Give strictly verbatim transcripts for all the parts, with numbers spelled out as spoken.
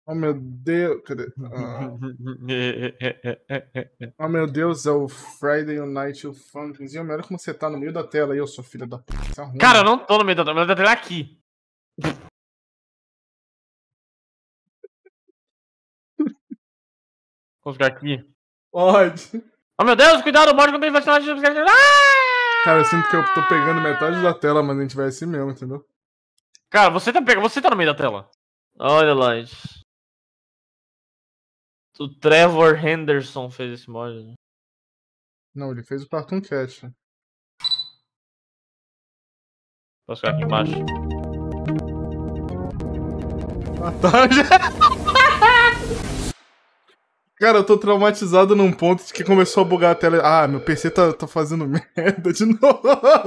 Oh meu Deus, cadê? Ah. Oh meu Deus, é o Friday Night Funkin'zinho. Olha como você tá no meio da tela aí, eu sou filha da puta. Cara, eu não tô no meio da tela, da tela é aqui. Vou ficar aqui. Pode. Oh meu Deus, cuidado, morre quando ele vai chamar de... Cara, eu sinto que eu tô pegando metade da tela, mas a gente vai assim mesmo, entendeu? Cara, você tá pegando, você tá no meio da tela. Olha lá. O Trevor Henderson fez esse mod. Não, ele fez o Cartoon Cat. Posso ficar aqui embaixo? Ah, tá. Cara, eu tô traumatizado num ponto de que começou a bugar a tela. Ah, meu P C tá, tá fazendo merda de novo.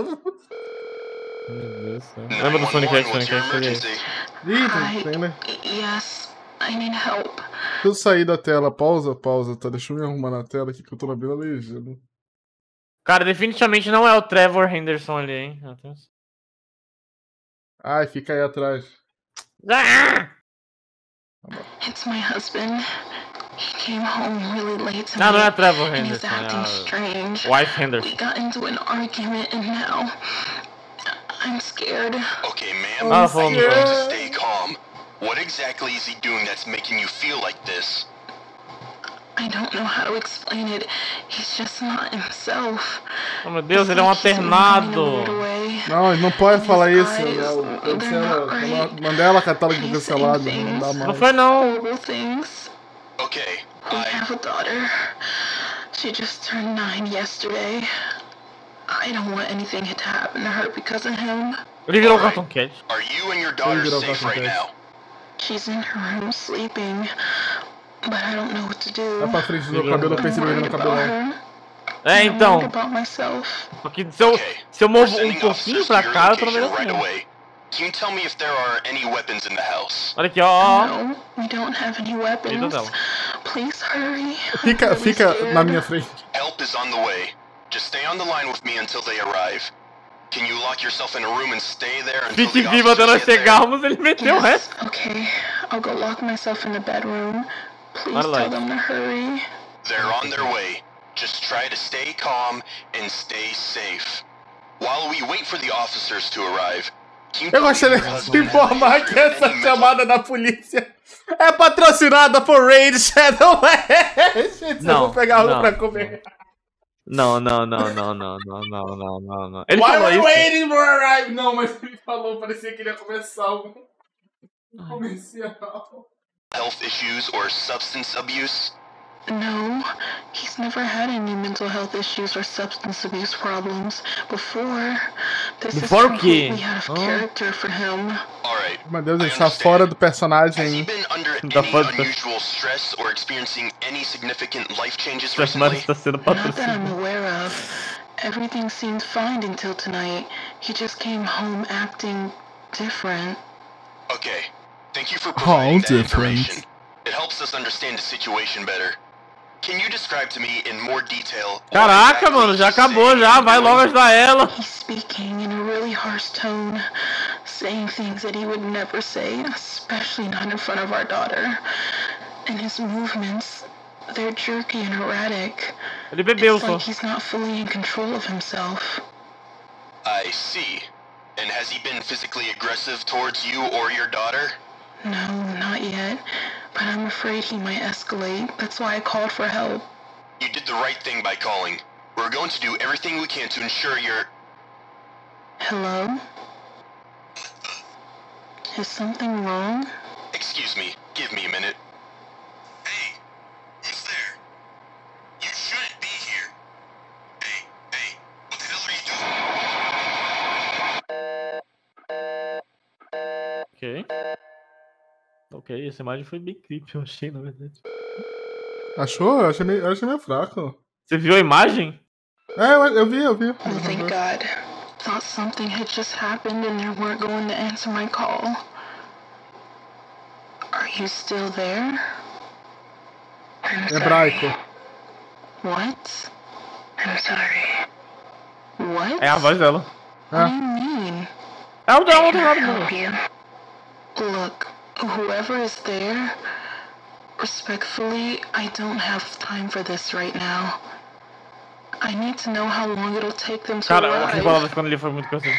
Meu Deus do céu. Lembra do Sonic X? Sonic X foi esse. Ih, tem, né? Yes, I need help. Deixa eu sair da tela. Pausa, pausa, tá? Deixa eu me arrumar na tela aqui que eu tô na beira da legenda. Cara, definitivamente não é o Trevor Henderson ali, hein? Ai, fica aí atrás. Ah! It's my husband. He came home really late tonight. Não, não é Trevor and he's Henderson, acting é strange. Wife We Henderson. got into an argument and now I'm scared. Okay, ma'am, Ah, I vamos, need you to vamos. stay calm. What exactly is he doing that's making you feel like this? I don't know how to explain it. He's just not himself. Oh meu Deus, ele é um alternado. Não, não pode falar isso. Não. Cancela. Mandela catálogo cancelado. Não dá mais. Não foi não. Okay, We I... have a daughter. She just turned nine yesterday. I don't want anything to happen to her because of him. Ele virou o Cartoon Cat. Are you and your daughter virou safe Cartoon right Cat. now? She's in her room sleeping, but I don't know what to do. Vai pra frente do meu cabelo, eu percebi no cabelão. É, então. I'm worried about myself. Porque se eu, Okay, se eu we're movo um sending pouquinho officers pra to your cá, eu tô no meio location da right tela. away. Can you tell me if there are any weapons in the house? Olha aqui, ó, ó. No, we don't have any weapons. dela. Please hurry. Fica, I'm really fica scared. na minha frente. Help is on the way. Just stay on the line with me until they arrive. Can you lock yourself in a room and stay there until Fique the vivo até officers nós get there? chegarmos, ele meteu o Yes, resto. okay. I'll go lock myself in the bedroom. Please Olha lá. tell them to hurry. They're on their way. Just try to stay calm and stay safe. While we wait for the officers to arrive, can you Eu tell me if gostaria your de husband informar has que essa any mental- chamada da polícia é patrocinada por Raid Shadow Legends. Eu Não, vou pegar algo não. pra comer. Não, não, não, não, não, não, não, não, não, não. Ele Why falou are you isso. waiting for arrive? Não, mas ele falou, parecia que ele ia começar um comercial. health issues or substance abuse? No, he's never had any mental health issues or substance abuse problems before. This Before o is quê? completely out of Oh. character for him. Alright. Meu Deus, ele I está understand. fora do Has he personagem. been under Tá any fora do- unusual stress or experiencing any significant life changes Esse personagem recently? está sendo Not that I'm patrocinado. aware of. Everything seemed fine until tonight. He just came home acting different. Okay. Thank you for providing that different. information. It helps us understand the situation better. Can you describe to me in more detail? what Caraca, exactly mano, já he's acabou saying já. and Vai doing? logo ajudar ela. He's speaking in a really harsh tone, saying things that he would never say, especially not in front of our daughter. And his movements, they're jerky and erratic. Ele bebeu It's só. like he's not fully in control of himself. I see. And has he been physically aggressive towards you or your daughter? No, not yet. But I'm afraid he might escalate. That's why I called for help. You did the right thing by calling. We're going to do everything we can to ensure you're... Hello? Is something wrong? Excuse me. Give me a minute. Hey, who's there? You shouldn't be here. Hey, hey, what the hell are you doing? Ok. Ok, essa imagem foi bem creepy, eu achei, na verdade. Achou? Eu achei meio, eu achei meio fraco. Você viu a imagem? É, eu, eu vi, eu vi. Oh, thank God. Thought something had just happened and they weren't going to answer my call. Are you still there? I'm sorry. Hebraico. What? I'm sorry. What? É a voz dela. What do you mean? É o dela, I outro lado, can't mano. help you. Look, whoever is there, Respectfully, I don't have time for this right now. I need to know how long it'll take them to Cara, o que arrive. falava quando ele foi muito cansado.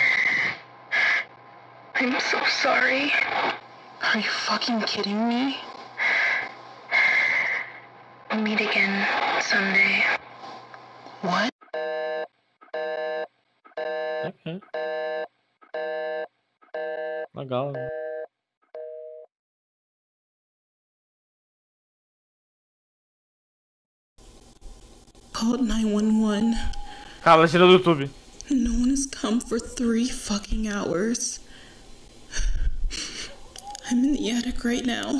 I'm so sorry. Are you fucking kidding me? We'll meet again someday. What? Ok. Legal, né? Called nine one one. Cara, ela tirou do YouTube. No one has come for three fucking hours. I'm in the attic right now.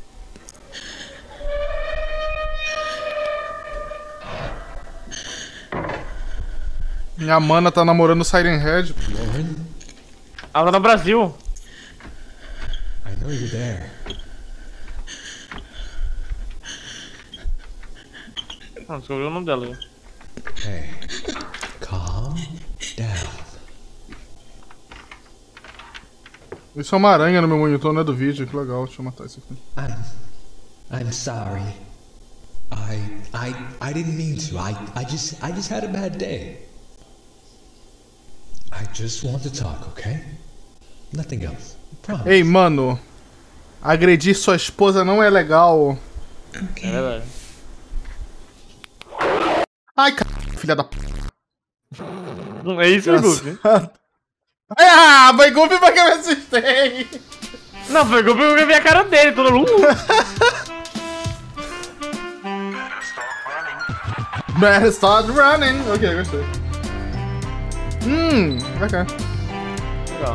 Minha mana tá namorando o Siren Head. Lauren, Ela tá no Brasil. I know you're there. Não, descobriu o nome dela. Hey, calm down. Isso é uma aranha no meu monitor, não é do vídeo. Que legal, deixa eu matar isso aqui. I'm, I'm sorry. I, I, I didn't mean to. I, I just, I just had a bad day. I just want to talk, okay? Nothing else. Promise. Ei, mano. Agredir sua esposa não é legal. É verdade. Ai, c... filha da p... É isso, foi Goofy. Ah, foi Goofy porque eu me assustei. Não, foi Goofy porque eu vi a cara dele, todo mundo. Better start running. Ok, gostei. Hum, ok. Legal.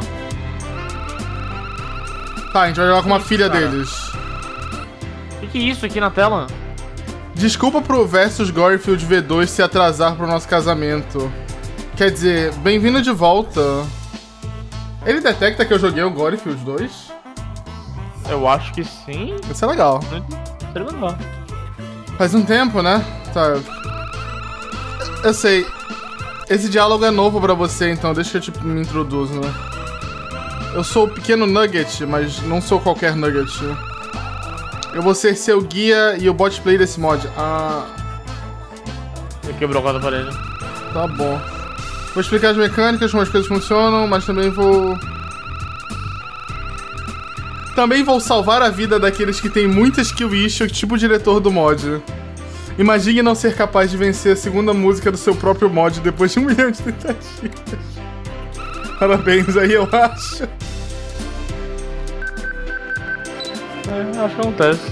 Tá, a gente vai jogar com uma filha Cara. deles. O que, que é isso aqui na tela? Desculpa pro Versus Gorefield V dois se atrasar pro nosso casamento. Quer dizer, bem-vindo de volta. Ele detecta que eu joguei o Gorefield dois? Eu acho que sim. Isso é legal. Seria legal. Faz um tempo, né? Tá. Eu sei. Esse diálogo é novo pra você, então deixa que eu tipo, me introduzo, né? Eu sou o pequeno Nugget, mas não sou qualquer Nugget. Eu vou ser seu guia e o bot play desse mod. Ah, Ele quebrou a parede. tá bom. Vou explicar as mecânicas, como as coisas funcionam, mas também vou... Também vou salvar a vida daqueles que têm muita skill issue, tipo o diretor do mod. Imagine não ser capaz de vencer a segunda música do seu próprio mod depois de um milhão de tentativas. Parabéns aí, eu acho. É, acho que acontece.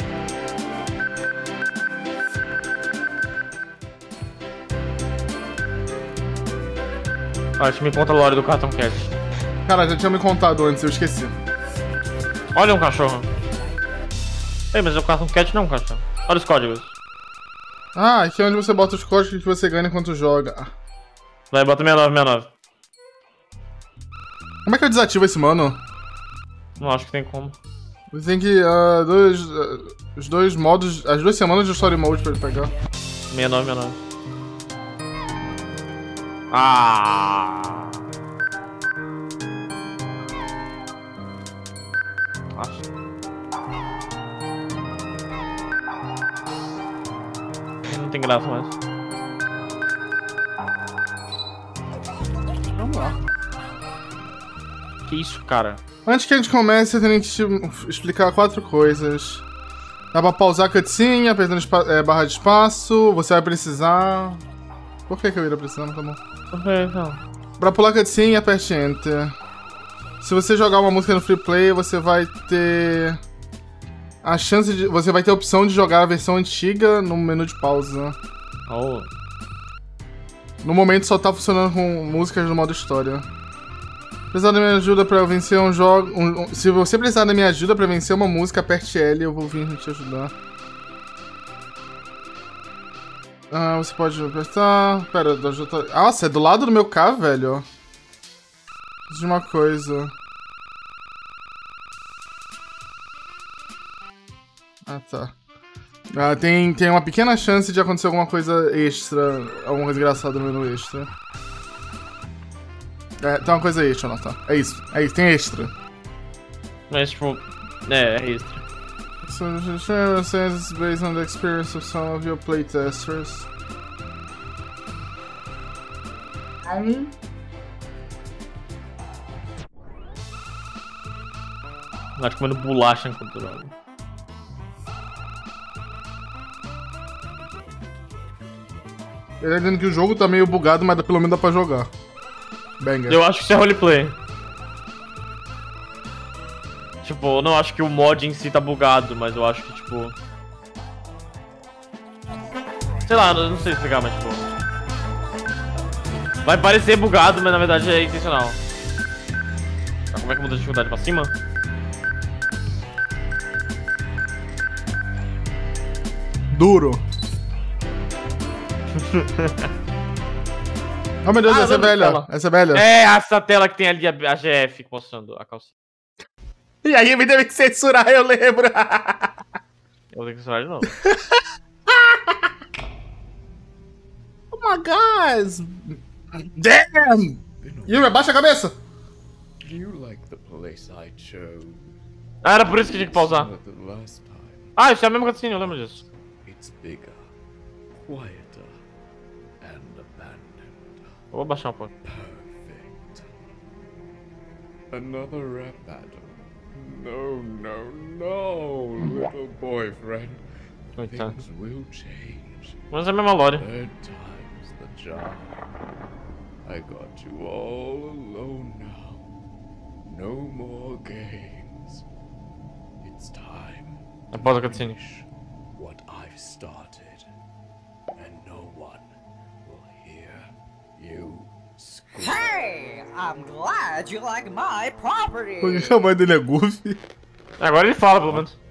Acho que me conta a lore do Cartoon Cat. Cara, já tinha me contado antes, eu esqueci. Olha um cachorro. Ei, mas o Cartoon Cat não é um cachorro. Olha os códigos. Ah, aqui é onde você bota os códigos que você ganha enquanto joga. Vai, bota sessenta e nove, sessenta e nove. Como é que eu desativo esse mano? Não acho que tem como. Você tem que... Uh, dois, uh, os dois modos... As duas semanas de Story Mode pra ele pegar. sessenta e nove, sessenta e nove. Ah! Acho. Não tem graça mais. Vamos lá. Que isso, cara? Antes que a gente comece, eu tenho que te explicar quatro coisas. Dá pra pausar a cutscene, apertando é, barra de espaço. Você vai precisar... Por que que eu iria precisar? Tá bom. Ok, então. Pra pular a cutscene, aperte Enter. Se você jogar uma música no Free Play, você vai ter... A chance de... Você vai ter a opção de jogar a versão antiga no menu de pausa. Oh. No momento só tá funcionando com músicas no modo história. Precisar da minha ajuda pra vencer um jogo... Um, um, se você precisar da minha ajuda pra vencer uma música, aperte L e eu vou vir te ajudar. Ah, você pode apertar... Pera, já tô... Nossa, é do lado do meu K, velho. Preciso de uma coisa. Ah, tá. Ah, tem, tem uma pequena chance de acontecer alguma coisa extra. Alguma coisa engraçada no menu extra. É, tem uma coisa extra, não, tá? É isso, é isso, tem extra. Mas, tipo... É, é extra. So the trailer says it's based on the experience of some of your playtesters. Aí. Acho comendo bolacha enquanto joga. Ele tá dizendo que o jogo tá meio bugado, mas pelo menos dá pra jogar. Banger. Eu acho que isso é roleplay. Tipo, eu não acho que o mod em si tá bugado, mas eu acho que, tipo... Sei lá, eu não sei explicar, mas, tipo... Vai parecer bugado, mas na verdade é intencional. Ah, como é que muda a dificuldade? Pra cima? Duro. Oh meu Deus, Ah, essa é lembro velha. dela. Essa é velha. É, essa tela que tem ali a, a G F mostrando a calcinha. E aí me teve que censurar, eu lembro. Eu tenho que censurar de novo. Oh my god. Damn. Yuri, abaixa a cabeça. Do you like the place I chose? Ah, era por isso que tinha que pausar. Similar to the last time. Ah, isso é a mesma cutscene, eu lembro disso. It's bigger, quieter, and abandoned. Eu vou baixar um pouco. Perfect. Another rap battle. No, no, no, little boyfriend. Coitado. Things will change. Mas é a mesma lore. Third time's the charm. I got you all alone now. No more games. It's time Eu pausa a cutscene. finish what I've started, and no one will hear you scream. Hey, I'm glad you like my property. Por que a mãe dele é Goofy? Agora ele fala, pelo menos.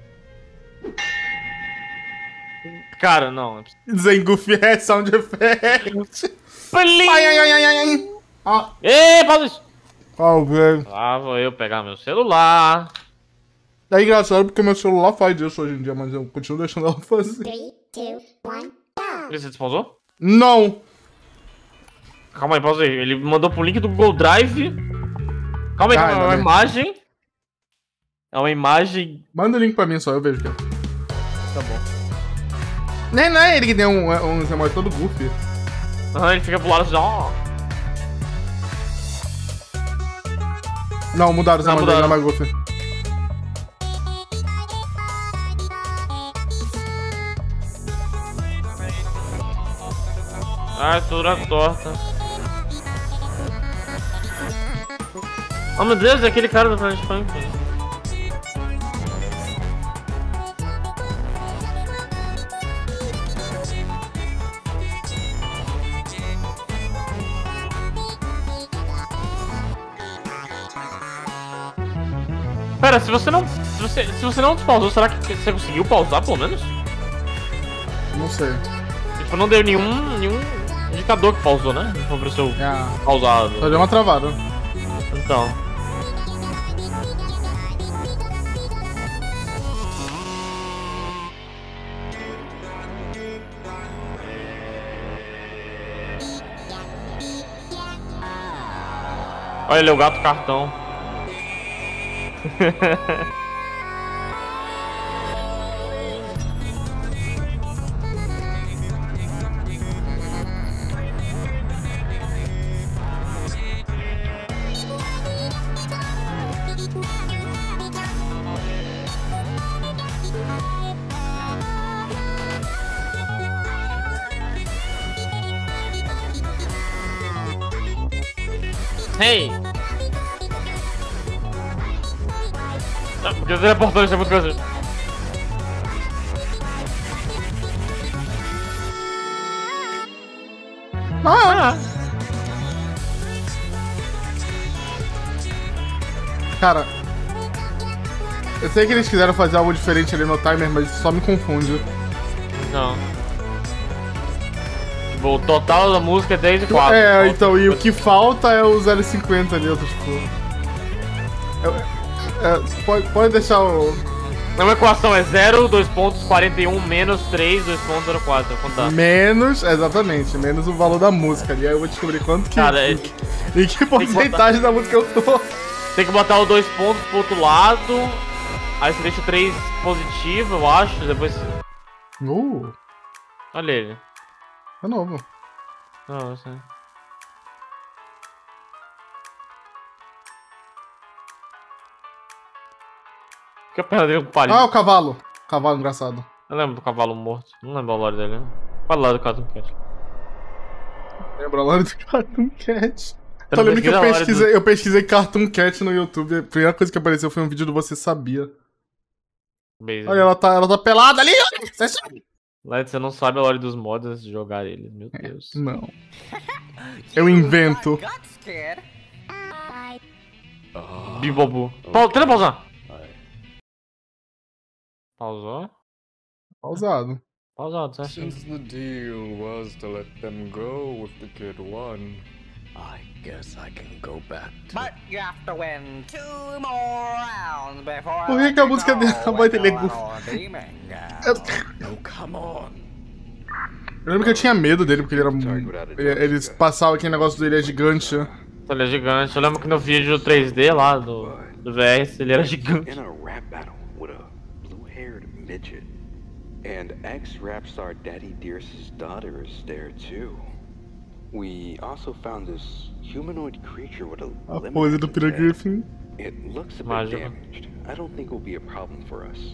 Cara, não. Dizem Goofy é sound effect. Plim! Ai, ai, ai, ai, ai, ai. Ah, Ê, pausa isso! ah, velho. Lá vou eu pegar meu celular. É engraçado porque meu celular faz isso hoje em dia, mas eu continuo deixando ela fazer. Three, two, one, go! Você despausou? Não! Calma aí, pausa aí. Ele mandou pro link do Google Drive. Calma aí, Ah, calma aí. É ainda uma bem. imagem. É uma imagem. Manda o link pra mim só, eu vejo que é. Tá bom. Nem não é ele que tem um, um emoji todo Goofy. Aham, ele fica pro lado assim, ó. Não, mudaram os Não, emojis, não é mudaram. mais Goofy. Ai, toda torta. Oh meu Deus, é aquele cara do Planet Punk. Pera, se você não. Se você, se você não pausou, será que você conseguiu pausar pelo menos? Não sei. Tipo, não deu nenhum. nenhum indicador que pausou, né? Não apareceu Ah, pausado. só deu uma travada. Então. Olha ele, é o gato cartão. Hey! Ah, podia teleportar, isso é muito coisa. Ah! Cara, eu sei que eles quiseram fazer algo diferente ali no timer, mas isso só me confunde. Não. Tipo, o total da música é dez e quatro. É, então, e o que falta é o zero vírgula cinquenta ali, eu tô tipo... É, é, pode, pode deixar o... É uma equação, é zero, dois pontos, quarenta e um, menos três, dois pontos, zero quatro, vou contar. Menos, exatamente, menos o valor da música ali, aí eu vou descobrir quanto que... Cara, é- em, que- em que porcentagem da música eu tô. Tem que botar os dois pontos pro outro lado. Aí você deixa o três positivo, eu acho, depois... Uh, Olha ele. é novo. Não, eu sei. Que a perna dele com palito. Ah, o cavalo. Cavalo engraçado. Eu lembro do cavalo morto. Não lembro a lore dele. Qual a lore do Cartoon Cat? Lembra a lore do Cartoon Cat? Eu Só lembro que eu pesquisei a lore pesquisei, do- eu pesquisei Cartoon Cat no YouTube. A primeira coisa que apareceu foi um vídeo do Você Sabia. Beijo. Olha, ela tá, ela tá pelada ali! Olha, você sabe? Light, você não sabe a lore dos mods antes de jogar eles, meu Deus. Não. Eu invento. Guts, kid. Bibobu. Pa tenta pausar. Pausou? Pausado. Pausado, certo? Since the deal was to let them go if the kid won, I guess I can go back to But you have to win two more rounds before Por que que a música dela vai ter nego? No, come on. Eu lembro que eu tinha medo dele, porque ele era. mu- ele- Eles passavam aquele negócio do ele é gigante. né? Ele é gigante. Eu lembro que no vídeo três D lá do, do V S ele era gigante. In a rap battle with a blue-haired midget. And ex-rap star Daddy Dearce's daughter is there too. We also found this humanoid creature with a A pose do limited Peter head. Griffin. It looks a bit Mágico. damaged. I don't think it will be a problem for us.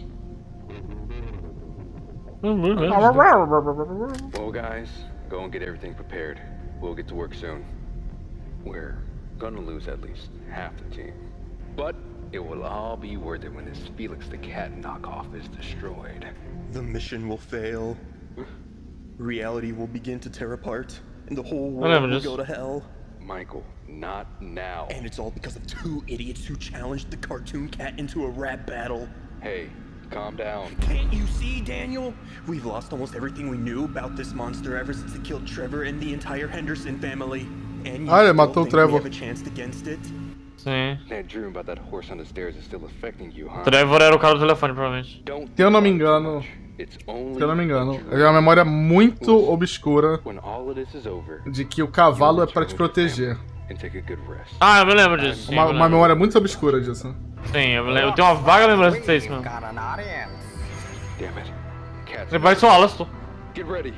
Well, guys, go and get everything prepared. We'll get to work soon. We're gonna lose at least half the team. But it will all be worth it when this Felix the Cat knockoff is destroyed. The mission will fail. Reality will begin to tear apart, and the whole Whatever, world will just- go to hell. Michael, not now. And it's all because of two idiots who challenged the Cartoon Cat into a rap battle. Hey, calm down. Can't you see, Daniel? We've lost almost everything we knew about this monster ever since it killed Trevor and the entire Henderson family. And you Ah, ele still matou o think Trevor. we have a chance against it? Sim. That dream about that horse on the stairs is still affecting you, huh? Trevor era o cara do telefone, provavelmente. Don't Se eu não me think about it too engano. much. It's only Se eu não me engano. a É dream. uma memória muito obscura When all of this is over, de que o cavalo é pra te proteger. and take a good rest. Ah, eu me lembro disso. Sim, Uma, eu me uma lembro. memória muito obscura disso. Sim, eu, me lembro. Eu tenho uma vaga lembrança disso aí, mano. Got an audience. Damn it. Cats. Ele parece o Alastor. Get ready.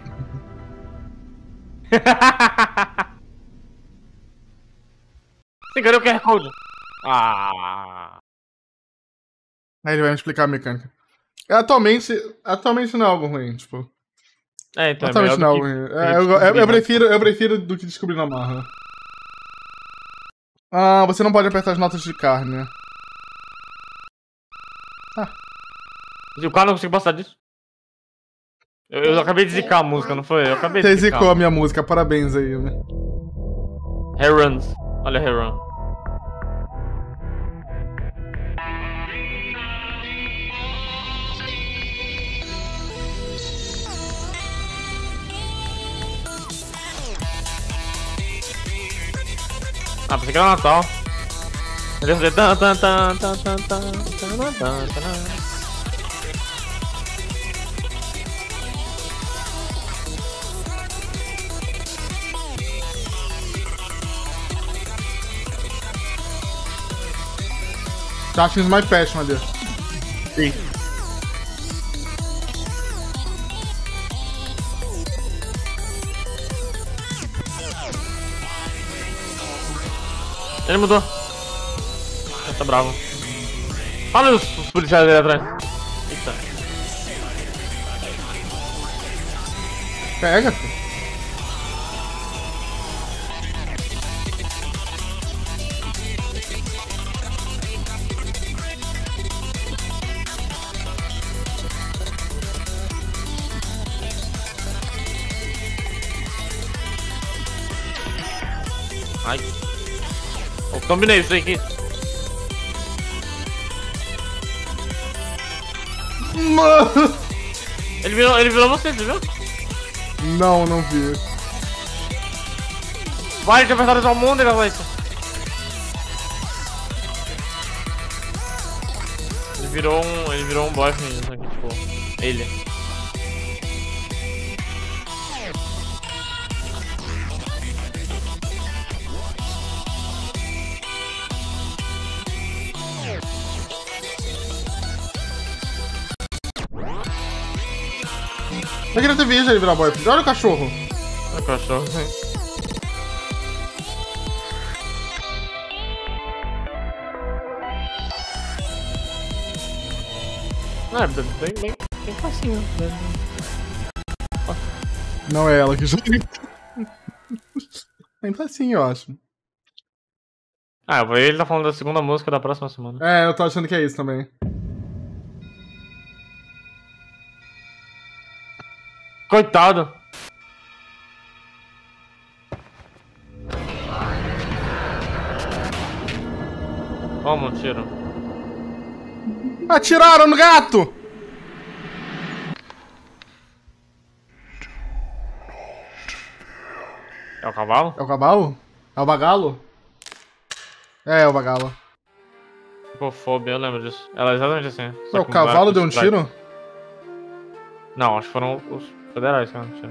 Sim, cadê o Q R Code? Ah. Aí ele vai me explicar a mecânica. Atualmente, atualmente não é algo ruim, tipo. É, então é Atualmente não é melhor algo do que... ruim. É, eu, eu- eu prefiro, eu prefiro do que descobrir na marra. Ah, você não pode apertar as notas de carne. O cara não conseguiu passar disso. Eu, eu acabei de zicar a música, não foi? Eu acabei de Você zicar. zicou a minha música, parabéns aí, né? Heruns. Olha Herun. Ah, pensei que era Natal. Ele ia fazer tan tan tan tan tan tan tan tan tan. Josh is my pet, my dear. Sim. Ele mudou. Ele tá bravo. Olha os, os policiais ali atrás. Eita. Pega, filho. Ai. Eu combinei isso aí aqui. Mano! Ele virou, ele virou você, você viu? Não, não vi. Vai, tinha apertado o mundo, vai. Ele virou um. Ele virou um boyfriend, isso aqui, tipo. Ele. Eu queria ter visto ele virar boy. Olha o cachorro. Olha o cachorro, sim. Não, é bem, bem, bem facinho. Não é ela que joga. Bem facinho, eu acho. Ah, ele tá falando da segunda música da próxima semana. É, eu tô achando que é isso também. Coitado. Toma um tiro. Atiraram no gato! É o cavalo? É o cavalo? É o bagalo? É, é o bagalo. Hipofobia, eu lembro disso. Ela é exatamente assim. Ué, o cavalo deu um tiro? Não, acho que foram os federais que deram um tiro.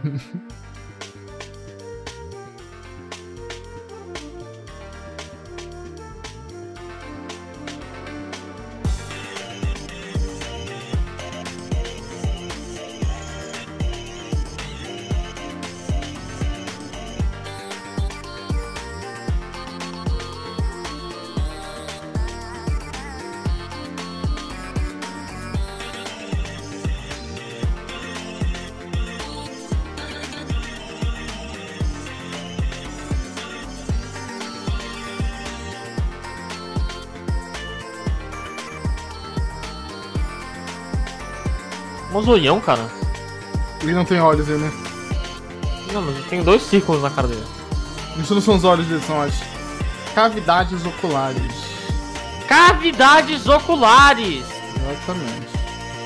Um zoião, cara. Ele não tem olhos, ele. Não, mas tem dois círculos na cara dele. Isso não são os olhos dele, são as cavidades oculares. Cavidades oculares! Exatamente.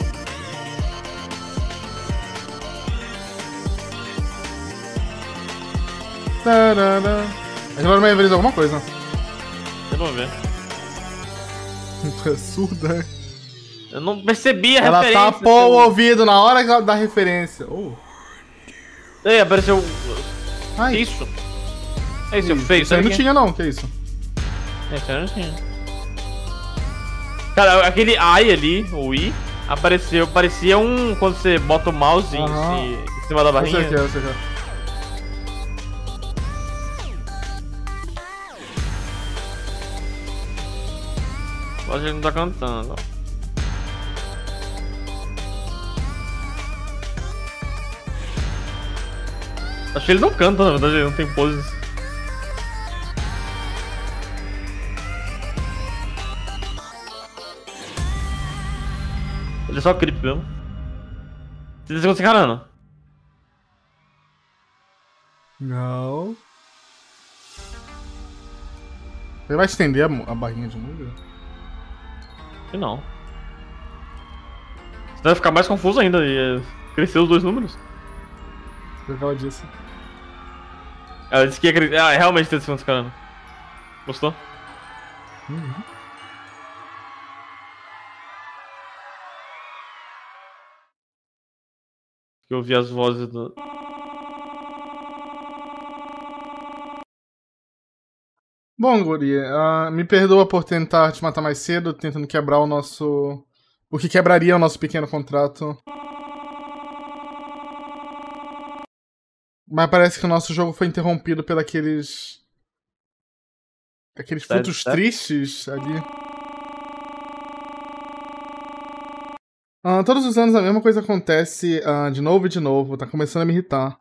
Tarará. Agora vai ver alguma coisa. Eu vou ver. Tu é surda. Eu não percebi a Ela referência. Ela tapou seu... o ouvido na hora que ela dá referência. Oh. Ei, apareceu... Ai. Que isso? É isso, eu feio. Isso aí não tinha não, que é isso? Esse aí não tinha. Cara, aquele I ali, o I, apareceu, parecia um... Quando você bota o mouse em, em cima da barrinha. Eu sei que é, eu sei que é. Acho que ele não tá cantando. Acho que ele não canta, na verdade, ele não tem poses. Ele é só creep mesmo. Você tá se encarando? Não. Ele vai estender a, a barrinha de novo? E não. Você vai ficar mais confuso ainda e crescer os dois números. O que ela disse? Ela disse que ia crescer. Ah, realmente tá se encarando. Gostou? Uhum. Eu ouvi as vozes do... Bom, Guri, uh, me perdoa por tentar te matar mais cedo, tentando quebrar o nosso... O que quebraria o nosso pequeno contrato. Mas parece que o nosso jogo foi interrompido por aqueles... Aqueles Sério, frutos sério? tristes ali. Uh, todos os anos a mesma coisa acontece uh, de novo e de novo, tá começando a me irritar.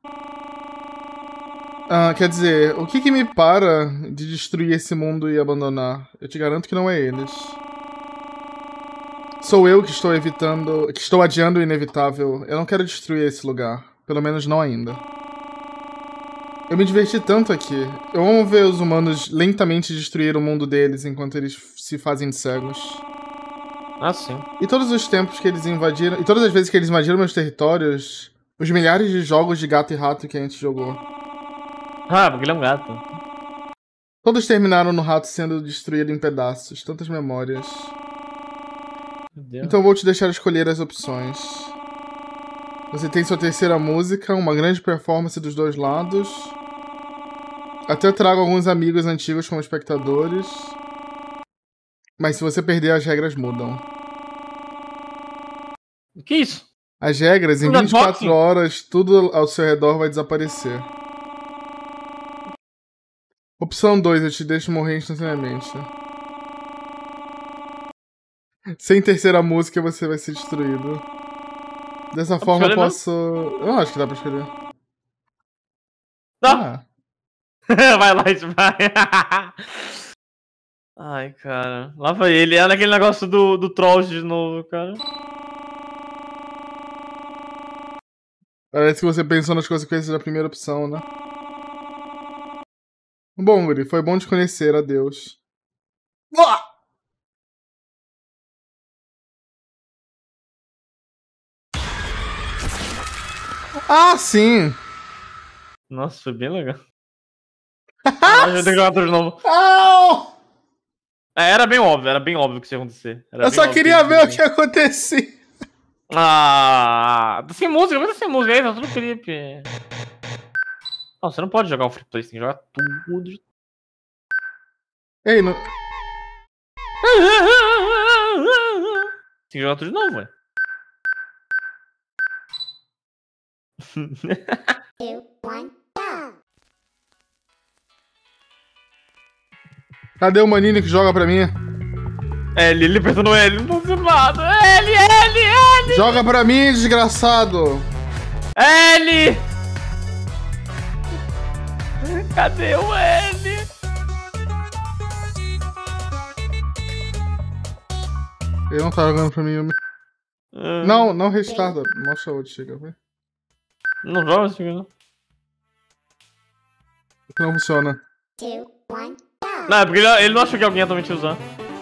Uh, quer dizer, o que que me para de destruir esse mundo e abandonar? Eu te garanto que não é eles. Sou eu que estou evitando, que estou adiando o inevitável. Eu não quero destruir esse lugar, pelo menos não ainda. Eu me diverti tanto aqui. Eu amo ver os humanos lentamente destruir o mundo deles enquanto eles se fazem de cegos. Ah, sim. E todos os tempos que eles invadiram, e todas as vezes que eles invadiram meus territórios, os milhares de jogos de gato e rato que a gente jogou. Ah, porque ele é um gato. Todos terminaram no rato sendo destruído em pedaços. Tantas memórias. Meu Deus. Então vou te deixar escolher as opções. Você tem sua terceira música, uma grande performance dos dois lados. Até trago alguns amigos antigos como espectadores. Mas se você perder, as regras mudam. O que é isso? As regras, em Tudo vinte e quatro unboxing? horas, tudo ao seu redor vai desaparecer. Opção dois, eu te deixo morrer instantaneamente. Sem terceira música, você vai ser destruído. Dessa pra forma, eu escolher, não? posso... Eu não acho que dá pra escolher. Não. Ah, Vai lá, isso vai. Ai, cara. Lá vai ele. Olha aquele negócio do, do troll de novo, cara. parece que você pensou nas consequências da primeira opção, né? Bom, Guri, foi bom te conhecer. Adeus. Ah, sim! Nossa, foi bem legal. Ah, já tem que jogar tudo de novo. Au! É, era bem óbvio, era bem óbvio que isso ia acontecer. Era Eu bem só óbvio queria isso ia ver o que acontecia. Ah, tá sem música, vai tá sem música aí, tá tudo creepy. Não, você não pode jogar um free play, você tem que jogar tudo. Ei, não... Tem que jogar tudo de novo, ué. Two, one, go! Cadê o maninho que joga pra mim? L, ele apertando L, não tô fazendo nada. L, L, L! Joga pra mim, desgraçado! L! Cadê o L? Ele não tá jogando pra mim. Eu me... Ah, Não, não restarta. Mostra onde chega, vai. Não joga isso aqui, não. Não funciona. Two, one, go! Não, é porque ele, ele não achou que alguém ia também te usar.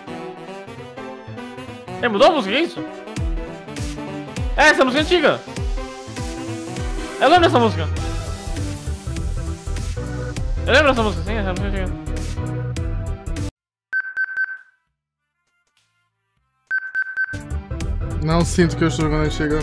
Ele mudou a música, que é isso? É, essa música é antiga. Eu lembro dessa música. Eu lembro dessa música, sim, essa música é antiga. Não sinto que eu estou jogando antiga.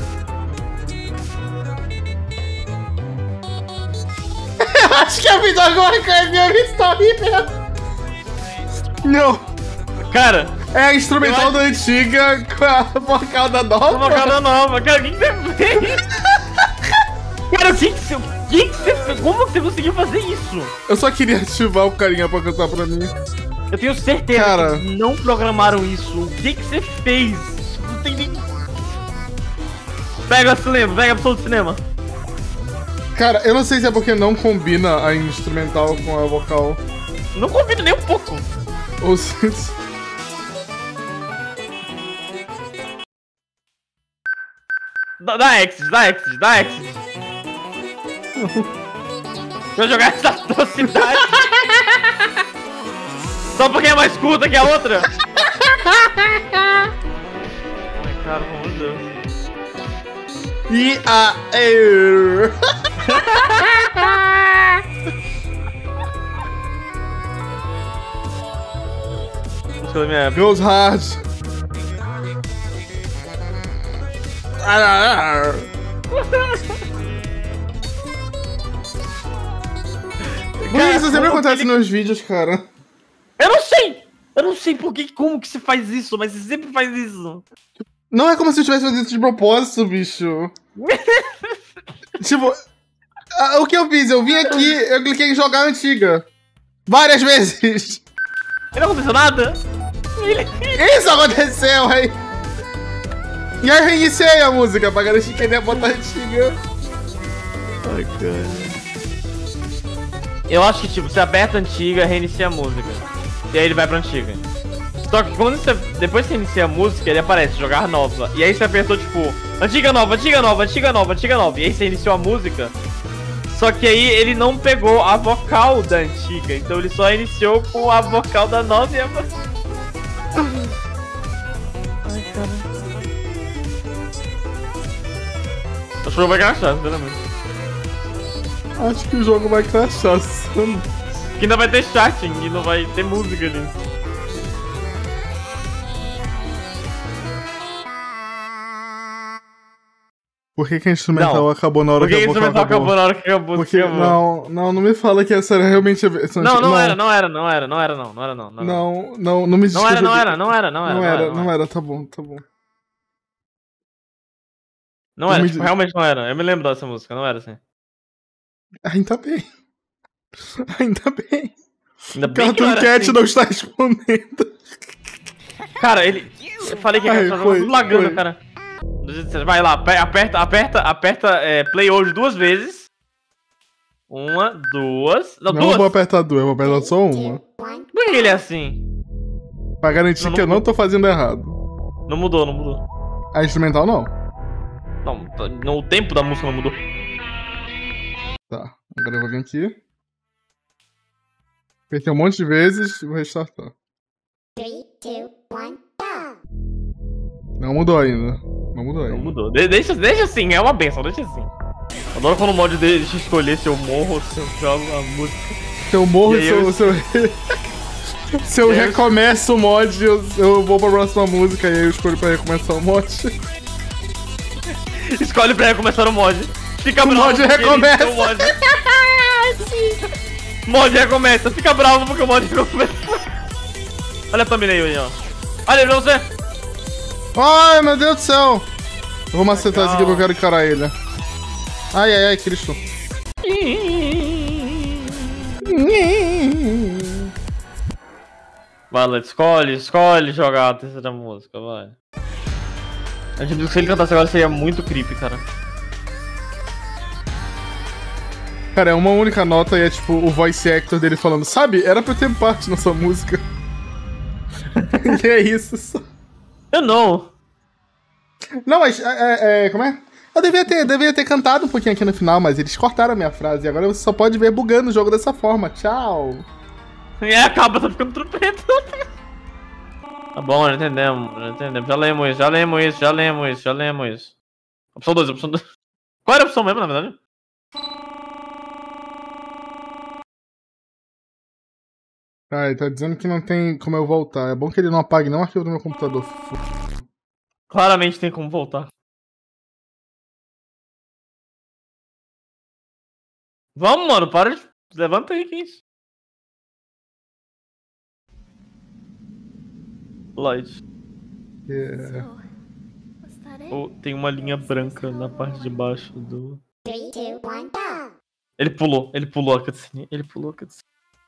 Acho que eu fiz agora com a minha história. Não. Cara, É a instrumental Eu da antiga com a vocal da nova. uma cara nova. Cara, o que, que você fez? Cara, o que, que você. O que, que você fez? Como que você conseguiu fazer isso? Eu só queria ativar o carinha pra cantar pra mim. Eu tenho certeza Cara. que não programaram isso. O que, que você fez? Não tem nem. Pega o cinema, pega a pessoa do cinema. Cara, eu não sei se é porque não combina a instrumental com a vocal. Não combina nem um pouco. Ou se... Dá, dá exit, dá exit, dá exit. Vou jogar essa atrocidade. Só porque é mais curta que a outra. Ai, cara, pelo amor de Deus. E a... Air. Música da minha época. Goes hard. Por que isso sempre acontece nos vídeos, cara? Eu não sei! Eu não sei por que, como que você faz isso, mas você sempre faz isso. Não é como se eu estivesse fazendo isso de propósito, bicho. Tipo, ah, o que eu fiz? Eu vim aqui, eu cliquei em jogar antiga. Várias vezes. E não aconteceu nada? Ele... Isso aconteceu, aí. E aí eu reiniciei a música pra garantir que ele ia botar antiga. Ai, cara. Eu acho que, tipo, você aperta a antiga, reinicia a música. E aí ele vai pra antiga. Só que quando você, depois que você inicia a música, ele aparece, jogar nova. E aí você apertou, tipo, antiga nova, antiga nova, antiga nova, antiga nova. E aí você iniciou a música. Só que aí ele não pegou a vocal da antiga. Então ele só iniciou com a vocal da nova e a... Ai, cara. Acho que o jogo vai crashar, sinceramente. Acho que o jogo vai crashar. Que ainda vai ter chatting e não vai ter música ali. Por que, que a instrumental Não. acabou na hora Por que que a a vocal instrumental acabou? acabou na hora que acabou? Porque, acabou? não, não, não me fala que essa era realmente a versão Não, antiga. não era, não era, não era, não era, não, não era, não. Não, Não, não, não me diz não que eu era, não joguei- era, não era, não era. Não era, não era, tá bom, tá bom. Não era, me... tipo, realmente não era. Eu me lembro dessa música, não era assim. Ainda bem. Ainda bem. Ainda bem Cartoon que não era Cat assim. não está respondendo. Cara, ele... Eu falei que Ai, ia foi, tudo lagando, foi. cara. Vai lá, aperta, aperta, aperta é, play hoje duas vezes. Uma, duas... Não, Não duas. vou apertar duas, eu vou apertar só uma. Por que ele é assim? Pra garantir Não, não que eu não tô fazendo errado. Não mudou, não mudou. A instrumental não. Não, não, o tempo da música não mudou. Tá, agora eu vou vir aqui. Apertei um monte de vezes e vou restartar. Three, two, one, go! Não mudou ainda. Não mudou ainda. Não mudou. De deixa, deixa assim, é uma benção, deixa assim. Adoro quando o mod deixa escolher se eu morro ou se eu jogo a música. Se eu morro e se eu, eu... se eu, se eu recomeço o mod, eu, eu vou pra próxima música e aí eu escolho pra recomeçar o mod. Escolhe pra recomeçar o mod. Fica O bravo mod porque recomeça. ele- o mod... mod recomeça, fica bravo porque o mod recomeça. Olha a thumbnail aí, ó. Olha pra você. Ai, meu Deus do céu. Eu vou macetar isso aqui porque eu quero encarar ele. Ai, ai, ai, Cristo. Vai, Leto, escolhe, escolhe jogar a terceira música, vai. A gente viu que se ele cantasse agora seria muito creepy, cara. Cara, é uma única nota e é tipo o voice actor dele falando, sabe, era pra eu ter parte na sua música. E é isso só. Eu não. Não, mas, é, é, é, como é? Eu devia ter, devia ter cantado um pouquinho aqui no final, mas eles cortaram a minha frase e agora você só pode ver bugando o jogo dessa forma. Tchau. E aí acaba, tá ficando tudo preto. Tá bom, não entendemos, não entendemos. Já lemos isso, já lemos isso, já lemos isso, já lemos isso. Opção dois, opção dois. Qual era a opção mesmo, na verdade? Ah, ele tá dizendo que não tem como eu voltar. É bom que ele não apague nenhum arquivo do meu computador. Claramente tem como voltar. Vamos, mano, para de... Levanta aí, que é isso? Light. Yeah. Oh, tem uma linha branca na parte de baixo do... Three, two, one, go! Ele pulou, ele pulou a cutscene, ele pulou a cutscene.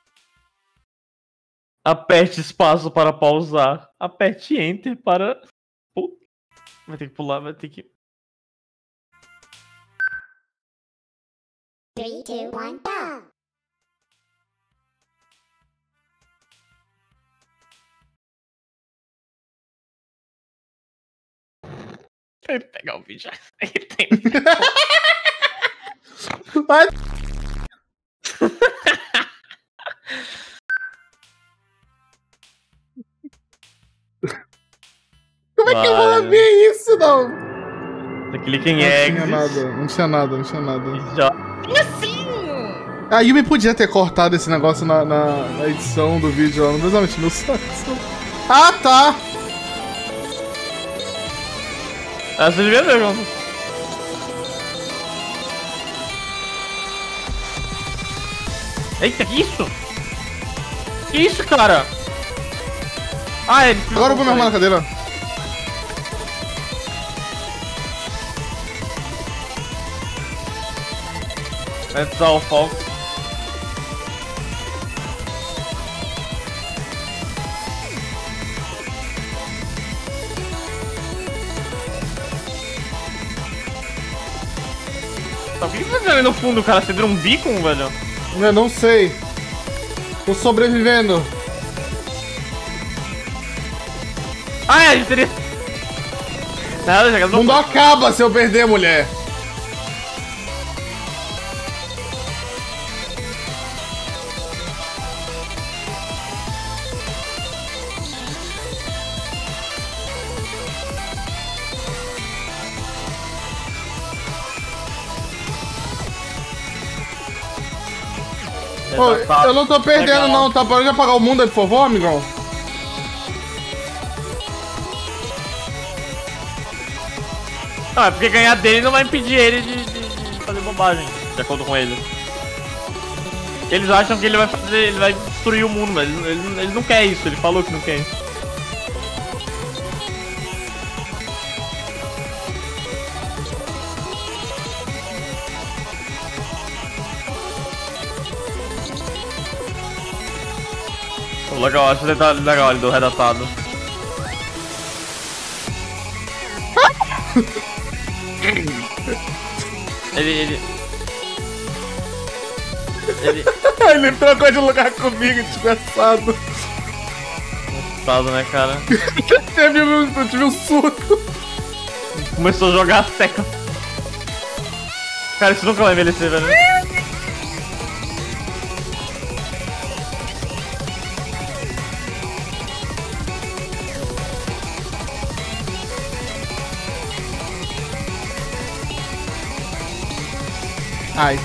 Aperte espaço para pausar. Aperte Enter para... Puta. Vai ter que pular, vai ter que... Three, two, one, go! Tem que pegar o vídeo. Tem... Vai. Como é que eu vou ver isso, não? Você clica em Não Exit. tinha nada, não tinha nada, não tinha nada. Já... A Yumi podia ter cortado esse negócio na, na, na edição do vídeo, não precisava encher meu saco. Ah, tá! Ah, você devia ver, João. Eita, que isso? Que isso, cara? Ah, ele... Agora eu vou me arrumar na cadeira. That's all, folks. O que você tá fazendo aí no fundo, cara? Você deu um beacon, velho? Eu não sei. Tô sobrevivendo. Ah, é, a gente teria... Nada, já O mundo acaba se eu perder, mulher. Ô, eu não tô perdendo não, tá? Pode apagar o mundo aí, por favor, amigão? Ah, é porque ganhar dele não vai impedir ele de, de, de fazer bobagem, de acordo com ele. Eles acham que ele vai fazer, ele vai destruir o mundo, mas ele, ele, ele não quer isso, ele falou que não quer isso. Legal, acho que tá legal ele do redatado. ele, ele... Ele... ele trocou de lugar comigo, desgraçado. Engraçado, né, cara? Teve um, eu tive um surto. Começou a jogar a seca. Cara, isso nunca vai envelhecer, velho. Ai.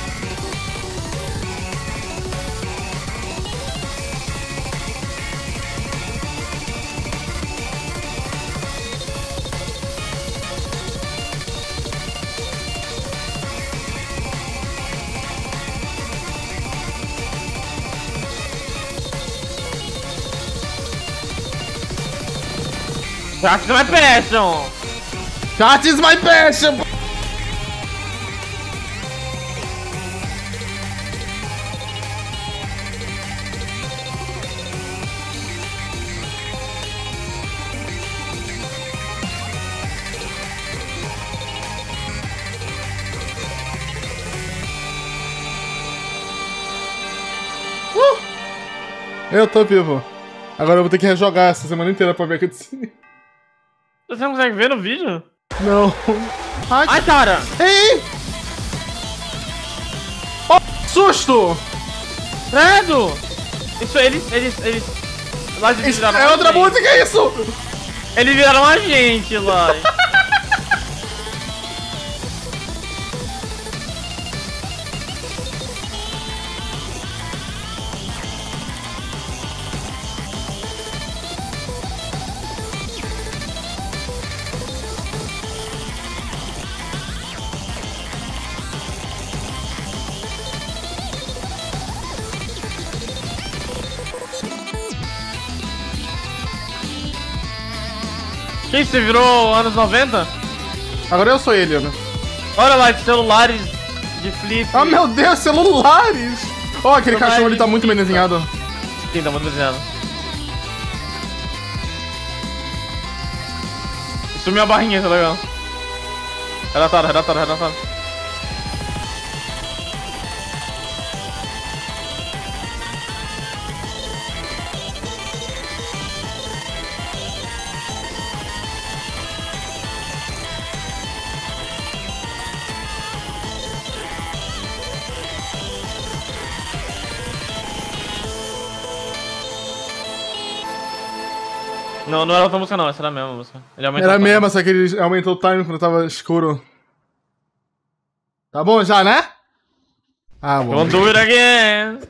That is my passion! That is my passion! Uh! Eu tô vivo. Agora eu vou ter que rejogar essa semana inteira pra ver a cutscene. Você não consegue ver no vídeo? Não. Ai, Ai cara! Ei! Oh, susto! Credo! Isso, eles, eles, eles... Lá eles isso, é outra gente. música, é isso? Eles viraram a gente lá. Quem você virou anos noventa? Agora eu sou ele, né? Olha lá, de celulares de flip. Ah, meu Deus, celulares! Ó, oh, aquele celulares cachorro ali tá muito bem desenhado. Sim, tá muito bem desenhado. Sumiu a barrinha, tá legal. Redatado, redatado, redatado. Não, não era outra música não, essa era a mesma música. Ele era a mesma, só que ele aumentou o time quando tava escuro. Tá bom já, né? Ah, bom. Don't do it again!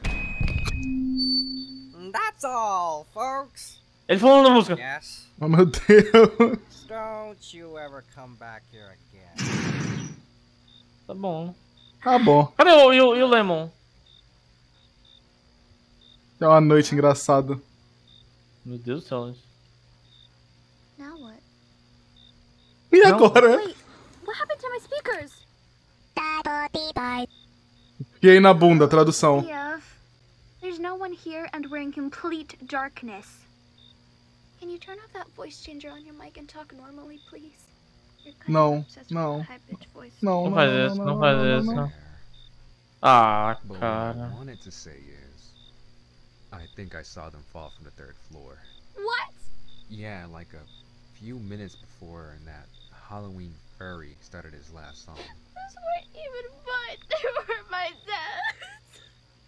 That's all, folks. Ele falou na música. Yes. Oh, meu Deus. Don't you ever come back here again. Tá bom. Tá bom. Cadê o, e o, e o Lemon? É uma noite engraçada. Meu Deus do céu. Now what? E agora? Wait, what happened to my speakers? E aí na bunda, tradução. Yeah. There's no one here and we're in complete darkness. Can you turn off that voice changer on your mic and talk normally, please? You're kind não, of obsessed não. with high pitch voice. Não, não, não faz isso, não, não faz não, isso. Não. Ah, cara. wanted to say is, I think I saw them fall from the third floor. What? Yeah, like a few minutes before that Halloween furry started his last song. Those weren't even mine. They were my dad's.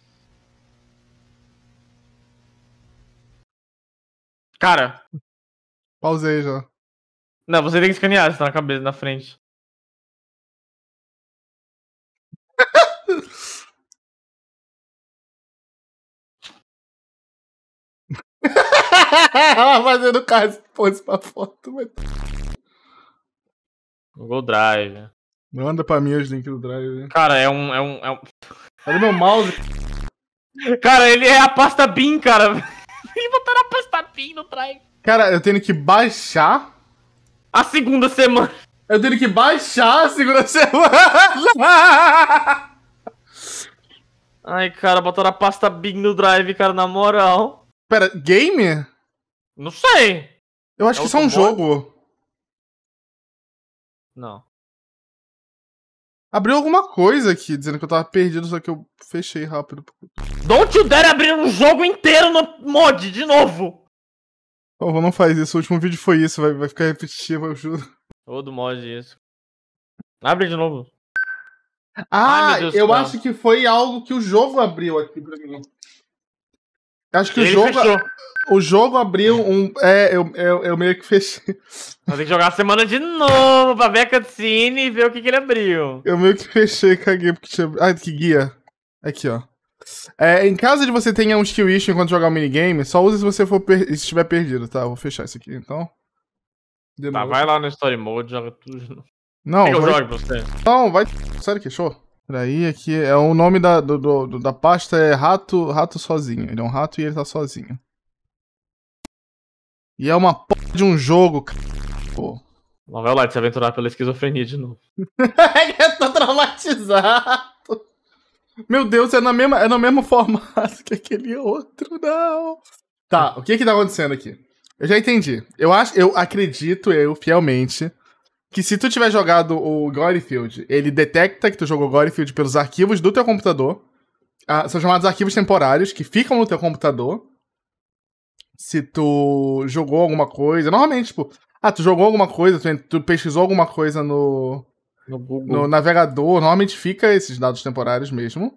Cara. Pausei já. Não, você tem que escanear, você tá na cabeça, na frente. Ela fazendo caso pôs pra foto, mas... Google Drive. Manda pra mim os links do Drive. Cara, é um... É um, é um... Olha meu mouse. Cara, ele é a pasta bin, cara. E botaram a pasta bin no Drive. Cara, eu tenho que baixar... A segunda semana. Eu tenho que baixar a segunda semana. Ai, cara, botaram a pasta bin no Drive, cara, na moral. Pera, game? Não sei. Eu acho É que isso é um outro mod? jogo. Não. Abriu alguma coisa aqui, dizendo que eu tava perdido, só que eu fechei rápido. Don't you dare abrir um jogo inteiro no mod, de novo! Por favor, não faz isso. O último vídeo foi isso, vai, vai ficar repetitivo, eu juro. Todo mod isso. Abre de novo. Ah, Ai, meu Deus eu do céu. acho que foi algo que o jogo abriu aqui pra mim. Acho que Ele o jogo. fechou. O jogo abriu um. É, eu, eu, eu meio que fechei. Vai ter que jogar a semana de novo pra ver a cutscene e ver o que, que ele abriu. Eu meio que fechei, caguei porque tinha. Ah, que guia. Aqui, ó. É, em caso de você tenha um skill issue enquanto jogar o minigame, só use se você for per... se estiver perdido, tá? Eu vou fechar isso aqui, então. De Tá, novo. vai lá no Story Mode, joga tudo de novo. Não, Quer que eu vai... jogue pra você? Não, vai. Sério que show? Peraí, aqui é o nome da, do, do- do- da pasta é Rato, Rato Sozinho. Ele é um rato e ele tá sozinho. E é uma porra de um jogo, cara. Pô. Lá vai o Light se aventurar pela esquizofrenia de novo. Eu tô traumatizado. Meu Deus, é, na mesma, é no mesmo formato que aquele outro, não. Tá, o que que tá acontecendo aqui? Eu já entendi. Eu acho, eu acredito, eu, fielmente, que se tu tiver jogado o Gorefield, ele detecta que tu jogou Gorefield pelos arquivos do teu computador. Ah, são chamados arquivos temporários, que ficam no teu computador. Se tu jogou alguma coisa, normalmente, tipo, ah, tu jogou alguma coisa, tu, tu pesquisou alguma coisa no, No Google. no navegador, normalmente fica esses dados temporários mesmo.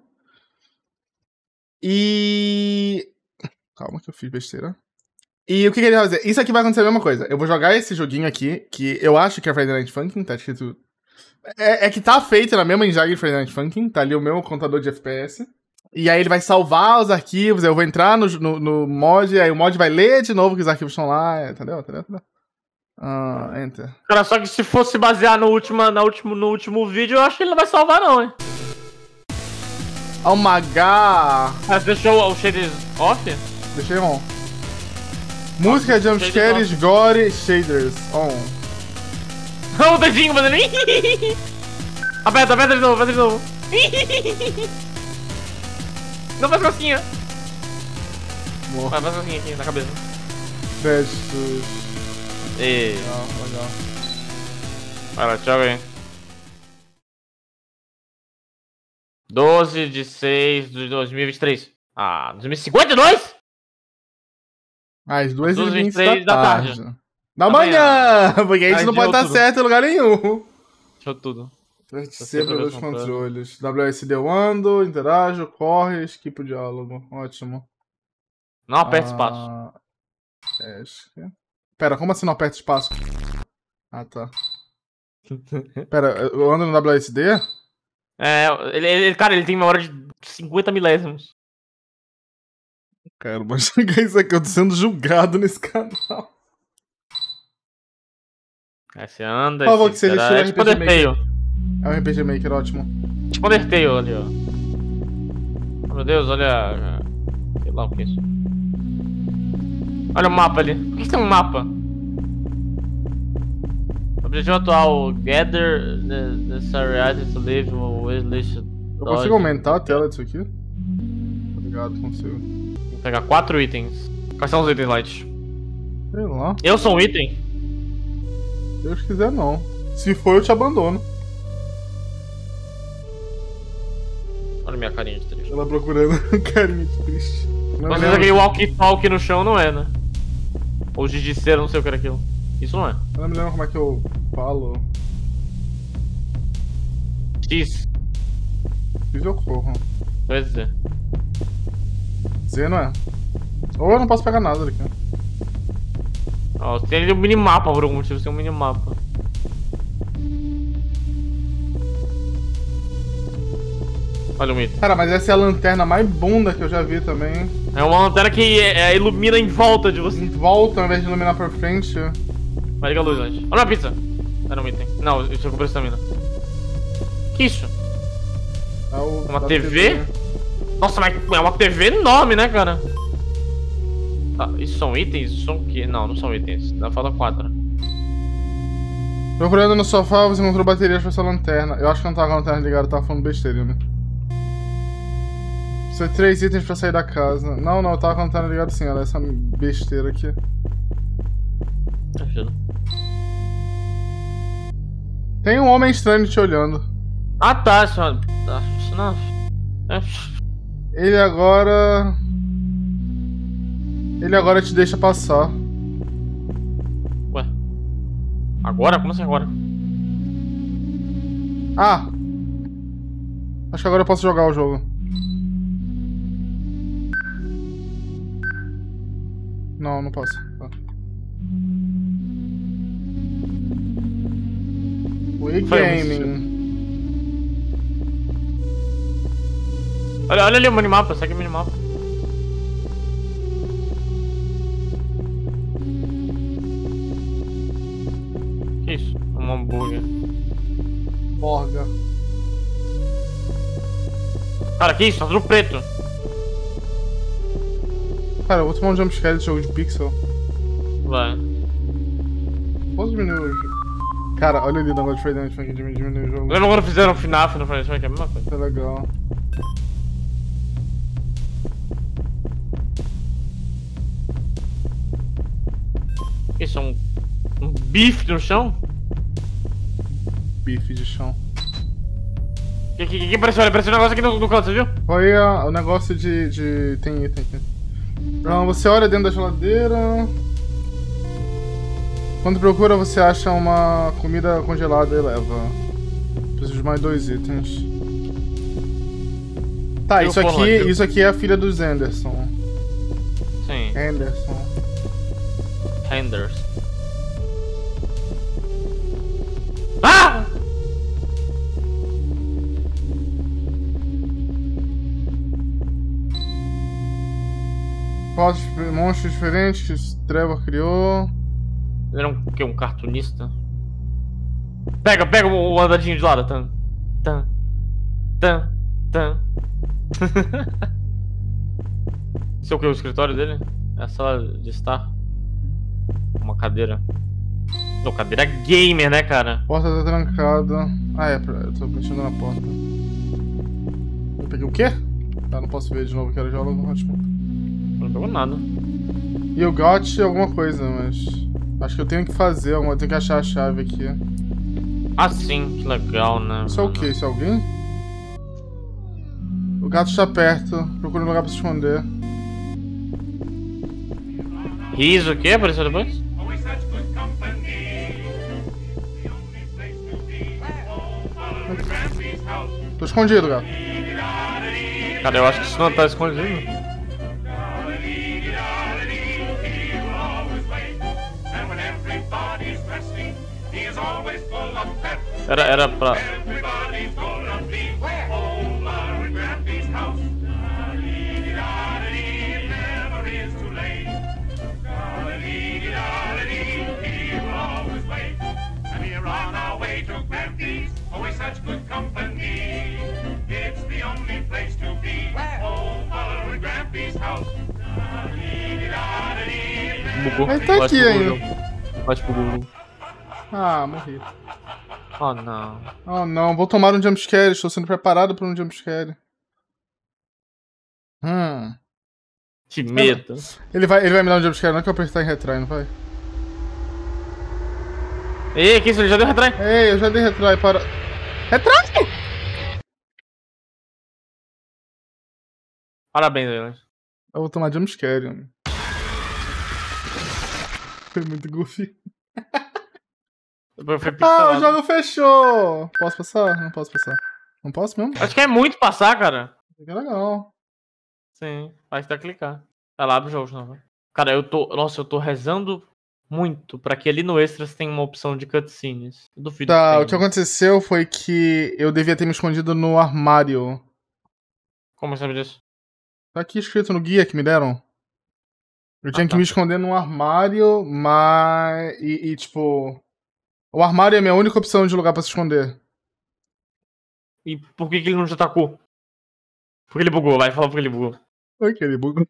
E... Calma que eu fiz besteira. E o que, que ele vai fazer? Isso aqui vai acontecer a mesma coisa. Eu vou jogar esse joguinho aqui, que eu acho que é Friday Night Funkin', tá escrito... É, é que tá feito na mesma engine de Friday Night Funkin', tá ali o meu contador de F P S. E aí ele vai salvar os arquivos, aí eu vou entrar no, no, no mod, aí o mod vai ler de novo que os arquivos estão lá, entendeu? Entendeu? Entendeu? Ah, enter. Cara, só que se fosse basear no último, na último, no último vídeo, eu acho que ele não vai salvar não, hein? Oh my god! Ah, você deixou o shade off? Deixei on. Música, jumpscares, gore, shaders, on. O dedinho fazendo... Aperta, aperta de novo, aperta de novo. Não faz cosquinha. Morro. Vai, faz cosquinha aqui na cabeça. Créditos. E... Legal, legal. Vai lá, joga aí. doze de seis de dois mil e vinte e três. Ah, dois mil e cinquenta e dois? Às duas e vinte da da tarde. tarde. Da manhã! Porque a gente Ai, não pode estar tudo. certo em lugar nenhum. Deixou tudo. Participa dos controles. W S D eu ando, interajo, corre, skip o diálogo. Ótimo. Não aperta Ah, espaço. é, acho que... Pera, como assim não aperta espaço? Ah, tá. Pera, eu ando no W S D? É, ele, ele, cara, ele tem memória de cinquenta milésimos. Quero mas chegar isso aqui, eu tô sendo julgado nesse canal. Aí você anda, Por favor, que você seja é estilo tipo R P G Undertale. É um R P G Maker, ótimo. Tipo Undertale ali, ó. Oh, meu Deus, olha... Sei lá o que é isso. Olha o mapa ali. Por que tem um mapa? Objetivo atual: Gather the necessary items to live with list. Eu consigo aumentar a tela disso aqui? Obrigado, consigo. Vou pegar quatro itens. Quais são os itens, Light? Sei lá. Eu sou um item? Se Deus quiser, não. Se for, eu te abandono. Olha minha carinha de triste. Ela procurando carinha de triste. Não Mas me eu joguei lembro- walkie-talkie no chão, não é, né? Ou gigiceira, não sei o que era aquilo. Isso não é. eu não me lembro como é que eu falo. X. Fiz eu corro. Vai dizer. Z não é. Ou eu não posso pegar nada daqui. Ó, tem ali um minimapa por algum motivo, tem um minimapa. Olha o item. Cara, mas essa é a lanterna mais bunda que eu já vi também. É uma lanterna que é, é, ilumina em volta de você. Em volta, ao invés de iluminar pra frente. Vai ligar a luz antes. Olha a pizza. Era um item. Não, isso eu comprei estamina. Que isso? É o, Uma da T V? Nossa, mas é uma T V enorme, né, cara? Ah, isso são itens? Isso são o quê? Não, não são itens. Ainda falta quatro. Procurando no sofá, você encontrou baterias pra essa lanterna. Eu acho que não tava com a lanterna ligada, eu tava falando besteira, né? São três itens pra sair da casa. Não, não, eu tava contando ligado assim, olha essa besteira aqui. Tem um homem estranho te olhando. Ah tá, só... Não. Ele agora... Ele agora te deixa passar. Ué? Agora? Como assim agora? Ah! Acho que agora eu posso jogar o jogo. Não, não posso. Ah. Wii Gaming. Olha, olha ali o minimapa, segue o minimapa. Que isso? Um hambúrguer. Borga. Cara, que isso? Tá tudo preto. Cara, eu vou tomar um jumpscare desse jogo de pixel. Vai. Posso diminuir o jogo? Cara, olha ali o negócio de Friday Night Funkin' diminuir o jogo. Lembra quando fizeram o FNAF no Friday Night Funkin'? É a mesma coisa. Tá legal. Isso é um... Um bife no chão? Bife de chão. Que que, que apareceu? Apareceu um negócio aqui no, no canto, você viu? Foi a, o negócio de, de... Tem item aqui. Então, você olha dentro da geladeira. Quando procura, você acha uma comida congelada e leva. Preciso de mais dois itens. Tá, Eu isso aqui, lá, isso aqui é a filha dos Anderson. Sim. Anderson. Henderson. Ah! Fotos de monstros diferentes que Trevor criou. Ele era um, que, um cartunista? Pega, pega o, o andadinho de lado. Tan, tan, tan, tan. Esse é o que? O escritório dele? É a sala de estar? Uma cadeira. Não, cadeira gamer, né, cara? A porta tá trancada. Ah, é, eu tô mexendo na porta. Eu peguei o quê? Tá, não posso ver de novo, quero jogar no ótimo. Não pegou nada. E eu got alguma coisa, mas... Acho que eu tenho que fazer alguma, eu tenho que achar a chave aqui. Ah, sim, que legal, né? Isso é o quê? Isso é alguém? O gato está perto, procura um lugar pra se esconder. Riso o quê? Apareceu depois? Tô escondido, gato. Cara, eu acho que isso não tá escondido. Era, era pra... Bugou. Ele tá aqui ainda. Bate pro Google. Ah, morri. Oh não. Oh não, vou tomar um jumpscare, estou sendo preparado para um jumpscare. Hum. Que medo. Ele vai, ele vai me dar um jumpscare, não é que eu apertar em retry, não vai? Ei, que isso? Ele já deu retry? Ei, eu já dei retry para... Retry! Parabéns, Elan. Eu vou tomar jumpscare, homem. Foi muito goofy. Ah, o jogo fechou! Posso passar? Não posso passar. Não posso mesmo? Acho que é muito passar, cara. Que legal. Sim, basta clicar. Ela abre o jogo, não. Cara, eu tô... Nossa, eu tô rezando muito pra que ali no Extras tenha uma opção de cutscenes. Eu duvido Tá, que o que aconteceu foi que eu devia ter me escondido no armário. Como você sabe disso? Tá aqui escrito no guia que me deram. Eu tinha Ah, que tá. me esconder num armário, mas... E, e, tipo... O armário é a minha única opção de lugar pra se esconder. E por que, que ele não te atacou? Porque ele bugou, vai falar porque ele bugou. Por que ele bugou?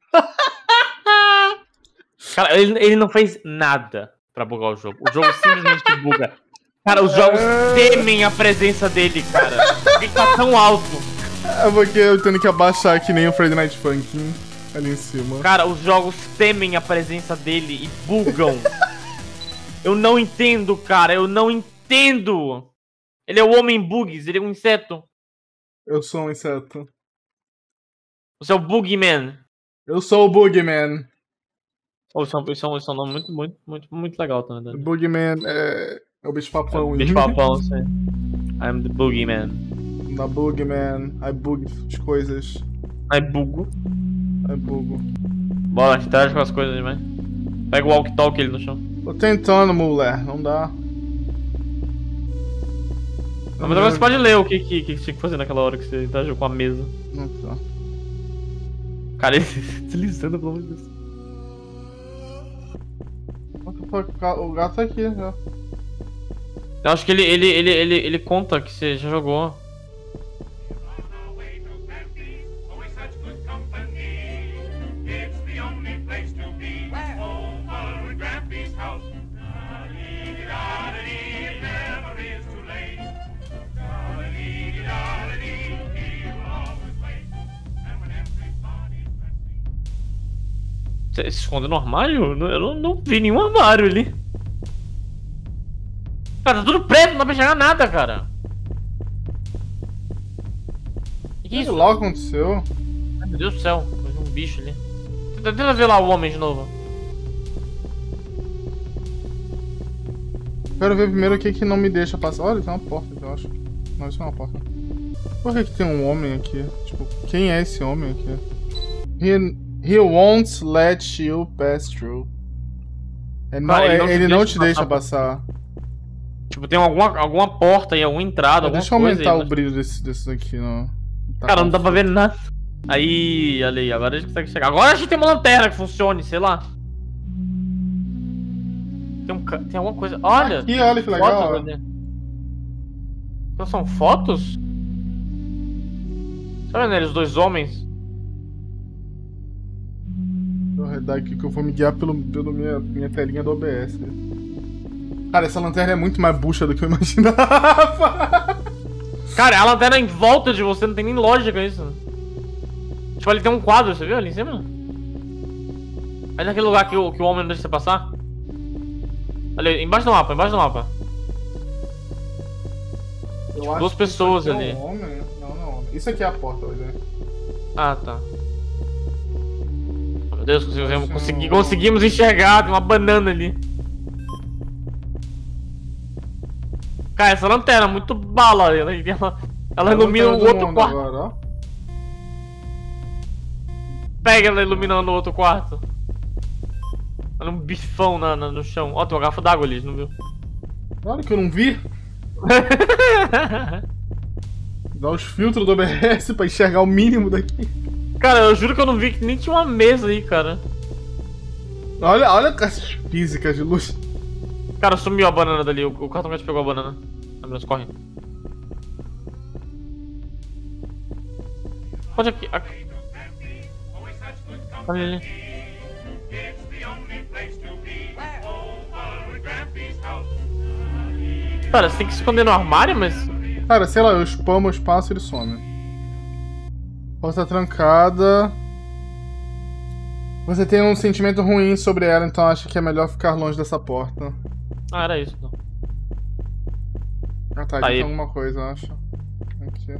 Cara, ele, ele não fez nada pra bugar o jogo. O jogo simplesmente buga. Cara, os jogos temem a presença dele, cara. Porque ele tá tão alto. É porque eu tenho que abaixar que nem o Friday Night Funkin' ali em cima. Cara, os jogos temem a presença dele e bugam. Eu não entendo, cara. Eu não entendo. Ele é o homem bugs. Ele é um inseto. Eu sou um inseto. Você é o Boogeyman. Eu sou o Boogeyman. Oh, isso, é um, isso, é um, isso é um nome muito, muito, muito, muito legal também. O Boogeyman é, é o bicho-papão. É bicho-papão, sim. I'm the Boogeyman. Da Boogeyman. I bug as coisas. I bugo. I bugo. Bora, interage com as coisas, né? Pega o walkie-talkie ali no chão. Tô tentando, mulher. Não dá. Mas agora você pode ler o que, que, que você tinha que fazer naquela hora que você interagiu com a mesa. Não tá. Cara, ele deslizando, pelo amor de Deus. O gato tá aqui já. Eu acho que ele, ele, ele, ele, ele conta que você já jogou. Você se esconde no armário? Eu não, não vi nenhum armário ali. Cara, tá tudo preto, não dá pra enxergar nada, cara. O que é isso? O que logo aconteceu? Ai, meu Deus do céu, tem um bicho ali. Tenta, tenta ver lá o homem de novo. Quero ver primeiro o que que não me deixa passar. Olha, tem uma porta aqui, eu acho. Não, isso não é uma porta. Por que que tem um homem aqui? Tipo, quem é esse homem aqui? He, he won't let you pass through. Ele não, Cara, ele não ele te não deixa te deixa passar. passar. Tipo, tem alguma, alguma porta aí, alguma entrada, alguma Deixa eu coisa aumentar aí, o mas... brilho desse, desse daqui, não. Tá Cara, não dá pra ver nada. Aí, olha aí, agora a gente consegue chegar. Agora a gente tem uma lanterna que funcione, sei lá. Tem, um, tem alguma coisa. Olha! Aqui, olha que legal. Fotos, olha. Então são fotos? Tá vendo eles, os dois homens? Vou redar aqui que eu vou me guiar pelo, pelo minha, minha telinha do O B S. Cara, essa lanterna é muito mais bucha do que eu imaginava. Cara, a lanterna em volta de você, não tem nem lógica isso. Tipo, ali tem um quadro, você viu ali em cima? Aí naquele lugar que o, que o homem não deixa você passar. Ali, embaixo do mapa, embaixo do mapa. Eu tipo, acho duas que pessoas isso aqui ali. é um homem. Não, não. Isso aqui é a porta, olha. Ah, tá. Oh, meu Deus, conseguimos, consegui, conseguimos enxergar, tem uma banana ali. Cara, essa lanterna é muito bala, ela, ela, ela ilumina o outro quarto. Agora, ó. Pega ela iluminando o outro quarto. Olha um bifão na, na, no chão. Ó, tem uma garrafa d'água ali, não viu? Olha que eu não vi. Dá os filtros do O B S pra enxergar o mínimo daqui. Cara, eu juro que eu não vi que nem tinha uma mesa aí, cara. Olha, olha as físicas de luz. Cara, sumiu a banana dali, o, o cartão gato pegou a banana. A menos corre. Pode aqui. aqui. Olha ali. Cara, você tem que se esconder no armário, mas... Cara, sei lá, eu spamo o espaço e ele some. Porta trancada. Você tem um sentimento ruim sobre ela, então acha que é melhor ficar longe dessa porta. Ah, era isso, então. Ah tá, aqui tem alguma coisa, eu acho. Aqui.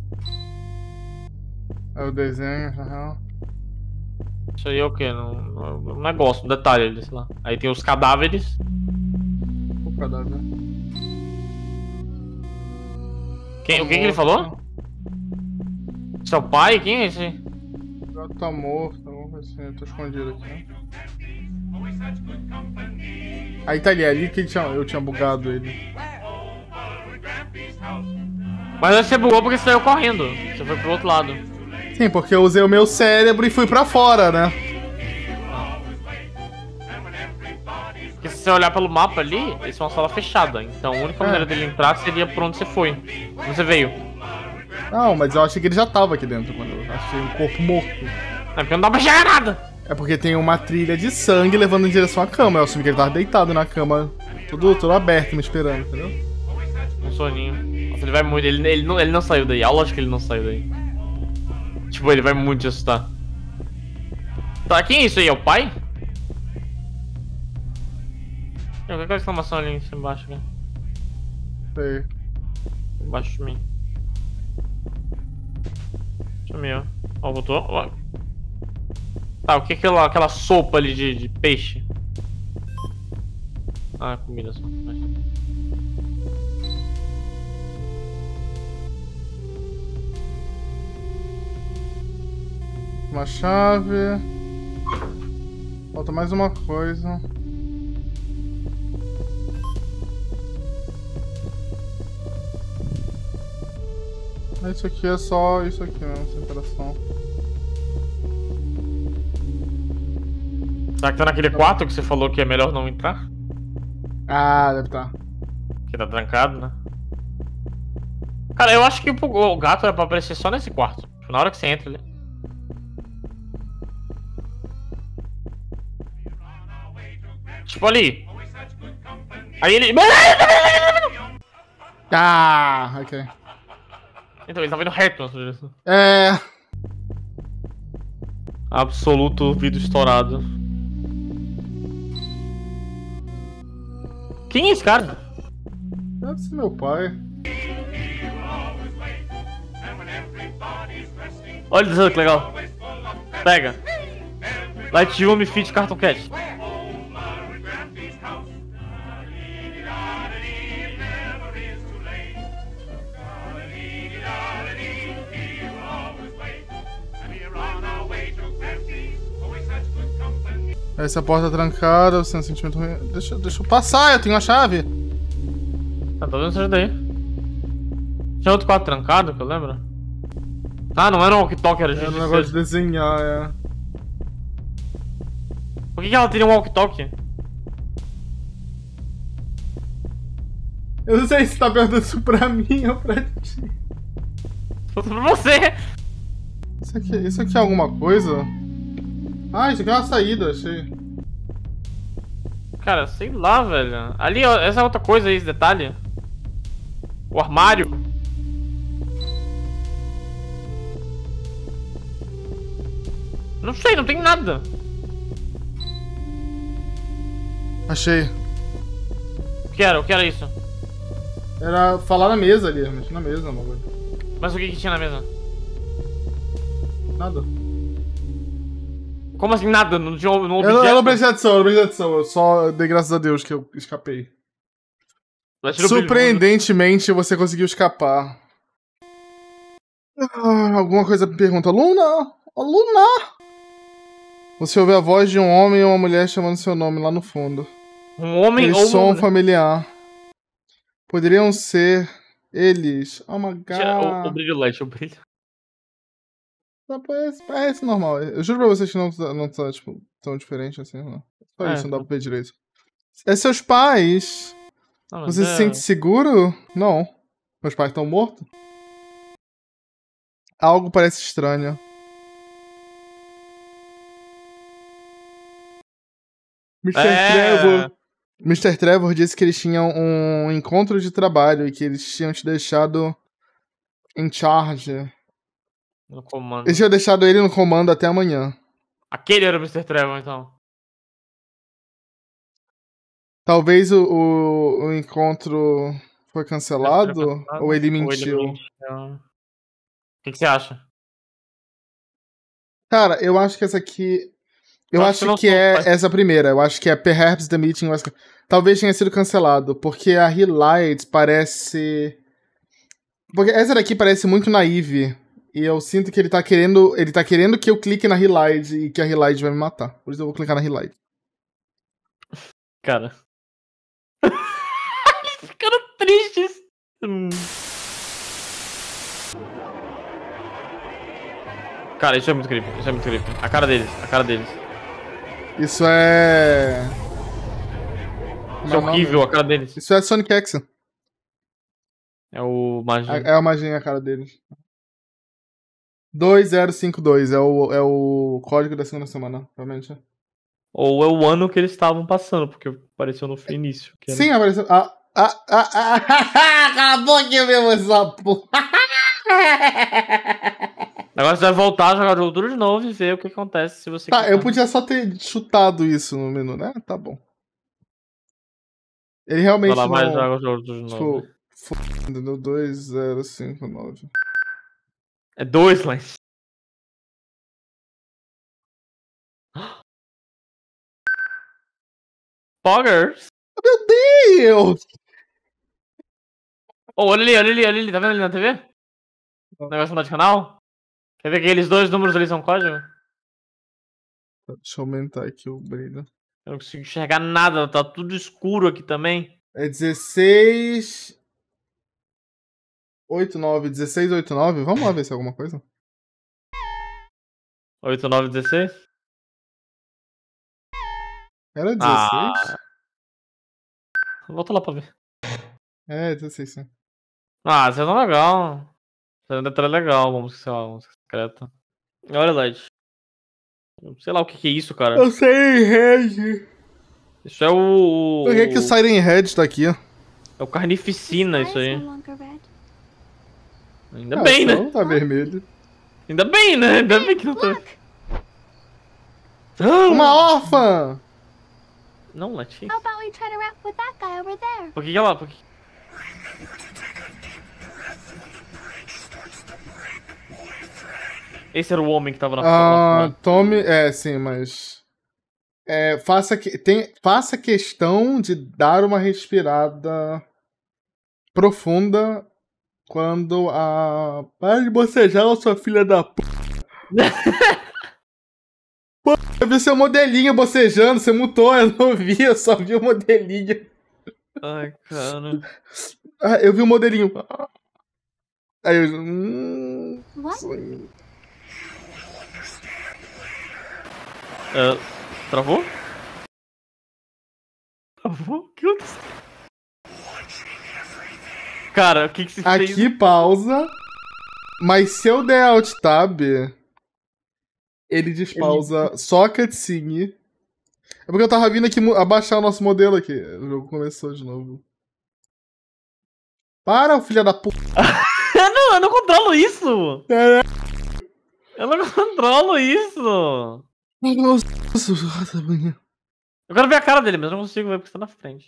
É o desenho, já. Isso aí é o que? Um negócio, um detalhe ali, sei lá. Aí tem os cadáveres. O cadáver. Quem, o que, que ele falou? Seu pai? Quem é esse? O gato tá morto, assim, eu tô escondido aqui, né? Aí tá ali, ali que ele tinha, eu tinha bugado ele. Mas você bugou porque você saiu correndo. Você foi pro outro lado. Sim, porque eu usei o meu cérebro e fui pra fora, né? Porque se você olhar pelo mapa ali, isso é uma sala fechada. Então a única é. maneira dele entrar seria por onde você foi. Onde você veio. Não, mas eu achei que ele já tava aqui dentro quando eu achei um corpo morto. É porque não dá pra chegar nada. É porque tem uma trilha de sangue levando em direção à cama. Eu assumi que ele tava deitado na cama, tudo, tudo aberto, me esperando, entendeu? Um soninho. Nossa, ele vai muito. Ele, ele, não, ele não saiu daí. A lógica que ele não saiu daí. Tipo, ele vai muito te assustar. Tá, quem é isso aí? É o pai? Tem qualquer exclamação ali embaixo, cara. Sei. Embaixo de mim. Sumiu. Ó, voltou. Ó. Tá, o que é aquela, aquela sopa ali de, de peixe? Ah, comida só. Uma chave. Falta mais uma coisa. Isso aqui é só isso aqui mesmo, essa interação. Será que tá naquele quarto que você falou que é melhor não entrar? Ah, deve estar. Que tá trancado, né? Cara, eu acho que o gato é pra aparecer só nesse quarto. Na hora que você entra ali. Tipo ali. Aí ele... Ah, ok. Então, ele tá vindo reto na sua direção. É... Absoluto vidro estourado. Quem é esse cara? Deve ser meu pai. Olha isso que legal. Pega. Lightroom Fit Cartoon Cat. Essa porta trancada, você tem um sentimento ruim. Deixa, deixa eu passar, eu tenho a chave. Ah, tô vendo isso daí. Tinha outro quarto trancado, que eu lembro. Ah, não era um walkie-talkie, era É um de negócio de desenhar, é. Por que, que ela teria um walkie-talkie? Eu não sei se tá perguntando isso pra mim ou pra ti. Tô pra você! Isso aqui, isso aqui é alguma coisa? Ah, isso aqui é uma saída, achei. Cara, sei lá, velho. Ali, ó, essa outra coisa aí, esse detalhe. O armário. Não sei, não tem nada. Achei. O que era? O que era isso? Era falar na mesa ali, mexer na mesa, mano. Mas o que que tinha na mesa? Nada. Como assim nada? Não tinha um Eu objeto? não, eu não prestei atenção, eu não prestei atenção. Eu só dei graças a Deus que eu escapei. Surpreendentemente, você conseguiu escapar. Ah, alguma coisa me pergunta. Luna! Oh, Luna! Você ouve a voz de um homem ou uma mulher chamando seu nome lá no fundo. Um homem Eles ou som uma... familiar. Poderiam ser eles. Oh my god. O, o brilho light, o brilho. Não, parece, parece normal. Eu juro pra vocês que não, não tá, tipo, tão diferente assim, não. Só É, isso, não dá pra ver direito. É seus pais. Não, Você é... se sente seguro? Não. Meus pais estão mortos? Algo parece estranho. mister É... Trevor. mister Trevor disse que eles tinham um encontro de trabalho e que eles tinham te deixado em charge. No comando. Eles tinham deixado ele no comando até amanhã. Aquele era o mister Trevor, então. Talvez o, o, o encontro foi cancelado, cancelado ou ele ou mentiu. ele mentiu. O que, que você acha? Cara, eu acho que essa aqui... Eu, eu acho, acho que, que é faz... essa primeira. Eu acho que é Perhaps the Meeting was... Talvez tenha sido cancelado, porque a Relight parece... Porque essa daqui parece muito naive. E eu sinto que ele tá querendo... Ele tá querendo que eu clique na Relight e que a Relight vai me matar. Por isso eu vou clicar na Relight. Cara... Eles ficaram tristes. Hum. Cara, isso é muito creepy. Isso é muito creepy. A cara deles, a cara deles. Isso é... Isso é horrível, a cara deles. Isso é Sonic X. É o Magia. É a Magia a cara deles. dois zero cinco dois é o, é o código da segunda semana, realmente. Ou é o ano que eles estavam passando, porque apareceu no início. Que era... Sim, apareceu. Ah, ah, ah, ah, cala a boca, meu sapo. Agora você vai voltar a jogar o jogo tudo de novo e ver o que acontece se você... Tá, clicar. eu podia só ter chutado isso no menu, né? Tá bom. Ele realmente Vai lá, vai não... jogar o jogo tudo de novo. Tipo, f***, no dois zero cinco nove. É dois, Lance. Poggers. Meu Deus! Oh, olha ali, olha ali, olha ali. Tá vendo ali na T V? O negócio mudar de canal? Quer ver que aqueles dois números ali são código? Deixa eu aumentar aqui o brilho. Eu não consigo enxergar nada, tá tudo escuro aqui também. É dezesseis... oito nove, dezesseis oito nove. Vamos lá ver se é alguma coisa. oito, nove, dezesseis? Era dezesseis? Ah. Volta lá pra ver. É, dezesseis sim. Ah, isso é tão legal. Isso é um detalhe legal, vamos sei lá, música secreta. Olha, Light. Sei lá o que que é isso, cara. Eu sei, Red. Isso é o... Por que que o Siren Head tá aqui? É o Carnificina, isso aí. Ainda Ah, bem, só né? não tá vermelho. Ainda bem, né? Ainda bem que não tá... Uma órfã! Não, Light. How about we try to rap with that guy over there? Por que que ela... Por que... Esse era o homem que tava na Ah, foto. tome... É, sim, mas... É, faça, que... Tem... faça questão de dar uma respirada profunda quando a... Para de bocejar, sua filha da p... Pô, eu vi seu modelinho bocejando, você mutou, eu não vi, eu só vi o modelinho. Ai, cara. Ah, eu vi o modelinho. Aí eu... Hum... What? Uh, travou? Travou? O que aconteceu? Cara, o que que se fez? Aqui pausa, mas se eu der Alt Tab, ele despausa ele... só a cutscene. É porque eu tava vindo aqui abaixar o nosso modelo aqui. O jogo começou de novo. Para, filha da puta. eu, não, eu não controlo isso! É. Eu não controlo isso! Nossa, eu quero ver a cara dele, mas eu não consigo ver porque tá na frente.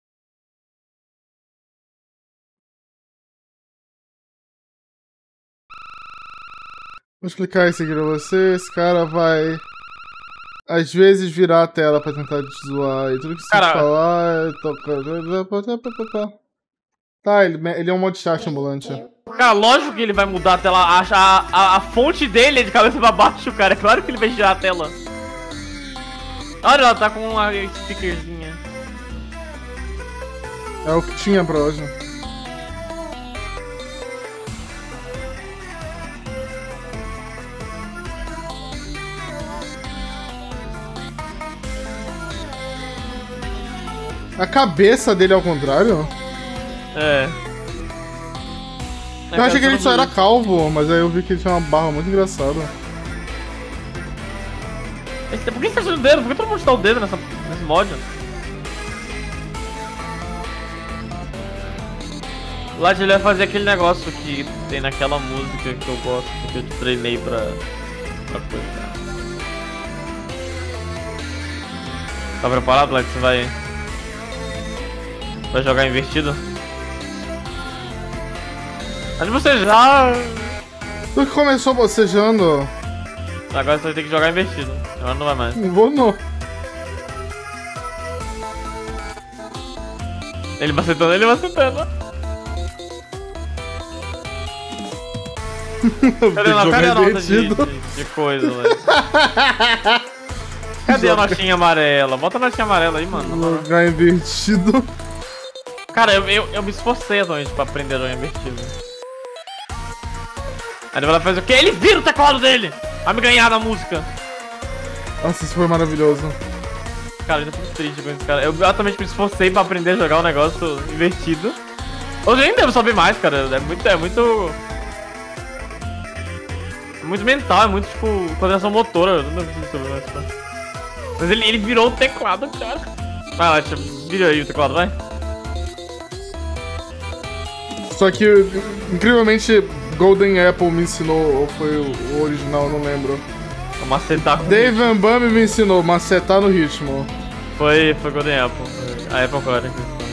Vou explicar isso aqui pra você. Esse cara vai, às vezes, virar a tela pra tentar te zoar. E tudo que você cara... falar... Toca... Tá, ele, ele é um mod chat ambulante. Cara, lógico que ele vai mudar a tela. A, a, a, a fonte dele é de cabeça pra baixo, cara. É claro que ele vai girar a tela. Olha, ela tá com uma speakerzinha. É o que tinha pra hoje. A cabeça dele é ao contrário? É. Eu achei que ele só era calvo, mas aí eu vi que ele tinha uma barra muito engraçada. Por que você tá tirando o dedo? Por que todo mundo tá o dedo nessa, nesse mod? O Light, ele vai fazer aquele negócio que tem naquela música que eu gosto, que eu te treinei pra, pra coisa. Tá preparado, Light? Você vai... Vai jogar invertido? Mas você já... Tu que começou bocejando. Agora você vai ter que jogar invertido. Agora não vai mais. Não vou não. Ele macetando, ele macetando. Cadê, a, cadê a nota de, de, de coisa, velho? Cadê Joga. a notinha amarela? Bota a notinha amarela aí, mano. Jogar invertido. Cara, eu, eu, eu me esforcei atualmente pra aprender a jogar invertido. Aí ele vai lá e faz o quê? Ele vira o teclado dele! Vai me ganhar na música. Nossa, isso foi maravilhoso. Cara, eu ainda fico triste com esse cara. Eu atualmente me esforcei pra aprender a jogar um negócio invertido. Hoje eu nem devo saber mais, cara. É muito... É muito... É muito mental, é muito, tipo, coordenação motora. Eu não sei sobre mais, tá? Mas ele, ele virou o teclado, cara. Vai lá, deixa, vira aí o teclado, vai. Só que, incrivelmente, Golden Apple me ensinou, ou foi o original, não lembro. O macetar com Dave Van Bumme me ensinou, macetar no ritmo. Foi, foi Golden Apple. A Apple agora.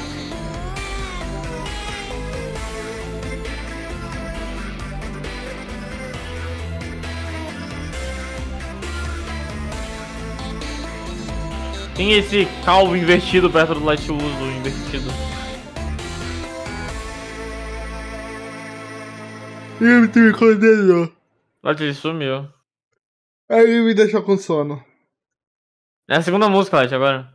Tem esse calvo invertido perto do Light Uso invertido. Ele me condenou. Light, ele sumiu. Aí ele me deixou com sono. É a segunda música, Light, agora.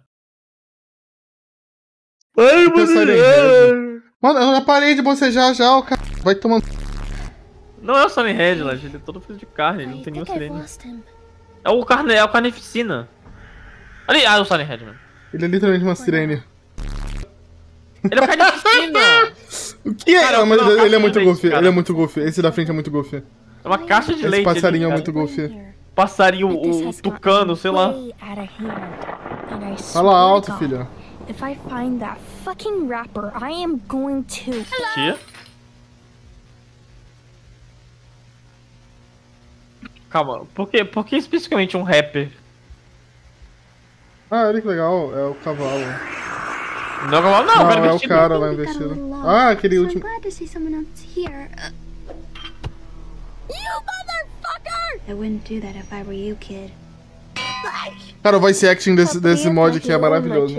Ai, mano. Mano, eu já parei de bocejar já, o cara. Vai tomando. Não é o Sunny Red, Light, ele é todo feito de carne, ele não tem nenhuma sirene. É o carne, é o carnificina. Ali, ah, o Sunny Red, mano. Ele é literalmente uma sirene. Ele é o carnificina! O que é? Cara, Não, mas não, ele é muito leite, goofy, cara. ele é muito goofy. Esse da frente é muito goofy. É uma caixa de Esse leite. passarinho ali, é muito cara. goofy. Passarinho, o, o tucano, sei lá. Fala alto, filha. If I find that fucking rapper, I am going to. Tia? Calma, por que, por que especificamente um rapper? Ah, olha que legal, é o cavalo. Não, cavalo não, não cara é o vestido. cara lá investido. Ah, aquele último. I'm glad to see someone else here. You motherfucker! I wouldn't do that if I were you, kid. Cara, o voice acting desse, desse mod aqui é maravilhoso.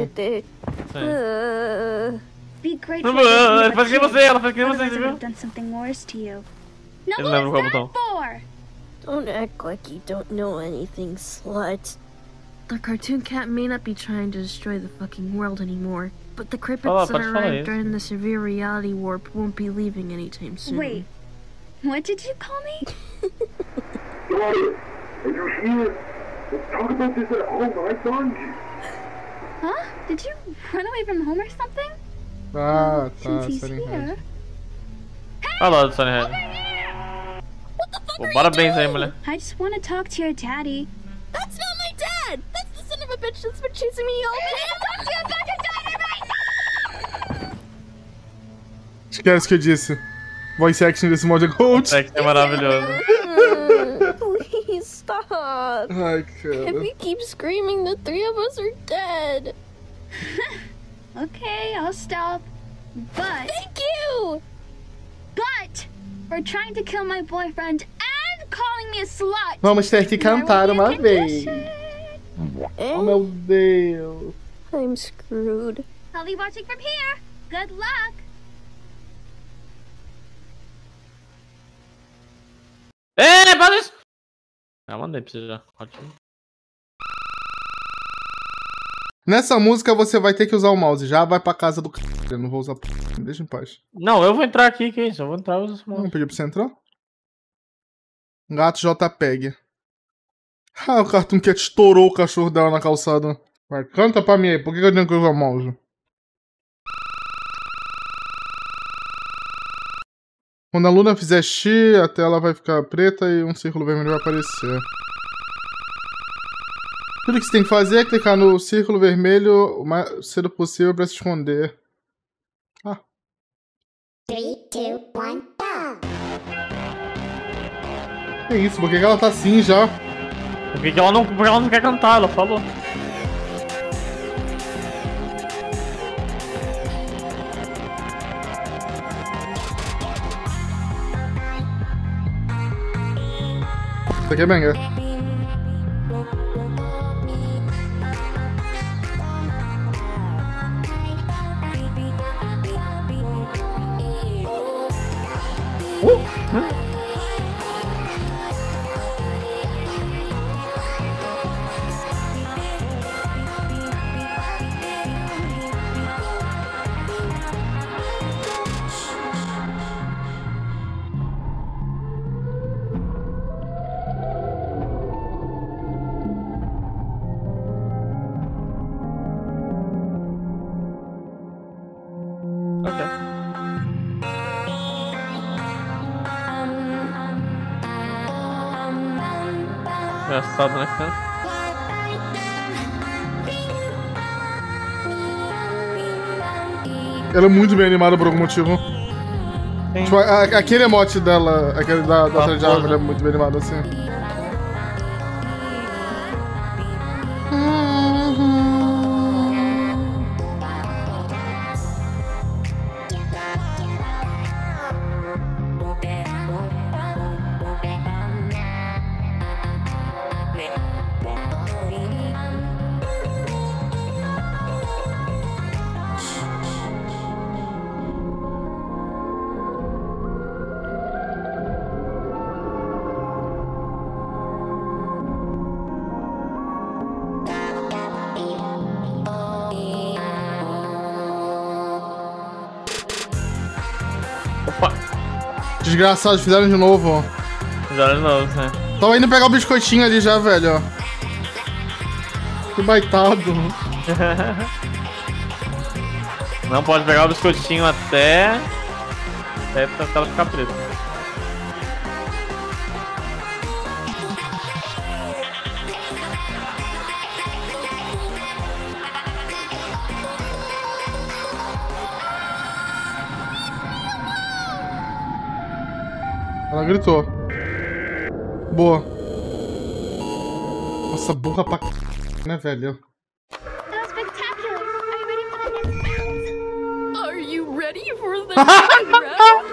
Uh, Be grateful. Não, ela faz que você, ela faz que você, Otherwise I would viu? have done something worse to you. Now Ele what lembra is qual that botão. for? don't act like you don't know anything, slut. The cartoon cat may not be trying to destroy the fucking world anymore, but the Crippets Fala, that pode falar arrived isso. during the severe reality warp won't be leaving anytime soon. Wait, what did you call me? Daughter, are you here? Let's talk about this at home. I found you. Huh? Did you run away from home or something? Ah, tá, Since he's Sunny here. Red. Olha lá do Sunny Red. Pô, parabéns aí, mulher. I just want to talk to your daddy. That's not my dad! That's the son of a bitch that's been chasing me all day! Talk to your fucking daddy right now! Esquece o que eu disse. Voice acting desse mod é gold. É que é maravilhoso. Please stop! Ai, cara. If we keep screaming, the three of us are dead! Okay, I'll stop. But... Thank you! But... For trying to kill my boyfriend and calling me a slut! Vamos ter que cantar uma vez. Eh? Oh, meu Deus. I'm screwed. I'll be watching from here. Good luck. É, para isso! Já mandei pra você já. Ótimo. Nessa música você vai ter que usar o mouse. Já vai pra casa do cara. Eu não vou usar. Me deixa em paz. Não, eu vou entrar aqui, que isso? Eu vou entrar e uso esse Não mouse. pediu pra você entrar? Gato JPEG. Ah, o Cartoon Cat estourou o cachorro dela na calçada. Vai, canta pra mim aí. Por que eu tenho que usar o mouse? Quando a Luna fizer X, a tela vai ficar preta e um círculo vermelho vai aparecer. Tudo que você tem que fazer é clicar no círculo vermelho o mais cedo possível pra se esconder. Ah. three, two, one, go! Que isso? Por que que ela tá assim já? Por que que ela não, porque ela não quer cantar? Ela falou. Isso aqui é banger. Uh! Engraçado, né, cara? Ela é muito bem animada por algum motivo. Sim. Tipo, a, aquele emote dela, aquele da, da ah, de árvore é muito bem animado assim. Desgraçados, fizeram de novo, ó. Fizeram de novo, né? Tava indo pegar o biscoitinho ali já, velho, ó. Que baitado. Não pode pegar o biscoitinho até... Até ela ficar preta. Ela gritou. Boa. Nossa, burra pra c... né, velho? Are you ready for the next round?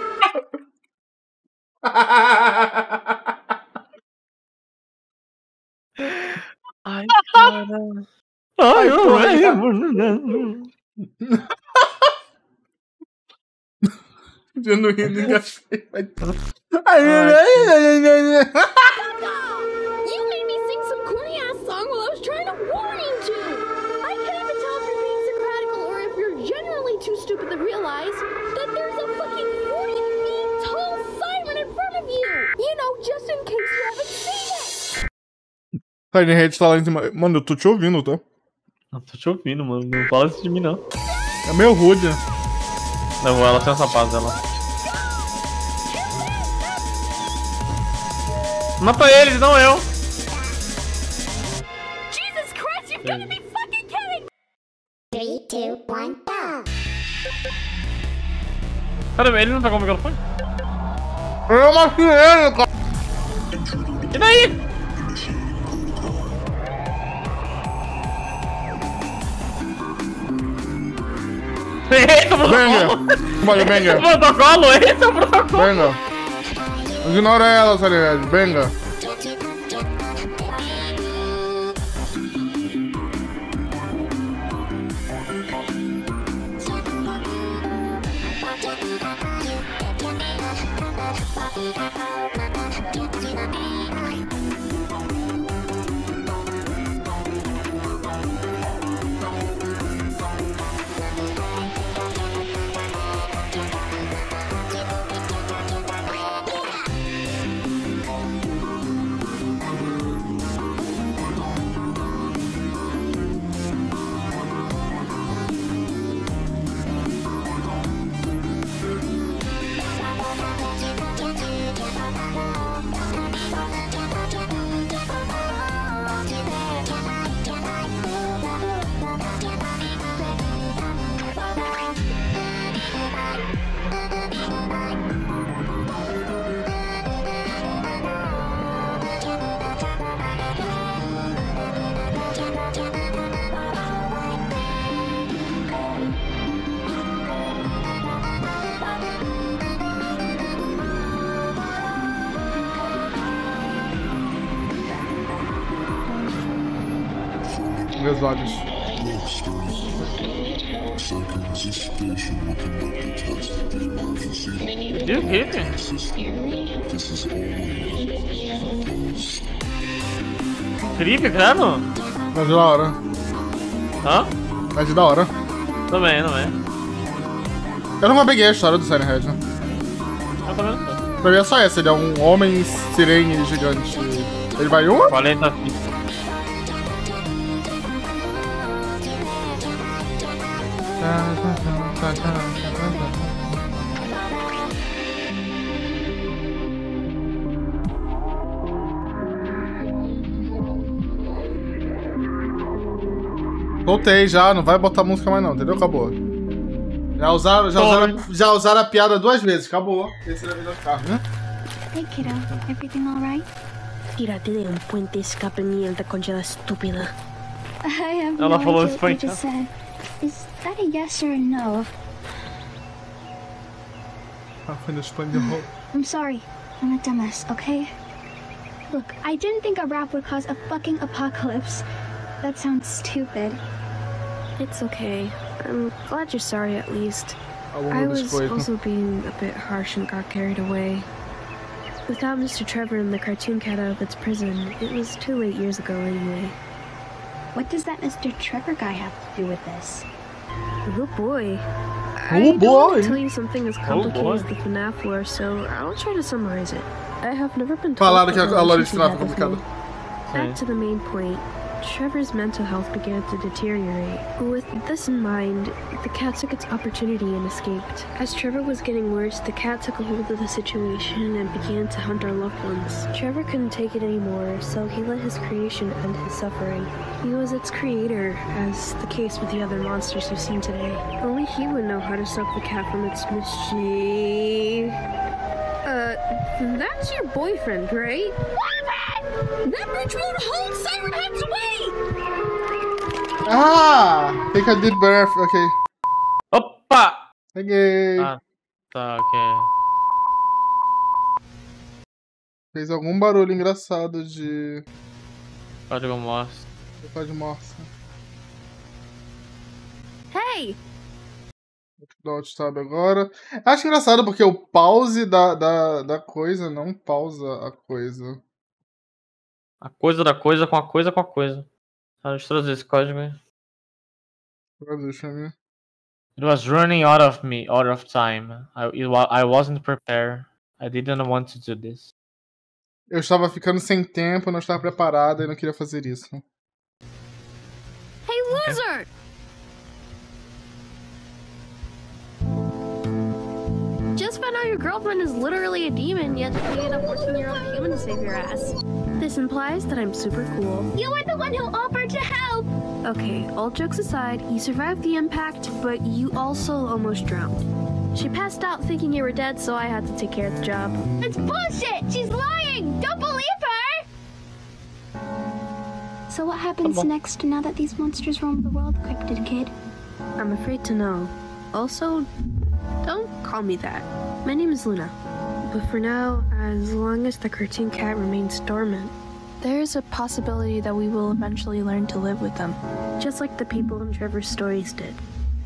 Ai, cara. Ai, eu Genuíno, engasguei. You made me sing some corny ass song while I was trying to warn you to. I can't even tell if you're being Socratical or if you're genuinely too stupid to realize that there's a fucking forty feet tall siren in front of you. You know, just in case you haven't seen it. Tiny Head tá lá em cima. Mano, eu tô te ouvindo, tá? Eu tô te ouvindo, mano. Não fala isso de mim, não. É meio rude. Não, ela tem essa paz dela. Mata eles, não eu. Jesus Christ, you've got to be fucking kidding! three, two, one, go! Cara, ele não pegou o microfone? Eu matei ele, cara. E daí? Esse é o protocolo! Vale, venga! Protocolo? Esse é o protocolo! Venga! Ignora ela, Tiny Head, venga! Meus olhos. E o que, Creepy, cara? Mas da hora. Hã? Mas da hora. Também, também. Eu nunca peguei a história do Tiny Head, né? Eu também não sei. Pra mim é só essa, ele é um homem sirene gigante. Ele vai um? quarenta fitas. Voltei já, não vai botar música mais não, entendeu? Acabou. Já usaram, já usaram, já usaram a piada duas vezes, acabou. Terceira vez vai ficar, né? Hey, kiddo. Everything all right? Tírate de um puente, escape mierda, congela estúpida. I have Ela no falou idea what you espanhol. just said. Is that a yes or a no? Ah, foi no espanhol. I'm sorry. I'm a dumbass, okay? Look, I didn't think a rap would cause a fucking apocalypse. That sounds stupid. It's okay. I'm glad you're sorry at least. I I was destroyed him. also being a bit harsh and got carried away. Without Mister Trevor and the cartoon cat out of its prison, it was too late years ago anyway. What does that Mister Trevor guy have to do with this? Oh boy. Oh I don't boy. want to tell you something as complicated boy. as the FNAF lore, so I'll try to summarize it. I have never been told Falaram que a, what a lore de relationship FNAF é had with complicada. me. Back to the main point. Trevor's mental health began to deteriorate. With this in mind, the cat took its opportunity and escaped. As Trevor was getting worse, the cat took a hold of the situation and began to hunt our loved ones. Trevor couldn't take it anymore, so he let his creation end his suffering. He was its creator, as the case with the other monsters we've seen today. Only he would know how to stop the cat from its mischief. Uh, that's your boyfriend, right? That bitch won't hold Siren Head's weight! Ah! Take a deep breath, ok. Opa! Peguei. Ah, tá, ok. Fez algum barulho engraçado de... Código Morse. Código Morse. Hey! Vou dar alt tab agora. Acho engraçado porque o pause da, da, da coisa não pausa a coisa. A coisa da coisa com a coisa com a coisa. Ah, deixa eu traduzir esse código aí. Deixa eu ver. It was running out of me, out of time. I, it, wa- I wasn't prepared. I didn't want to do this. Eu estava ficando sem tempo, não estava preparada e não queria fazer isso. Hey, loser! Just found out your girlfriend is literally a demon, yet you end up forcing your own human to save your ass. This implies that I'm super cool. You were the one who offered to help! Okay, all jokes aside, you survived the impact, but you also almost drowned. She passed out thinking you were dead, so I had to take care of the job. It's bullshit! She's lying! Don't believe her! So what happens next now that these monsters roam the world, Cryptid Kid? I'm afraid to know. Also, don't call me that. My name is Luna. But for now, as long as the cartoon cat remains dormant, There's a possibility that we will eventually learn to live with them. Just like the people in Trevor's stories did.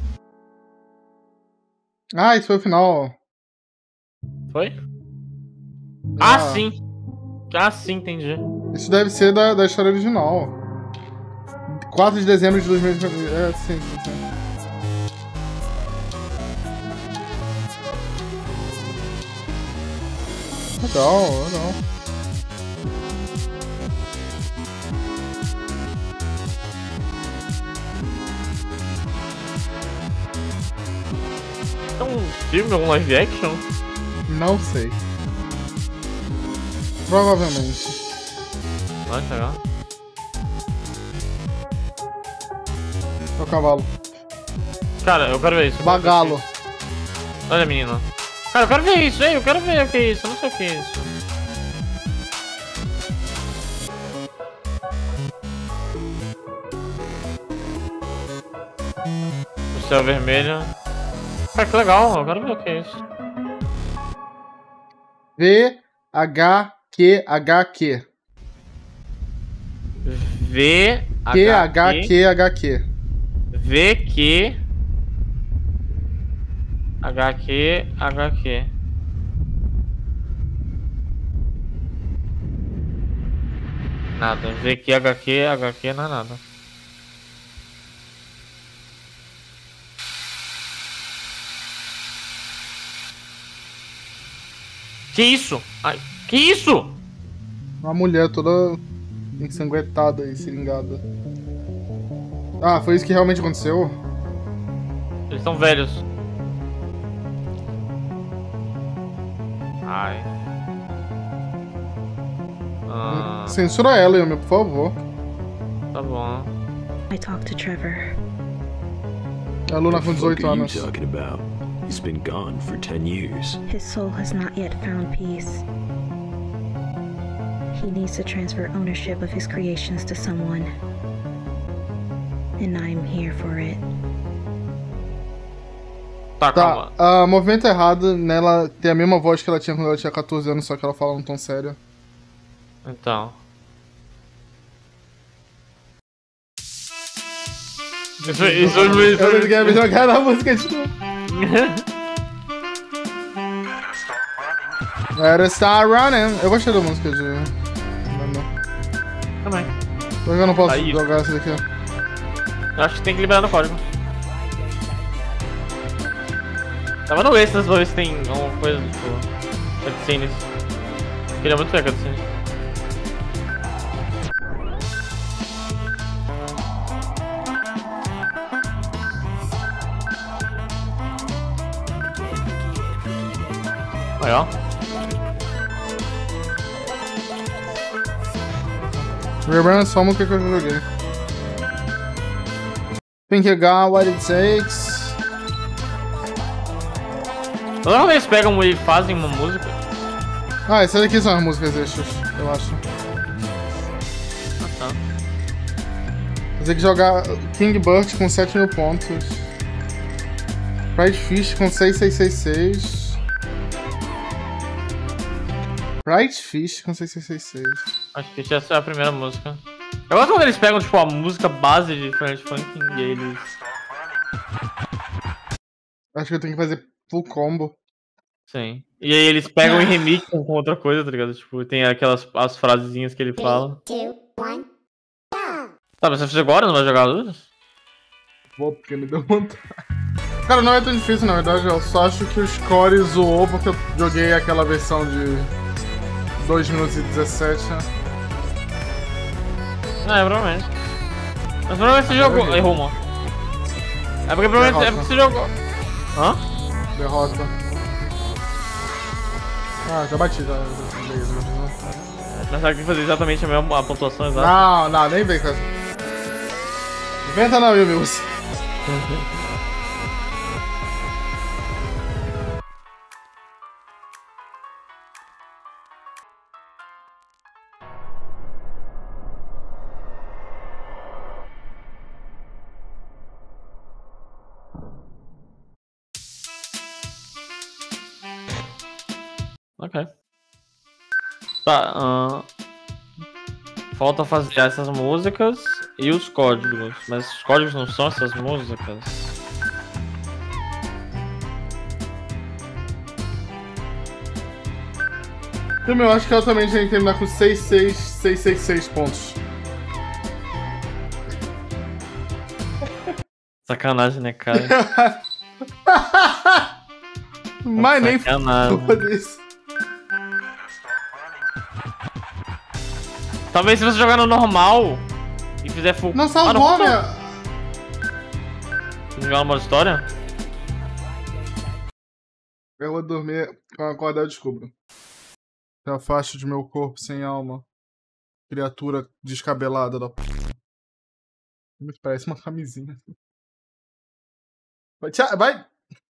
Ah, isso foi o final. Foi? Ah, ah sim. Ah, sim, entendi. Isso deve ser da, da história original. quatro de dezembro de dois mil e vinte. É, sim, sim, sim. Legal, legal. É um filme, um live action? Não sei. Provavelmente. Vai chegar. É o cavalo. Cara, eu quero ver isso. Bagalo. Olha, menina. Cara, eu quero ver isso, hein? Eu quero ver o que é isso. Eu não sei o que é isso. O céu vermelho. Cara, que legal. Eu quero ver o que é isso. V H Q H Q. V Q H Q H Q. V Q H Q H Q. Nada. V Q H Q H Q não é nada. Que isso? Ai, que isso? Uma mulher toda ensanguentada e seringada. Ah, foi isso que realmente aconteceu? Eles estão velhos. Ai. Ah. Censura ela, Yumi, por favor. Tá bom. I talked to Trevor. A Luna com What the fuck dezoito are you anos. talking about? He's been gone for ten years. His soul has not yet found peace. He needs to transfer ownership of his creations to someone. And I'm here for it. Tá, calma. Tá, uh, movimento errado, nela tem a mesma voz que ela tinha quando ela tinha quatorze anos, só que ela fala num tom sério. Então. Isso, isso, isso, isso. Eu não quero jogar a música de novo. Let us start running. Eu gostei da música de... Também. Por que eu não posso Aí. jogar essa daqui? Eu acho que tem que liberar no código. Tava no extras pra ver se tem alguma coisa, tipo... cutscenes. Queria muito ver a cutscene. Aí, ó. Rerun é só uma que eu joguei. Think you got what it takes. Toda vez eles pegam e fazem uma música. Ah, essas aqui são as músicas extras, eu acho. Ah, tá. Você tem que jogar King Burt com sete mil pontos. Pride Fish com seis seis seis seis. Pride Fish com seis seis seis seis. Acho que essa é a primeira música. Eu gosto quando eles pegam, tipo, a música base de Planet Funkin' e eles... Acho que eu tenho que fazer full combo. Sim. E aí eles pegam e remixam com outra coisa, tá ligado? Tipo, tem aquelas as frasezinhas que ele fala. Tá, mas você fez agora? Não vai jogar Lunas? Vou, porque me deu vontade. Cara, não é tão difícil, na verdade. Eu só acho que o score zoou porque eu joguei aquela versão de dois minutos e dezessete. É, provavelmente. Mas provavelmente você jogou. Errou, mano. É porque provavelmente é porque você jogou. Hã? Derrota. Ah, já bati, já. Mas sabe que fazer exatamente a mesma a pontuação exata? Não, não, nem vem com essa. Inventa não, meu Deus. Ok. Tá, uh... falta fazer essas músicas e os códigos, mas os códigos não são essas músicas. Eu acho que ela também tem que terminar com seis seis seis seis seis pontos. Sacanagem, né, cara? Mas nem foda-se. Talvez se você jogar no normal e fizer full... Não salvou, ah, minha... Se jogar no modo história? Eu vou dormir com a corda, eu descubro. Se afaste de meu corpo sem alma. Criatura descabelada da p... Me parece uma camisinha. Vai, tchau, vai!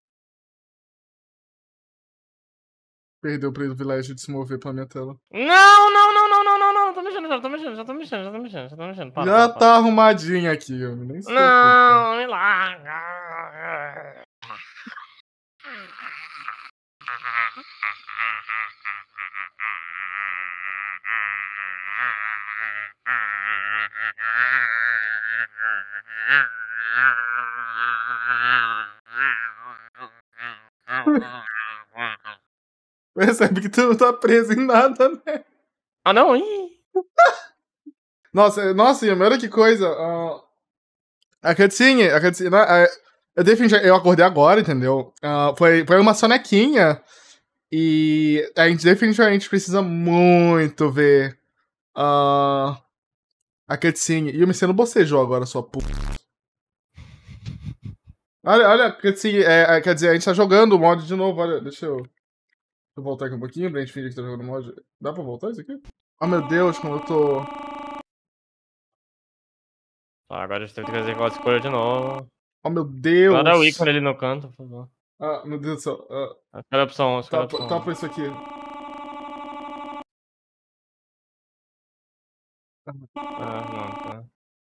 Perdeu o privilégio de se mover pela minha tela. Não, não, não, não, não, não, não. Tô mexendo, já tô mexendo, já tô mexendo, já tô mexendo, já tô mexendo. Para, já para, para. tá arrumadinho aqui, eu nem sei. Não, me larga. Percebe que tu não tá preso em nada, né? Ah, não, hein? Nossa, nossa, Yami, olha que coisa. Uh, a cutscene, a cutscene, uh, eu definitivamente, eu acordei agora, entendeu? Uh, foi, foi uma sonequinha. E a gente definitivamente precisa muito ver uh, a cutscene. E eu me sendo bocejou agora, sua puta. Olha, olha, a cutscene, é, quer dizer, a gente tá jogando o mod de novo, olha, deixa eu... Deixa eu voltar aqui um pouquinho pra gente fingir que tá jogando mod. Dá pra voltar isso aqui? Oh meu Deus, como eu tô... Ah, agora a gente teve que fazer igual a escolha de novo. Oh, meu Deus. Bota o ícone ali no canto, por favor. Ah, meu Deus do céu. Ah. Escolhe a opção, escolhe a Topa, opção. topa isso aqui. Ah, não, tá.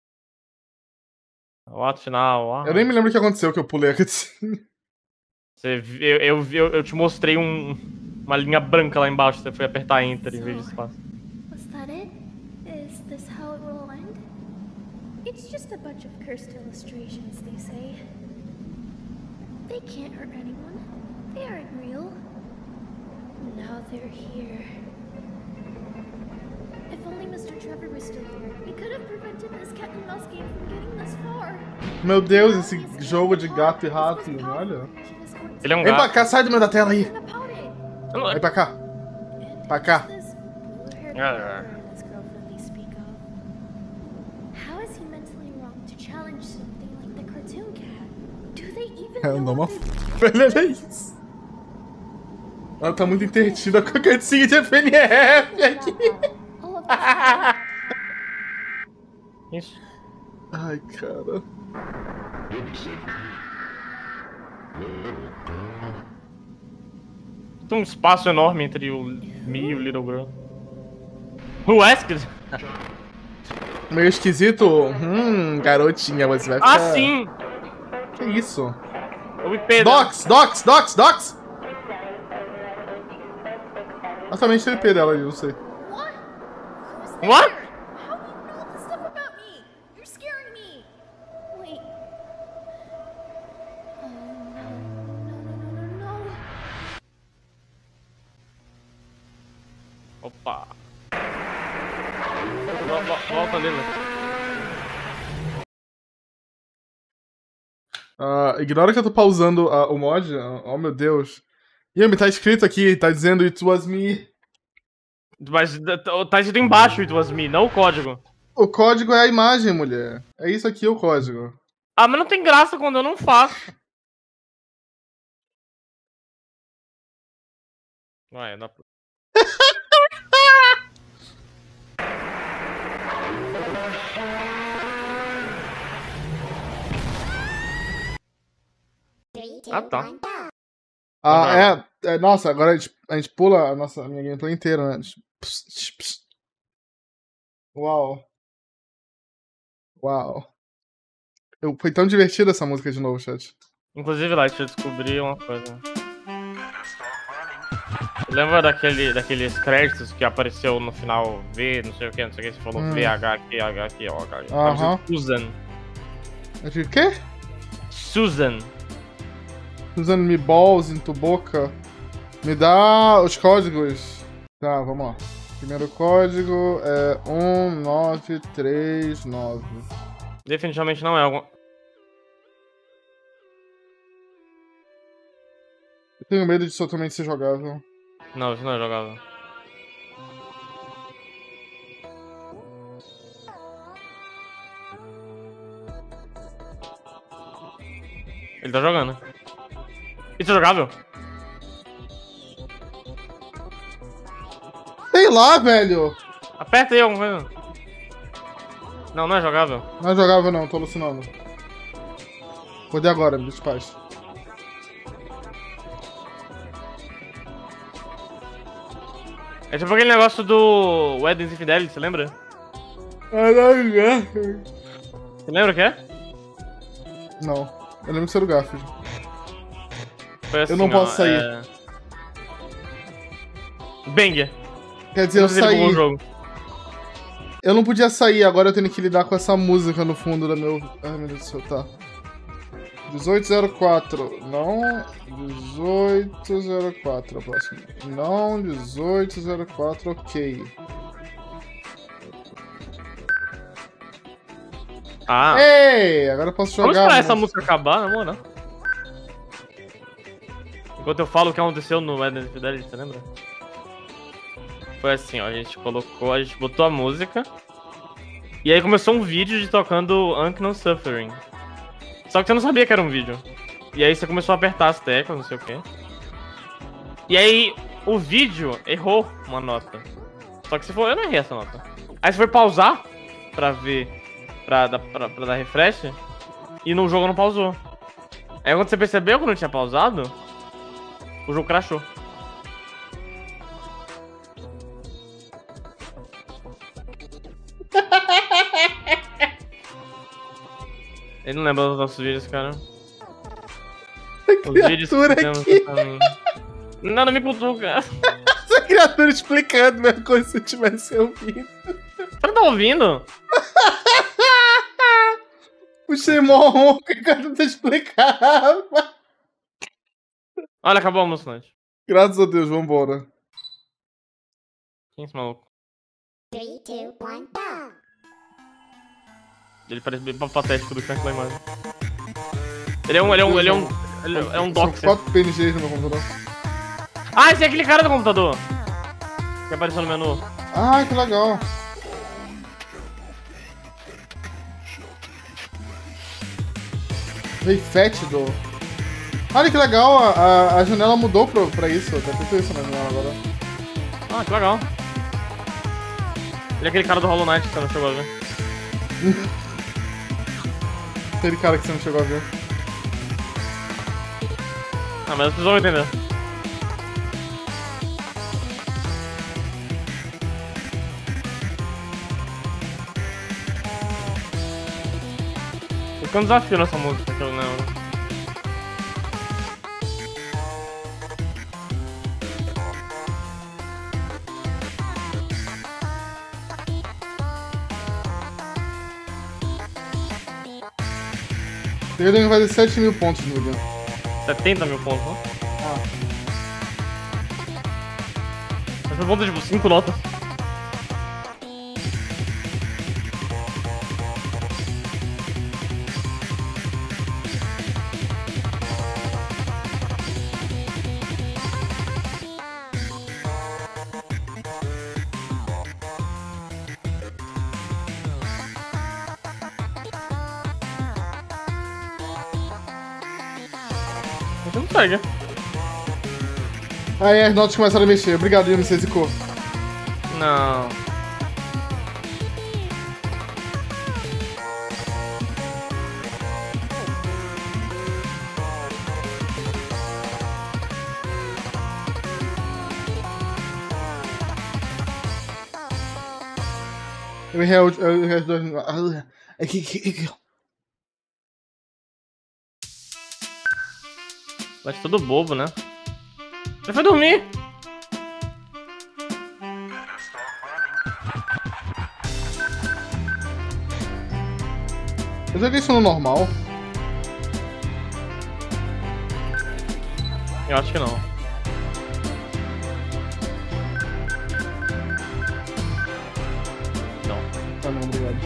O ato final, uau. Eu nem me lembro o que aconteceu, que eu pulei a cutscene. Você, eu, eu, eu, eu te mostrei um, uma linha branca lá embaixo, você foi apertar Enter em vez de espaço. Was that it? Is this how it will end? It's just a bunch of cursed illustrations, they say. They can't hurt anyone. They aren't real. Now they're here. If only Mister Trevor was still here, we could have prevented this cat and mouse game from getting this far. Meu Deus, esse jogo de gato e rato, olha. Ele é um Vem gato. pra cá, sai do meio da tela aí. Vem pra cá. Pra cá. Ah, How is he mentally wrong to challenge something like the cartoon cat? Do they even É know uma what they're velha, olha isso. Ela tá muito entretida com a cutscene de F N F aqui. Isso. Ai, cara. Tem um espaço enorme entre o Me e o Little Girl. Who asked? Meio esquisito. Hum, garotinha, você vai ficar... Ah, sim! Que isso? O I P Docs, Docs, Docs, Docs! Exatamente o I P dela ali, não sei. What? How do you know all this stuff about me? You're scaring me. Wait. Oh no, no, no, no, no, no. Opa. Volta ali, Uh, ignora que eu tô pausando uh, o mod. Uh, oh, meu Deus. Yami, tá escrito aqui, tá dizendo It was me. Mas tá escrito embaixo It was me, não o código. O código é a imagem, mulher. É isso aqui, o código. Ah, mas não tem graça quando eu não faço. Vai, dá pra... Ah, tá. Ah, é, é. Nossa, agora a gente, a gente pula a nossa a minha gameplay inteira, né? Pss, pss. Uau. Uau. Eu, foi tão divertida essa música de novo, chat. Inclusive, Light, eu descobri uma coisa. Lembra daquele, daqueles créditos que apareceu no final V, não sei o que, não sei o que, você falou hum. V, H, Q, H, Q, O, H. Aham. Susan. O quê? Susan. Susan me balls into boca. Me dá os códigos. Tá, vamos lá. Primeiro código é um nove três nove. Definitivamente não é algum... Eu tenho medo de totalmente ser jogável. Não, isso não é jogável. Ele tá jogando. Isso é jogável? Sei lá, velho. Aperta aí alguma coisa. Não, não é jogável. Não é jogável não, tô alucinando. Acordei agora, meus pais. É tipo aquele negócio do Weddings Infidelity, você lembra? Você lembra o que é? Não, eu lembro de ser o Garfield. Foi assim, eu não posso ó, sair. É... Banger. Quer dizer, eu saí. Eu não podia sair, agora eu tenho que lidar com essa música no fundo da meu... Ai, meu Deus do céu, tá. dezoito zero quatro, não, dezoito zero quatro, próximo. Não, dezoito zero quatro, ok. Ah. Ei, agora eu posso jogar. Vamos esperar essa música acabar, na moral. Enquanto eu falo o que aconteceu no Wedding Infidelity, você lembra? Foi assim, ó, a gente colocou, a gente botou a música. E aí começou um vídeo de tocando Unknown Suffering. Só que você não sabia que era um vídeo. E aí você começou a apertar as teclas, não sei o quê. E aí o vídeo errou uma nota. Só que você falou, eu não errei essa nota. Aí você foi pausar pra ver, pra dar, pra, pra dar refresh. E no jogo não pausou. Aí quando você percebeu que não tinha pausado, o jogo crashou. Ele não lembra dos nossos vídeos, cara. Os vídeos que temos aqui. Não, não me cutuca. Essa criatura explicando a mesma coisa se eu tivesse ouvido. Você não tá ouvindo? Puxei mó ronco e o cara não explicava. Olha, acabou o almoçante. Graças a Deus, vambora. Quem é esse maluco? three, two, one, go! Ele parece bem patético do que naquela imagem. Ele é um, ele é um, ele é um, ele é um doxer. São quatro P N Gs no meu computador. Ah, esse é aquele cara do computador. Que apareceu no menu. Ah, que legal. Veio fétido. Olha que legal, a, a, a janela mudou pra, pra isso. Deve ter isso na janela agora. Ah, que legal. Ele é aquele cara do Hollow Knight que você não chegou a ver. Aquele cara que você não chegou a ver. Ah, mas vocês vão entender. Tem um desafio nessa música que eu lembro. Eu tenho que fazer sete mil pontos no vídeo. setenta mil pontos, né? Ah. Essa ponta tipo cinco notas. Você não consegue. Aí as notas começaram a mexer. Obrigado, Yumi, você zicou. Não. Eu errei os dois. Aqui, aqui, aqui. Vai todo bobo, né? Ele foi dormir. Eu joguei isso no normal. Eu acho que não. Não. Tá não, obrigado.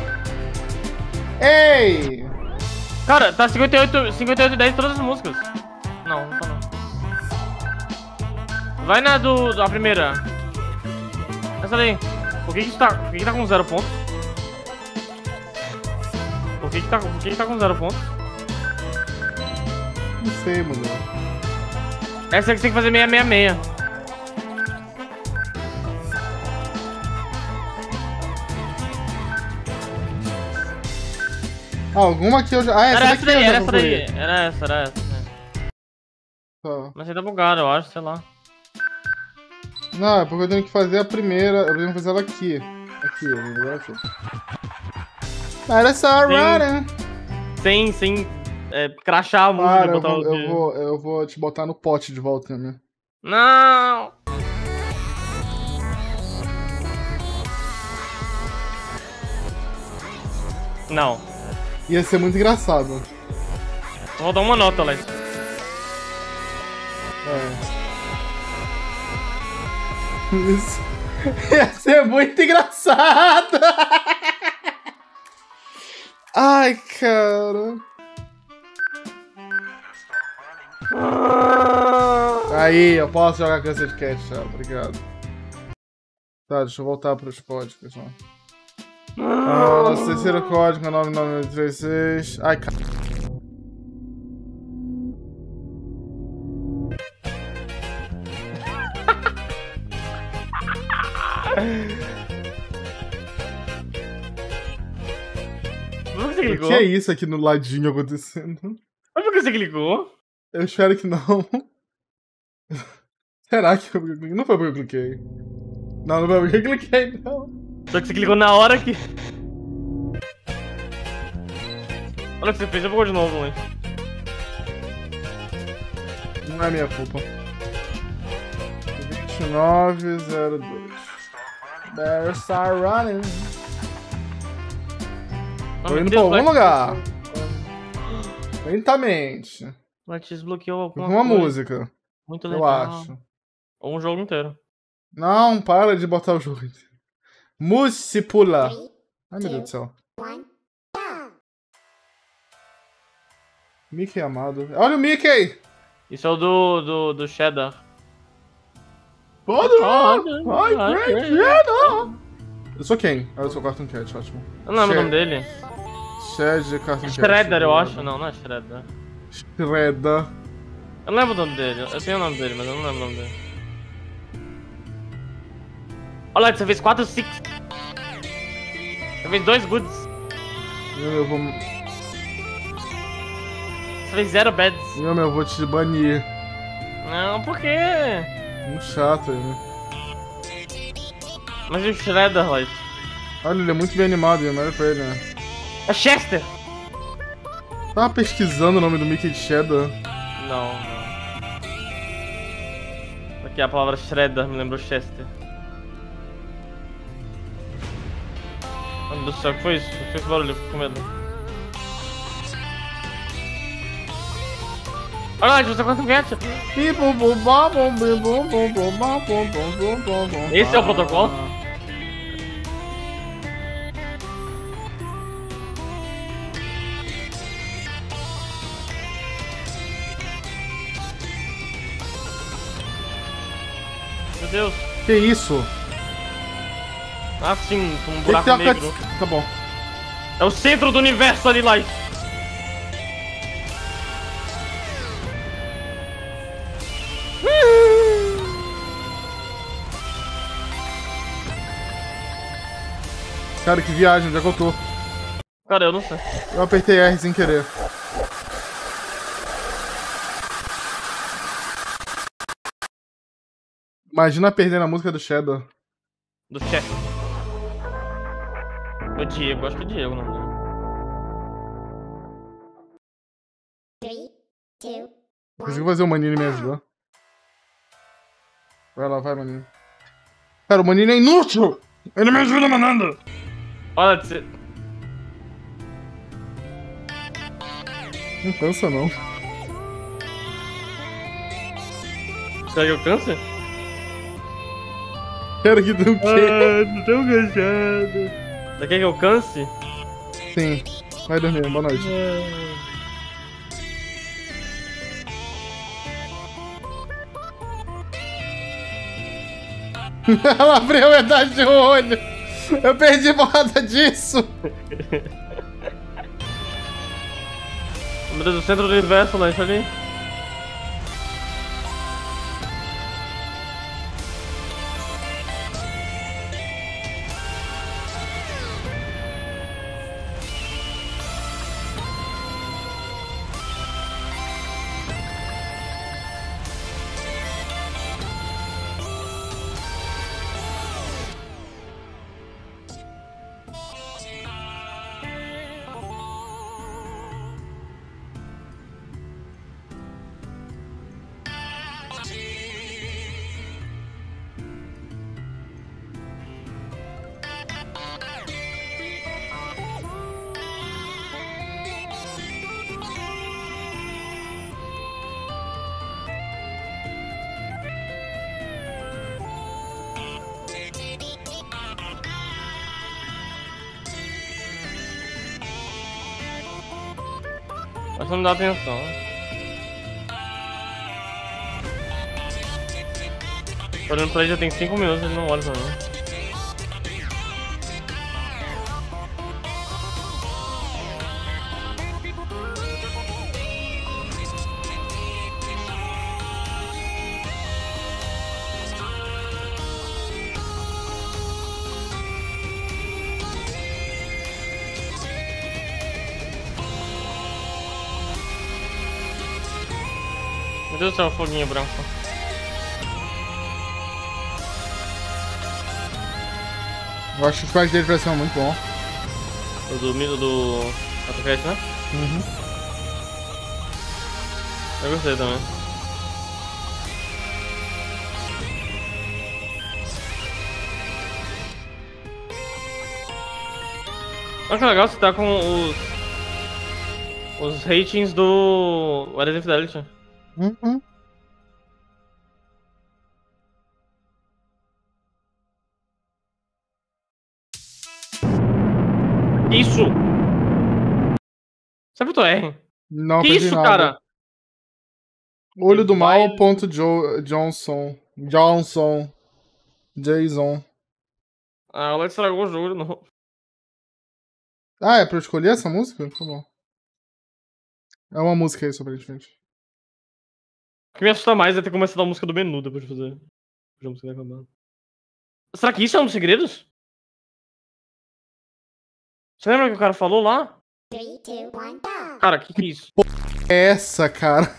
Ei! Cara, tá cinquenta e oito, cinquenta e oito e dez todas as músicas. Não, não tá não. Vai na do, da primeira. Essa daí. Por que que tá, por que que tá com zero pontos? Por que que tá, por que que tá com zero pontos? Não sei, mano. Essa aqui você tem que fazer seiscentos e sessenta e seis. Ah, alguma aqui eu já... Ah, essa era daqui essa daí, eu já era essa daí. concluí. Era essa, era essa. Tá. Mas ainda bugado, eu acho, sei lá. Não, é porque eu tenho que fazer a primeira. Eu tenho que fazer ela aqui. Aqui, eu vou fazer aqui. Era só né? Sem, sem é, crachar a música Para, e eu botar vou, o eu, vou, eu vou te botar no pote de volta, né? Não! Não. Ia ser muito engraçado. Vou dar uma nota, Alex. É. Isso. Ia ser muito engraçado! Ai, cara. Aí, eu posso jogar Cancel Cat, já. Obrigado. Tá, deixa eu voltar para os códigos, ó. Ah, nosso terceiro código é nove nove nove três seis. Ai, cara. Por que você O ligou? que é isso aqui no ladinho acontecendo? Mas por que que você clicou? Eu espero que não. Será que eu cliquei? Não foi porque eu cliquei. Não, não foi porque eu cliquei, não. Só que você clicou na hora que... Olha o que você fez, eu vou de novo, hein? Não é minha culpa. vinte e nove zero dois. Better start running. Oh, Tô indo pra algum lugar. Lentamente. Mas desbloqueou alguma uma coisa. música. Muito legal. Eu acho. Ou um jogo inteiro. Não, para de botar o jogo inteiro. Muscipula. Ai, meu Deus do céu. Mickey amado. Olha o Mickey! Isso é o do, do, do Cheddar. Pode! Ai, Great Cheddar! Eu sou quem? Ah, eu sou o Cartoon Cat, ótimo. Eu não lembro o nome dele. Shed Cartoon Cat. Shredder, eu acho. Não, não é Shredder. Shredder. Eu não lembro o nome dele. Eu tenho o nome dele, mas eu não lembro o nome dele. Olha, você fez quatro six. Você fez dois goods. Eu vou... Você fez zero beds. Não, meu, eu vou te banir. Não, por quê? Muito chato, né? Mas e o Shredder, Light? Olha, ele é muito bem animado, eu olha pra ele, né? É Chester! Tava pesquisando o nome do Mickey de Cheddar. Não, não. Aqui a palavra Shredder me lembrou Chester. Meu Deus do céu, o que foi isso? O que foi esse barulho? Eu fico com medo. Olha lá, você quanto get? Esse é o protocolo? Meu Deus. Que isso? Ah, sim, com um Que buraco que tem negro. a... Tá bom. É o centro do universo ali, Light. Cara, que viagem, onde é que eu tô? Cara, eu não sei. Eu apertei R sem querer. Imagina perdendo a música do Shadow. Do chefe. O Diego, acho que é o Diego o nome dele. three, two, Conseguiu fazer o Manini me ajudar. Vai lá, vai, Manini. Cara, o Manini é inútil! Ele me ajuda, manando! Olha, você... Não cansa, não. Será que eu canso? Quero que dê o quê? Ah, tô tão cansado. Você quer que eu canse? Sim. Vai dormir, boa noite. Ela abriu metade do olho. Eu perdi por causa disso. Meu Deus, o centro do universo, lá, isso ali. Acho que não dá atenção, né? Tô olhando pra ele já tem cinco minutos, ele não olha pra mim. Meu Deus do céu, foguinho branco. Eu acho que os pais dele parecem muito bom. O do Milo do Autocast, né? Uhum. Eu gostei também. Olha que legal, você tá com os... Os ratings do... What is Infidelity. Uhum. Isso! Você apertou R? Não, que apertei isso, nada. cara? Olho do mal, ponto jo Johnson. Johnson. Jason. Ah, ela estragou o jogo, não. Ah, é pra eu escolher essa música? Tá bom. É uma música aí, aparentemente. O que me assusta mais é ter começado a música do menu depois de fazer. A música acabar. Será que isso é um dos segredos? Você lembra que o cara falou lá? three, two, one, go! Cara, que que é isso? É essa, cara?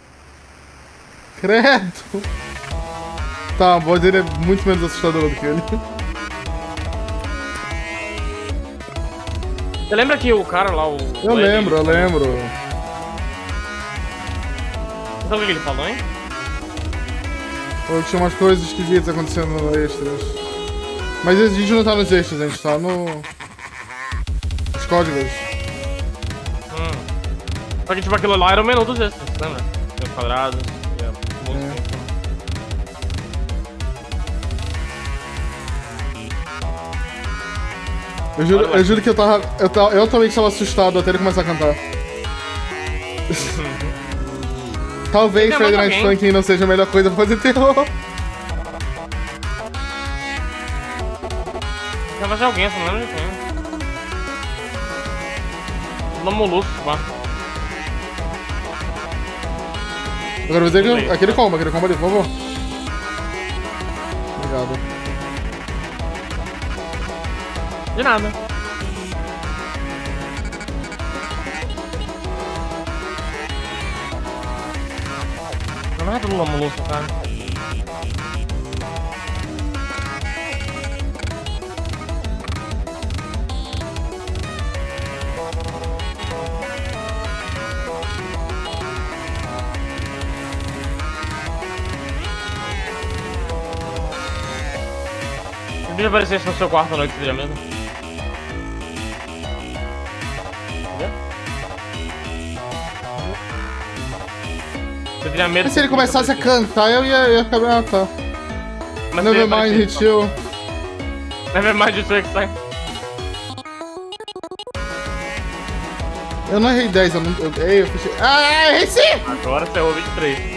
Credo! Tá, a voz dele é muito menos assustadora do que ele. Você lembra que o cara lá, o... Eu o lembro, eu lembro. Você sabe o que ele falou, hein? Pô, tinha umas coisas esquisitas acontecendo no extras. Mas a gente não tá nos extras, a gente tá no... Os códigos. Hum. Só que tipo, aquilo lá era o menu dos extras, lembra? Tem os quadrados, tem a música. É. Eu juro, eu juro que eu tava... Eu, tava, eu também estava assustado até ele começar a cantar. Talvez Friday Night Funkin' não seja a melhor coisa pra fazer terror. Já vai ser alguém, você não lembra de quem? No Molusco, vá. Agora você aquele, aquele combo, aquele combo ali, por favor. Obrigado. De nada. Não é do Lula Molusco, cara. Se o bicho aparecesse no seu quarto à noite, seria mesmo? Você teria medo? Mas se ele começasse a cantar, eu ia, ia ficar bem, ah, tá. Nevermind, hit you. Nevermind, hit you, exciting. Eu não errei dez, eu não... Eu, ei, eu fechei... Ah, errei sim! Agora você errou vinte e três.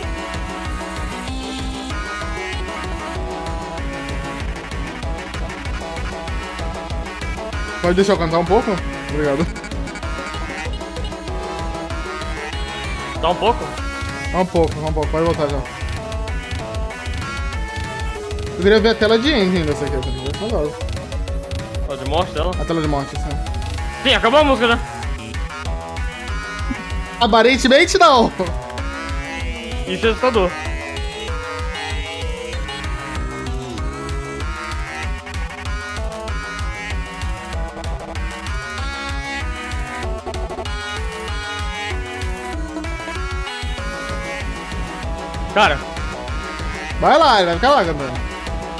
Pode deixar eu cantar um pouco? Obrigado. Dá um pouco? Dá um pouco, dá um pouco, pode voltar já. Eu queria ver a tela de ending dessa aqui, essa aqui é legal. Ó, de morte dela? A tela de morte, sim. Sim, acabou a música, né? Aparentemente não! Isso é assustador. Cara. Vai lá, ele vai ficar lá cantando.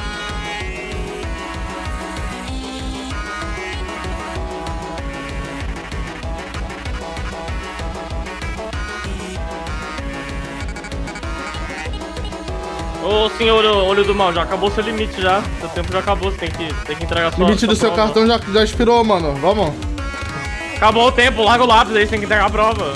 Ô senhor olho do mal, já acabou seu limite já. Seu tempo já acabou, você tem que, tem que entregar sua... O limite do seu prova. cartão já, já expirou, mano. Vamos. Acabou o tempo, larga o lápis aí, você tem que entregar a prova.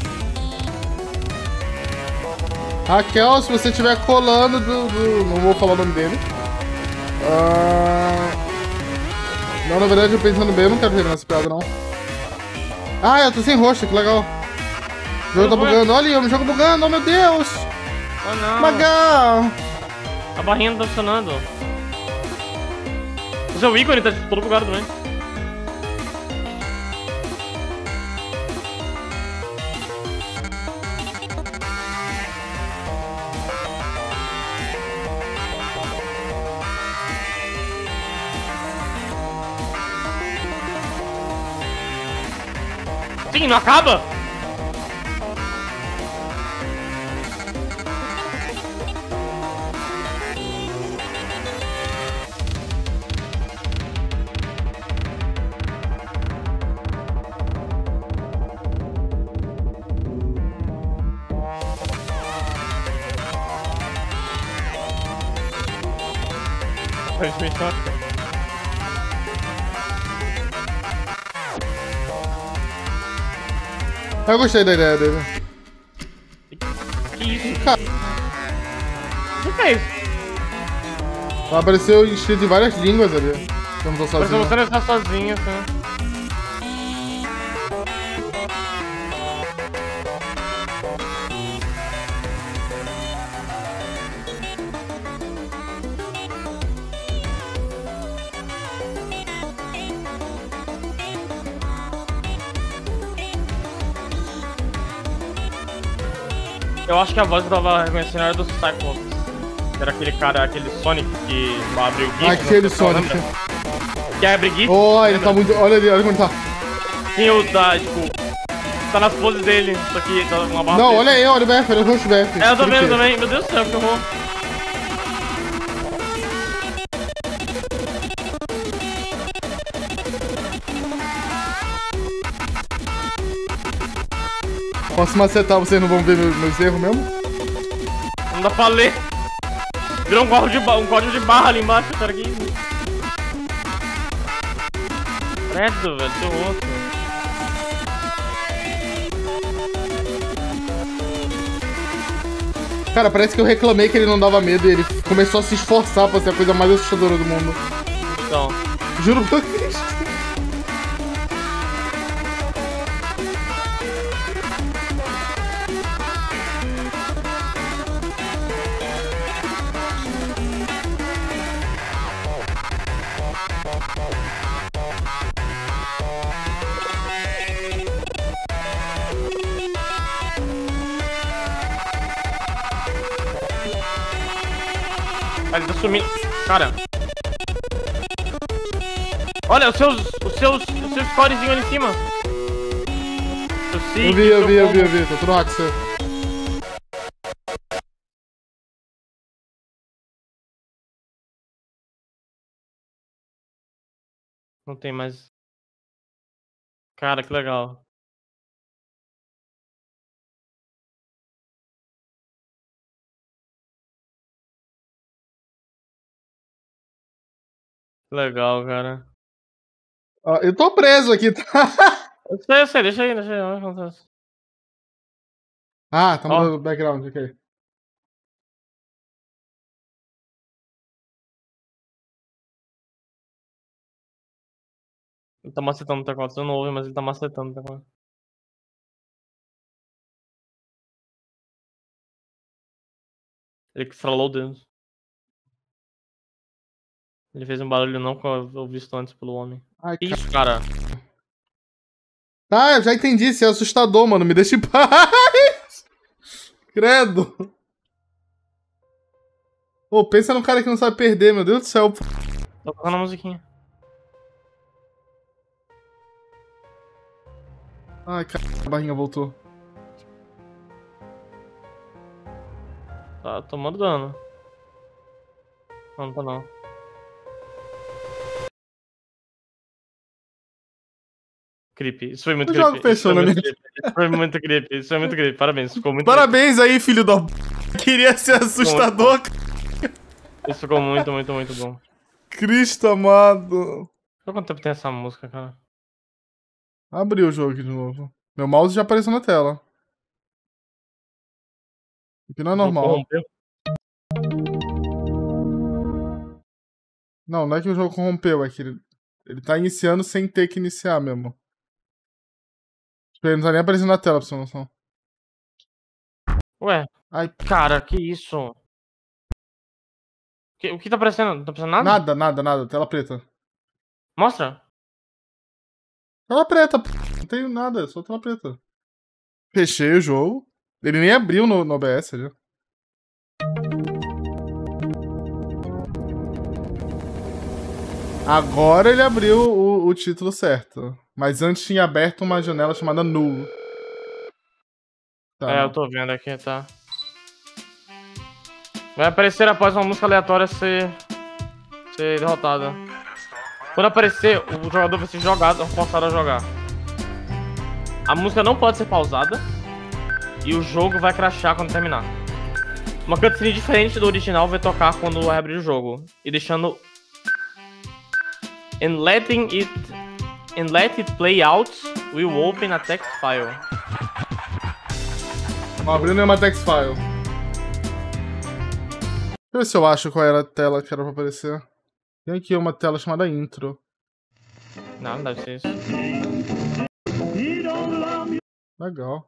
Raquel, se você estiver colando do, do... Não vou falar o nome dele. Uh... Não, na verdade, eu pensando bem, eu não quero terminar essa piada, não. Ah, eu tô sem rosto, que legal. O jogo tá bugando. Olha aí, o jogo bugando, oh meu Deus. Oh não. Magal. A barrinha não tá funcionando. O seu ícone tá todo bugado também. Sim, não acaba? Eu gostei da ideia dele. Que isso? Cara, o que fez? Apareceu escrito em várias línguas ali. Eu não tô sozinho. Mas você não está sozinho, assim. Eu acho que a voz que eu tava reconhecendo era do Cyclops. Era aquele cara, aquele Sonic que abre o GIF. Aquele Sonic. Que abre o GIF. Oh, ele tá muito... Olha ali, olha como ele tá. Sim, o da, tipo... Tá nas poses dele, isso aqui, tá uma barra. Não, dele. olha aí, olha o B F, olha o rosto B F. É, eu tô vendo também. Meu Deus do céu, que horror. Posso macetar, vocês não vão ver meus, meus erros mesmo? Não dá pra ler. Virou um código de, um código de barra ali embaixo, cara. Aqui. Credo, velho, seu rosto. Cara, parece que eu reclamei que ele não dava medo e ele começou a se esforçar pra ser a coisa mais assustadora do mundo. Então. Juro por Cristo. Ele tá sumindo. Cara. Olha, os seus. Os seus. Os seus scorezinhos ali em cima. Eu vi, eu vi, eu vi, eu vi. Tô tudo hack seu. Não tem mais. Cara, que legal. Legal, cara. Ah, eu tô preso aqui, tá? Eu sei, eu sei, deixa aí, deixa aí. Olha o que acontece. Ah, tá mudando o background, ok. Ele tá macetando o teclado, você não ouve, mas ele tá macetando o teclado. Ele que estralou o dedo. Ele fez um barulho não visto antes pelo homem. Ai, que isso, cara? Tá, eu já entendi. Isso é assustador, mano. Me deixa em paz. Credo. Ô, oh, pensa no cara que não sabe perder, meu Deus do céu. Tô tocando a musiquinha. Ai, cara, a barrinha voltou. Tá tomando dano. Não, não tá não. Creepy. Isso foi muito creepy. Isso foi muito creepy. Isso foi muito creepy. Isso foi muito creepy. Parabéns, ficou muito Parabéns creepy. Aí, filho da... Queria ser assustador. Isso ficou muito, muito, muito bom. Cristo amado. Quanto tempo tem essa música, cara? Abri o jogo aqui de novo. Meu mouse já apareceu na tela. Aqui não é normal. Não, não é que o jogo corrompeu, é que ele, ele tá iniciando sem ter que iniciar mesmo. Ele não tá nem aparecendo na tela, pra você ter noção. Ué, ai, cara, que isso? Que, o que tá aparecendo? Não tá aparecendo nada? Nada, nada, nada. Tela preta. Mostra. Tela preta, p... não tenho nada, só tela preta. Fechei o jogo. Ele nem abriu no, no O B S ali. Agora ele abriu o, o título certo. Mas antes tinha aberto uma janela chamada Null. Tá. É, eu tô vendo aqui, tá. Vai aparecer após uma música aleatória ser, ser derrotada. Quando aparecer, o jogador vai ser jogado, forçado a jogar. A música não pode ser pausada. E o jogo vai crashar quando terminar. Uma cutscene diferente do original vai tocar quando abrir o jogo. E deixando... And letting it... And let it play out will open a text file. Ó, abrindo uma text file. Deixa eu ver se eu acho qual era a tela que era pra aparecer. Tem aqui uma tela chamada intro. Não, não deve ser isso. Legal.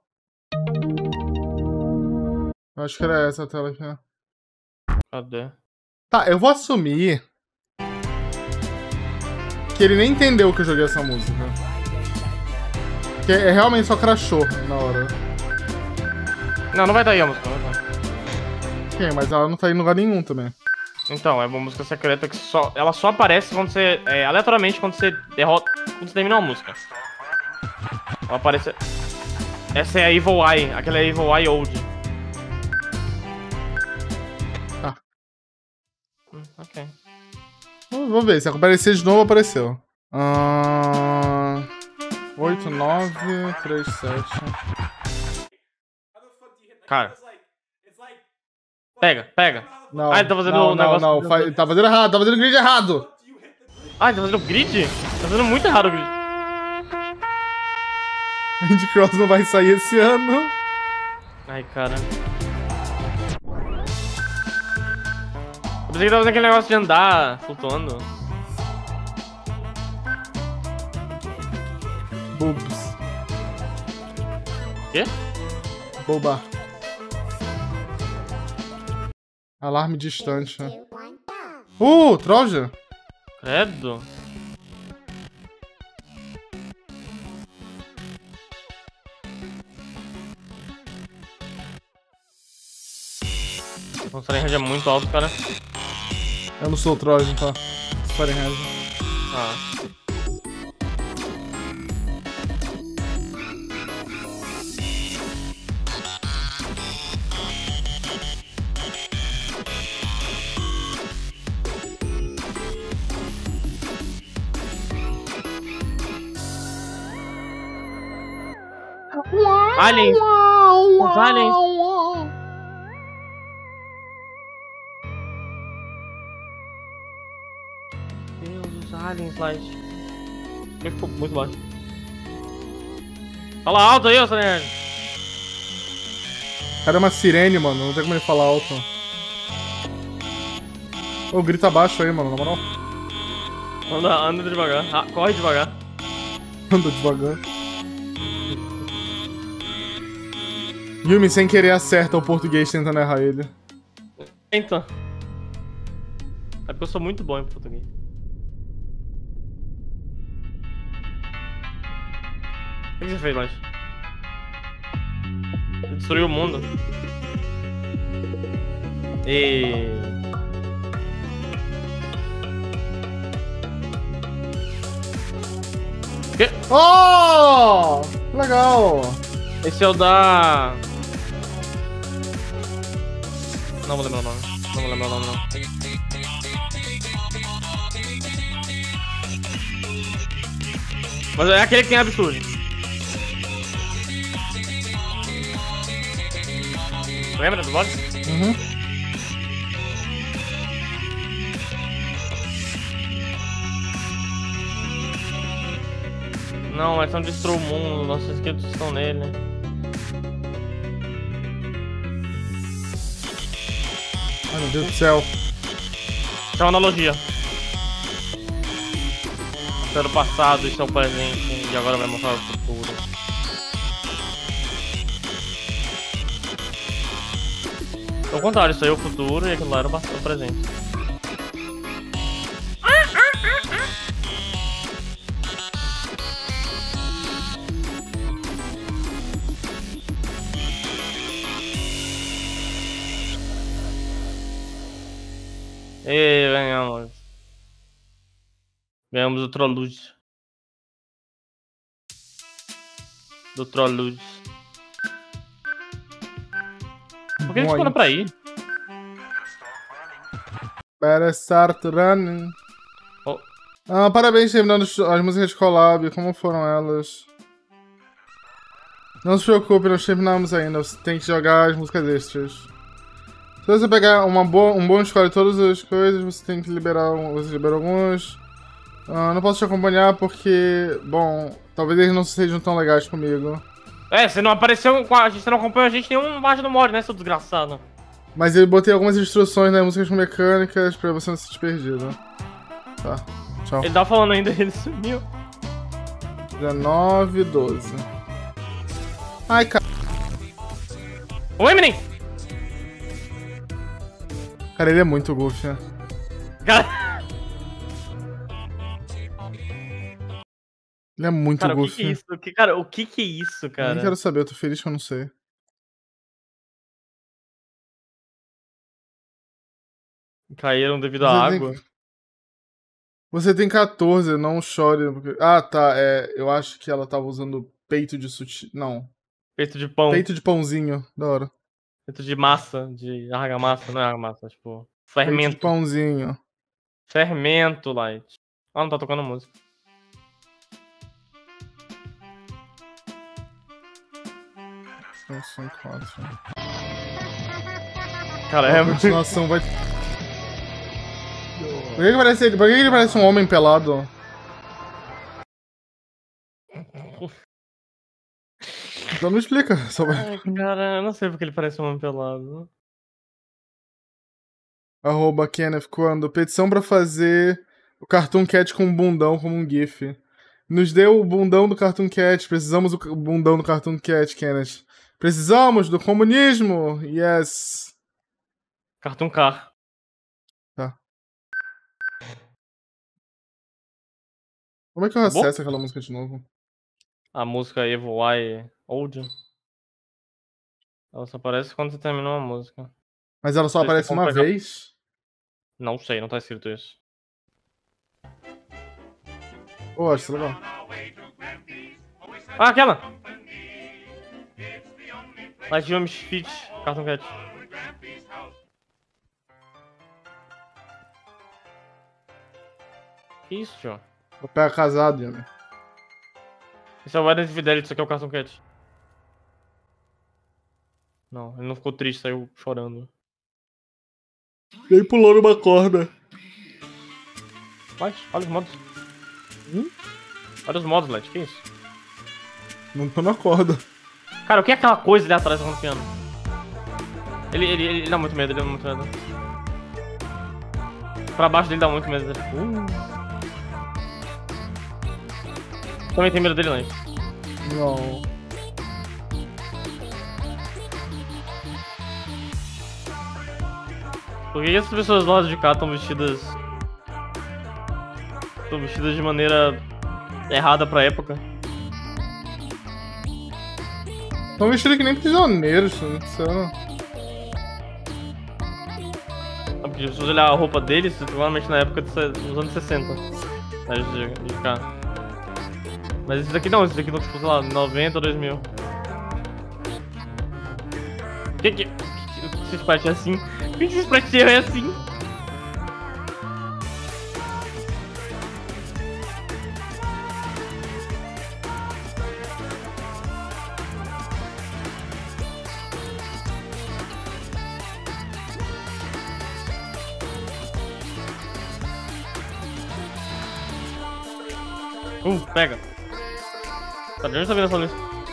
Eu acho que era essa a tela aqui. Cadê? Tá, eu vou assumir que ele nem entendeu que eu joguei essa música. Que é, realmente só crashou na hora. Não, não vai dar aí a música, não vai dar. Sim, mas ela não tá em lugar nenhum também. Então, é uma música secreta que só... Ela só aparece quando você... É, aleatoriamente quando você derrota... Quando você termina uma música. Ela aparece... Essa é a Evil Eye. Aquela é a Evil Eye Old. Tá. Hum, ok. Vamos ver, se aparecer de novo, apareceu. Uh... oito, nove, três, sete... Cara. Pega, pega. Não, ah, ele tá fazendo não, um negócio... Não, não, fa... tá fazendo errado, tá fazendo grid errado. Ah, ele tá fazendo grid? Tá fazendo muito errado o grid. Candy Cross não vai sair esse ano. Ai, cara. Eu pensei que tava fazendo aquele negócio de andar, flutuando. Boobs. Quê? Boba. Alarme distante. Uh, Troja. Credo. O Fahrenheit é muito alto, cara. Eu não sou o Trojan, tá? Fahrenheit. Ah. Aliens! Os aliens! Deus, os aliens lá. Ficou muito baixo. Fala alto aí, ô Saniane! Cara, é uma sirene, mano. Não tem como ele falar alto. Ô, grita baixo aí, mano, na moral. Anda, anda devagar. Ah, corre devagar. Anda devagar. Yumi, sem querer, acerta o português tentando errar ele. Então. É porque eu sou muito bom em português. O que você fez, Lanche? Você destruiu o mundo. E... Que? Oh! Legal! Esse é o da... Não vou lembrar o nome. Não vou lembrar o nome, não. Mas é aquele que tem absurdo. Lembra do boss? Uhum. Não, mas são destruir o mundo. Nossos inscritos estão nele. Ai, meu Deus do céu. Isso é uma analogia. Isso é do passado, isso é o presente. E agora vai mostrar o futuro. Ao contrário, isso aí é o futuro e aquilo lá era o presente. E ganhamos. Ganhamos o Trollud. Do Trollud. Por que a gente escolheu pra ir? Better start running. Oh. Ah, parabéns, terminando as músicas de collab. Como foram elas? Não se preocupe, nós terminamos ainda. Você tem que jogar as músicas extras. Se você pegar uma boa, um bom score de todas as coisas, você tem que liberar. Você libera alguns. Ah, não posso te acompanhar porque, bom, talvez eles não sejam tão legais comigo. É, você não apareceu com a gente, você não acompanhou a gente nenhum parte do mod, né, seu desgraçado? Mas eu botei algumas instruções nas músicas mecânicas pra você não se perdido. Tá, tchau. Ele tava falando ainda, ele sumiu. dezenove, doze. Ai, cara. Oi, menino! Cara, ele é muito goofy, né? Cara... Ele é muito cara, goofy. O que, que é isso? Que, cara, o que que é isso, cara? Eu nem quero saber, eu tô feliz que eu não sei. Caíram devido à Você água? Tem... Você tem quatorze, não chore. Porque... Ah, tá, é... Eu acho que ela tava usando peito de sushi... Não. Peito de pão. Peito de pãozinho, da hora. Peito de massa, de argamassa, não é argamassa, tipo... Fermento. Peito de pãozinho. Fermento, Light. Ah, não tá tocando música. São quatro. Cara, é a continuação vai... Por que, que, parece ele... Por que, que ele parece um homem pelado? Então me explica. Só vai... Ai, cara, eu não sei porque ele parece um homem pelado. Arroba Kenneth quando petição pra fazer o Cartoon Cat com um bundão como um gif. Nos deu o bundão do Cartoon Cat. Precisamos do bundão do Cartoon Cat, Kenneth. Precisamos do comunismo! Yes! Cartoon Car. Tá. Como é que eu acesso aquela música de novo? A música Evil Eye Old. Ela só aparece quando você terminou a música. Mas ela só aparece uma pegar... vez? Não sei, não tá escrito isso. Pô, acho isso legal. Ah, aquela! Light Jump Fit, Cartoon Cat. Que isso, tio? Eu pego casado, Yami. Esse é o Wedding Fidelity, isso aqui é o Cartoon Cat. Não, ele não ficou triste, saiu chorando. Ele pulou numa corda. Light, olha os modos. Hum? Olha os modos, Light, que isso? Não tô na corda. Cara, o que é aquela coisa ali atrás do piano? Ele, ele, ele dá muito medo, ele dá muito medo. Pra baixo dele dá muito medo. Uh. Também tem medo dele, Light? Não. Por que essas pessoas do lado de cá estão vestidas... Estão vestidas de maneira errada pra época? Estão vestidos que nem prisioneiros, não. Porque se você olhar a roupa deles, provavelmente na época dos anos sessenta. De, de cá. Mas esses daqui não, esses daqui estão tipo, sei lá, noventa ou dois mil. Que que... que esse sprite é assim? Por que esse sprite é assim? Uh, pega. Tá de onde tá vindo essa luz?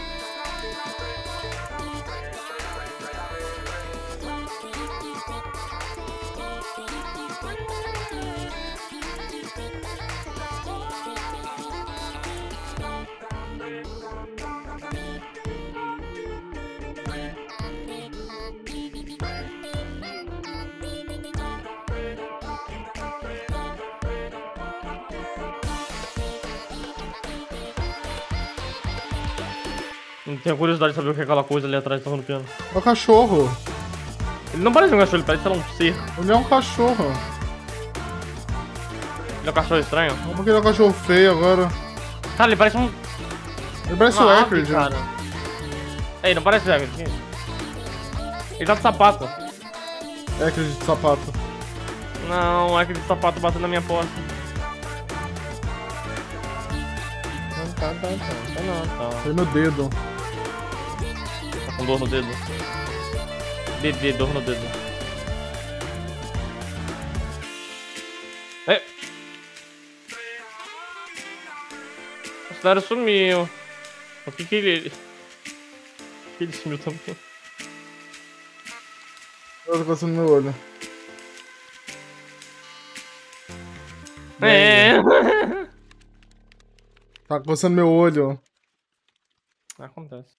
Não tenho curiosidade de saber o que é aquela coisa ali atrás tocando piano. É o cachorro. Ele não parece um cachorro, ele parece, sei lá, um ser. Ele é um cachorro. Ele é um cachorro estranho? Porque ele é um cachorro feio agora. Cara, ele parece um... Ele parece uma o ave, Ackred, cara. Ei, não parece o Ackred. Ele tá de sapato. Ackred de sapato. Não, o Ackred de sapato batendo na minha porta. Não tá, tá, tá, não, tá. Foi meu dedo. Tá com dor no dedo. Bebê, dor no dedo. É. O cenário sumiu. O que que ele... O que ele sumiu também? Eu tô coçando meu olho. É. Tá coçando meu olho. Acontece.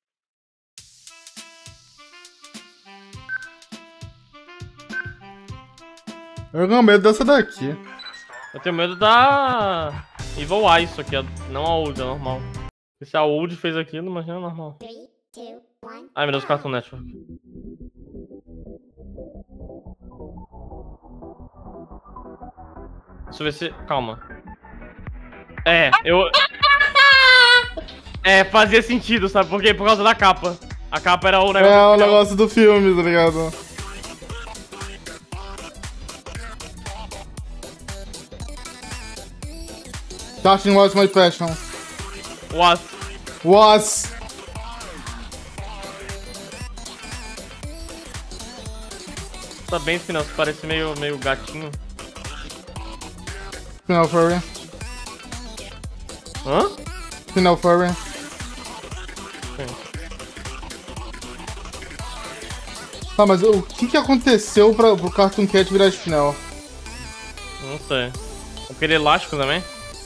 Eu tenho medo dessa daqui. Eu tenho medo da Evil Eye, isso aqui, não a Old, é normal. Se a Old fez aquilo, imagina normal. Ai meu Deus, Cartoon Network. Deixa eu ver se... Calma. É, eu... É, fazia sentido, sabe por quê? Por causa da capa. A capa era o negócio... É o negócio do filme, tá ligado? Starting was my passion. Was. Was. Tá bem, Spinel, você parece meio, meio gatinho. Spinel Furry. Hã? Spinel Furry. Sim. Tá, mas o que que aconteceu pra, pro Cartoon Cat virar Spinel? Não sei. Aquele elástico também?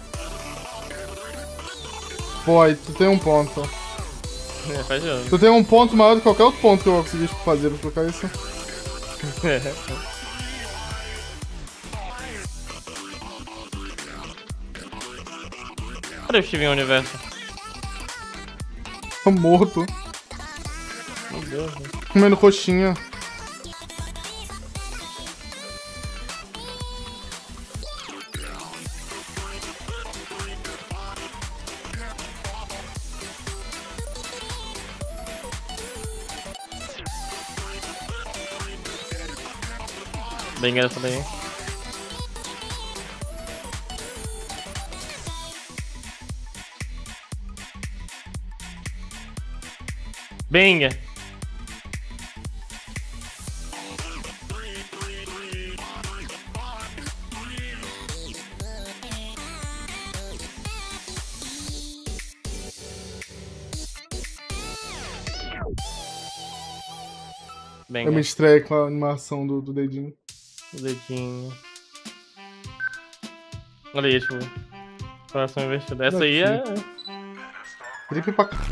Pô, aí tu tem um ponto. É, faz de novo. Tu tem um ponto maior do que qualquer outro ponto que eu consegui fazer pra colocar isso. Cadê o Steven Universo? Tô morto. Meu Deus, né? Comendo coxinha. Bem essa daí. Benga. Eu me distraí com a animação do, do dedinho. O dedinho. Olha aí, tipo. Coração invertido. Essa aí é. Tripe pra c...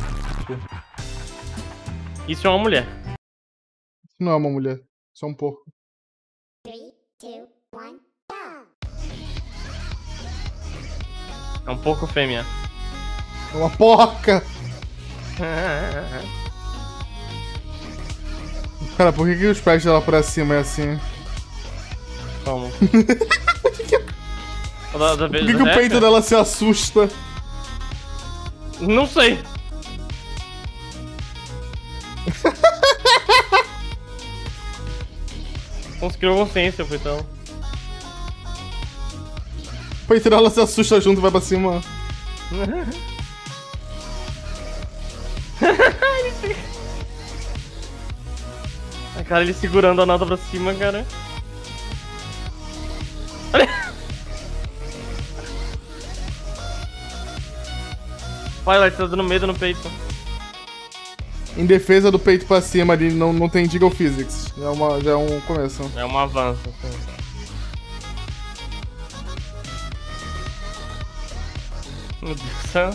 Isso é uma mulher. Isso não é uma mulher. Isso é um porco. É um porco fêmea. É uma porca! Cara, por que, que os pés dela pra cima é assim? Como? Por que, que... Por que, que o peito dela se assusta? Não sei. Conseguiu consciência, então. O peito dela se assusta junto e vai pra cima. A cara, ele segurando a nota pra cima, cara. Vai lá, tá dando medo no peito. Em defesa do peito pra cima ali, não, não tem Diggle Physics. Já é, uma, já é um começo. É um avanço, assim. Meu Deus do céu.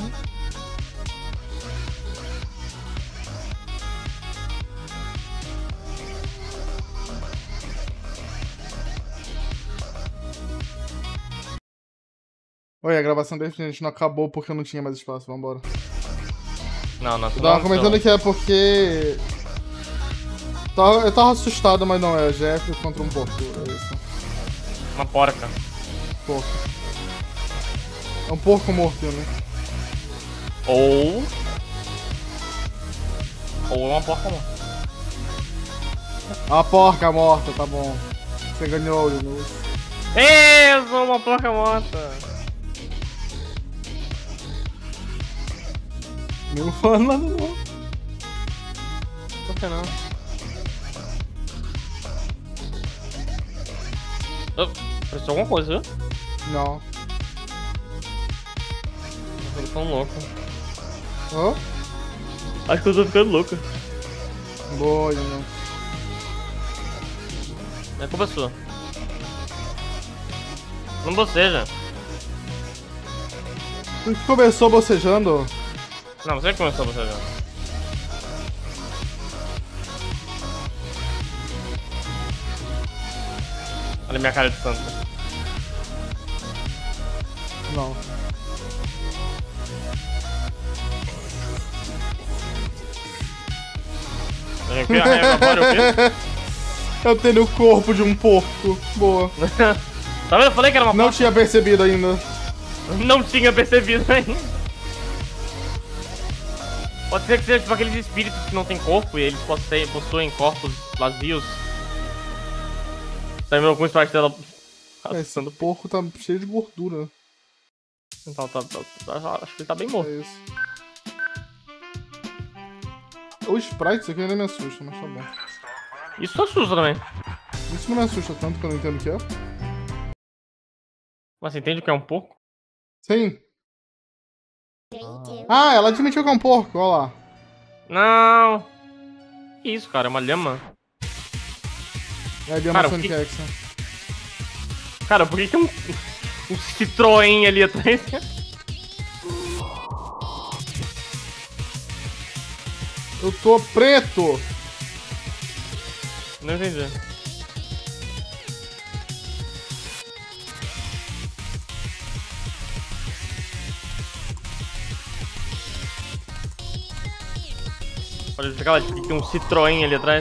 Oi, a gravação definitivamente não acabou porque eu não tinha mais espaço, vambora. Não, não. Eu tava comentando então. Que é porque... Eu tava assustado, mas não é. Jeff contra um porco, é isso. Uma porca. Porco. É um porco morto, né? Ou... Ou é uma porca morta. A porca morta, tá bom. Você ganhou, Yunus. Eu sou uma porca morta. Não fala nada não. Por que não? Oh, prestou alguma coisa, viu? Não. Eu tô ficando louco. Hã? Acho que eu tô ficando louco. Boa, Yunus. É culpa sua. Não boceja. Tu que começou bocejando? Não, você que começou bocejando. Olha minha cara de santo. Não. Agora o quê? Eu tenho o corpo de um porco. Boa. Tá vendo? Eu falei que era uma Não porca. tinha percebido ainda. Não tinha percebido ainda. Pode ser que seja tipo aqueles espíritos que não tem corpo e eles possuem, possuem corpos vazios. Tá vendo alguns partes dela. Esse porco tá cheio de gordura. Então, tá, tá, tá, acho que ele tá bem morto. É isso. O Sprite, isso aqui ainda me assusta, mas tá bom. Isso assusta também. Isso não me assusta tanto que eu não entendo o que é. Mas você entende o que é um porco? Sim. Ah, ela admitiu que é um porco, olha lá. Não. Que isso, cara? É uma lhama? É a lhama Cara, Sonic que... X, né? Cara, por que tem um, um Citroën ali atrás? Eu tô preto! Não entendi. Pode explicar lá, tem um Citroën ali atrás.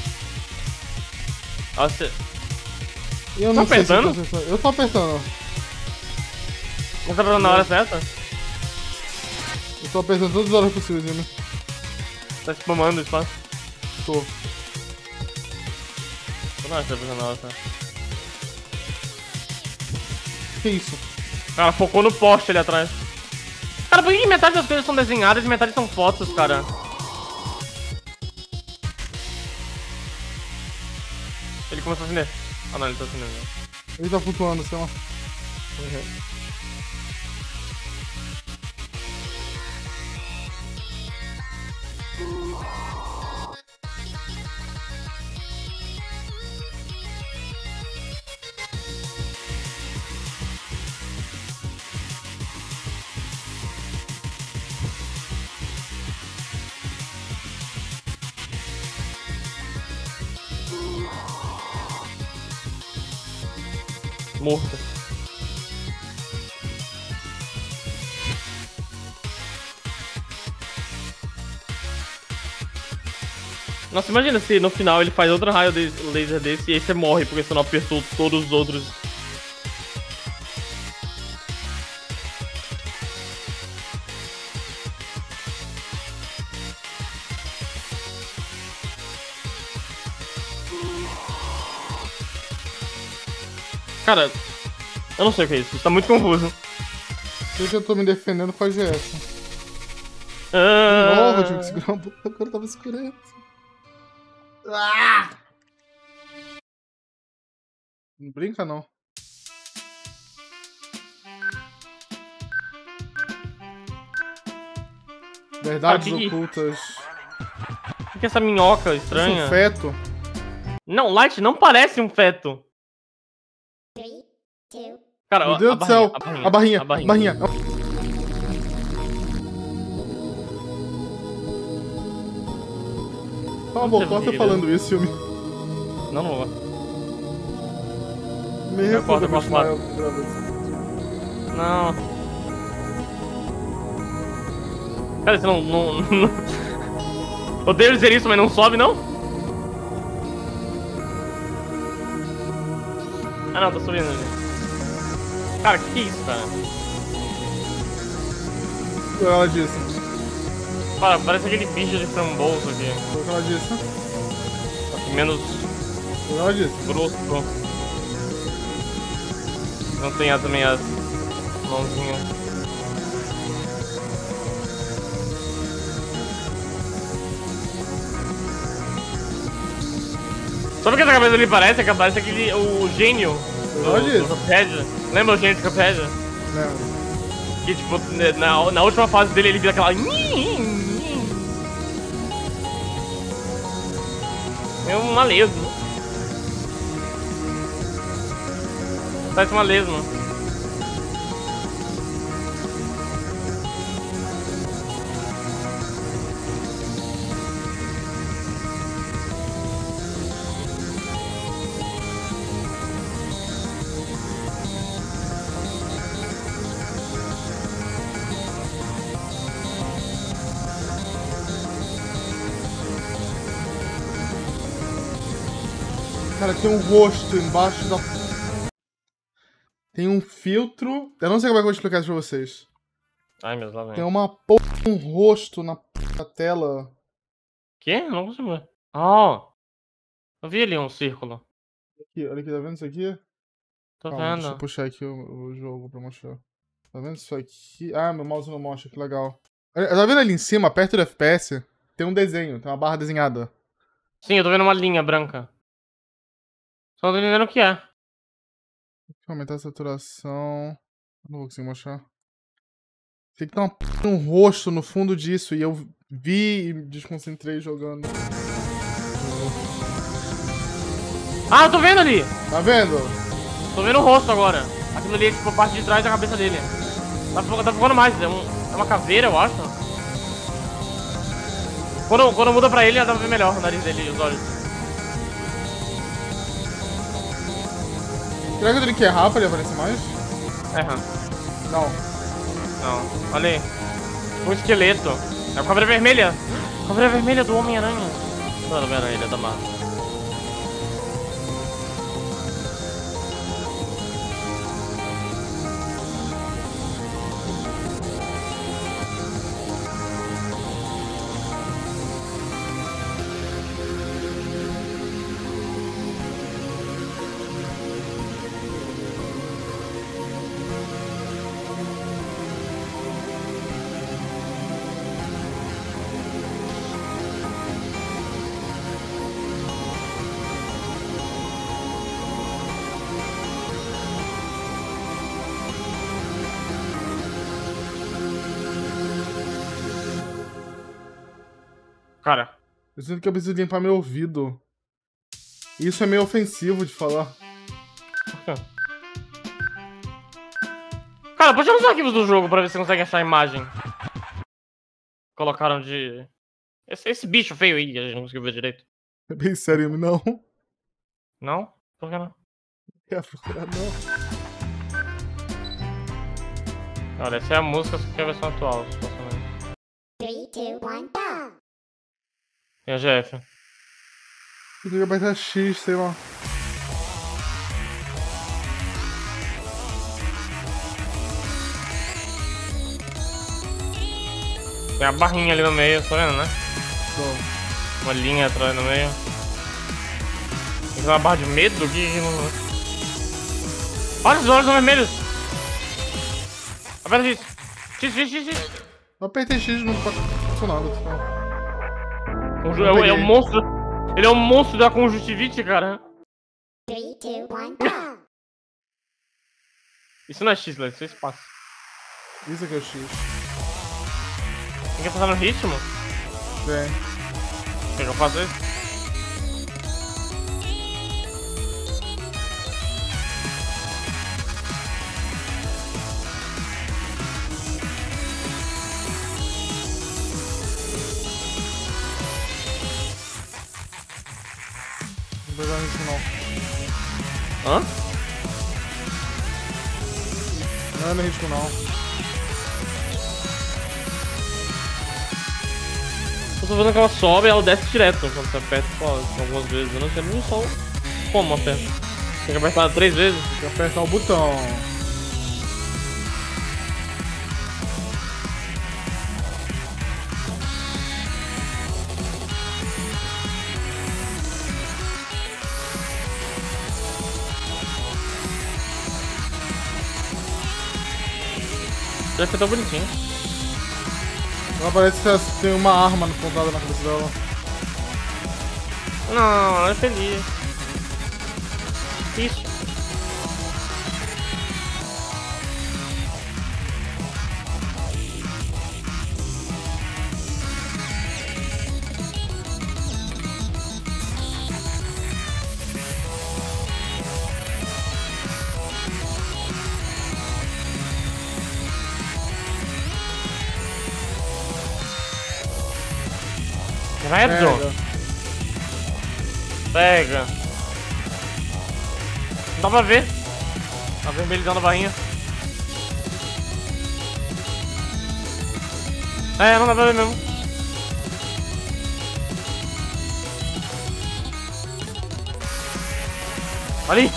Nossa. Eu não tá sei se apertando? eu tô apertando. Eu tô apertando. Não tá apertando na hora certa? Eu tô apertando todas as horas possíveis, né? Tá spamando o espaço? Tô. Eu não acho que tá apertando na hora certa. Que isso? Cara, focou no poste ali atrás. Cara, por que metade das coisas são desenhadas e metade são fotos, cara? Ele começou a acender. Ah não, ele tá acendendo. Ele tá flutuando, sei lá. Uhum. Morto. Nossa, imagina se no final ele faz outro raio de laser desse e aí você morre porque você não apertou todos os outros. Cara, eu não sei o que é isso, isso tá muito confuso. Sei que eu tô me defendendo com a G S. Ah... Nossa, eu tive que segurar um pouco, agora tava escurendo. Ah! Não brinca, não. Verdades ah, que ocultas. O que é essa minhoca estranha? Isso é um feto? Não, Light não parece um feto. Cara, meu Deus do céu, a barrinha, a barrinha, a barrinha. A barrinha. Por favor, corta falando isso, filme. Não, não vou. Me recusa com continuar. Não. Cara, você não... não, não... Odeio dizer isso, mas não sobe, não? Ah, não, tá subindo ali. Cara, que que é isso, cara? que ela disse? Para, parece aquele bicho de framboesa aqui. O que ela disse? Só que menos... O que ela disse? Grosso. Não tem também as mãozinhas. Sabe o que essa cabeça ali parece? Que parece aquele... o gênio do, do Cuphead. Lembra o gênio do Cuphead? Lembro. Que tipo, na, na última fase dele ele vira aquela... É uma lesma. Parece uma lesma. Cara, tem um rosto embaixo da... Tem um filtro... Eu não sei como é que eu vou explicar isso pra vocês. Ai, meu Deus, lá vem. Tem uma porra, um rosto na da tela. Que? Não consigo ver. Oh! Eu vi ali um círculo. Aqui, olha aqui, tá vendo isso aqui? Tô Calma, vendo. Deixa eu puxar aqui o, o jogo pra mostrar. Tá vendo isso aqui? Ah, meu mouse não mostra, que legal. Tá vendo ali em cima, perto do F P S? Tem um desenho, tem uma barra desenhada. Sim, eu tô vendo uma linha branca. Só não tô entendendo o que é. Deixa eu aumentar a saturação. Não vou conseguir mostrar. Tem que ter uma, um rosto no fundo disso. E eu vi e me desconcentrei jogando. Ah, eu tô vendo ali! Tá vendo? Tô vendo o rosto agora. Aquilo ali é tipo a parte de trás da cabeça dele. Tá, tá focando mais. É, um, é uma caveira, eu acho. Quando, quando muda pra ele, já dá pra ver melhor o nariz dele e os olhos. Será que eu tenho que errar pra ele aparecer mais? Erra. Não. Não. Olha aí. Um esqueleto. É a caveira vermelha. Caveira vermelha do Homem-Aranha. Não é do Homem-Aranha, é da Marvel. Cara. Eu sinto que eu preciso limpar meu ouvido. Isso é meio ofensivo de falar. Cara, puxa nos arquivos do jogo pra ver se você consegue achar a imagem. Colocaram de... Esse, esse bicho feio aí, a gente não conseguiu ver direito. É bem sério, não? Não? Por que não? Não quer procurar, não. Olha, essa é a música, só que é a versão atual, supostamente. três, dois, um, go! E a G F? Eu tenho que apertar X, sei lá. Tem a barrinha ali no meio, tá vendo, né? Tô. Uma linha atrás no meio. Tem uma barra de medo? Que que não... Olha, os olhos são vermelhos! Aperta X! X, X, X, X! Eu apertei X, não passou nada. Só. Conju... É, é um monstro. Ele é um monstro da conjuntivite, cara. três, dois, um, go! Isso não é X, Léo, isso é espaço. Isso aqui é o X. Tem que passar no ritmo? Tem. Quer que eu faça isso? Não vou usar isso não. Hã? Não é no ritmo não. Eu tô vendo que ela sobe e ela desce direto quando você aperta algumas vezes. Eu não sei nem só como aperta. Tem que apertar três vezes. Tem que apertar o botão. Deve ser tão bonitinho. Ela parece que tem uma arma apontada na cabeça dela. Não, ela é feliz. Isso. Credo! Pega! Não dá pra ver! Tá vermelhizando a barrinha. É, não dá pra ver mesmo. Ali!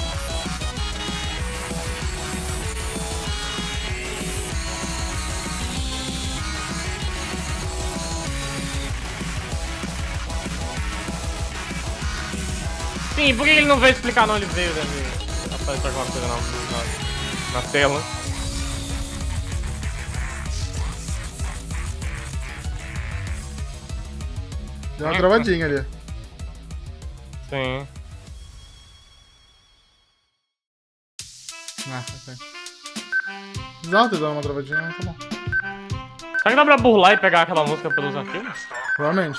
Sim, por que ele não veio explicar não? Ele veio, deve aparecer alguma coisa na, na, na tela. Deu uma travadinha ali. Sim. Ah, ok. Precisava ter dado uma travadinha, mas tá bom. Será que dá pra burlar e pegar aquela música pelos arquivos? Provavelmente.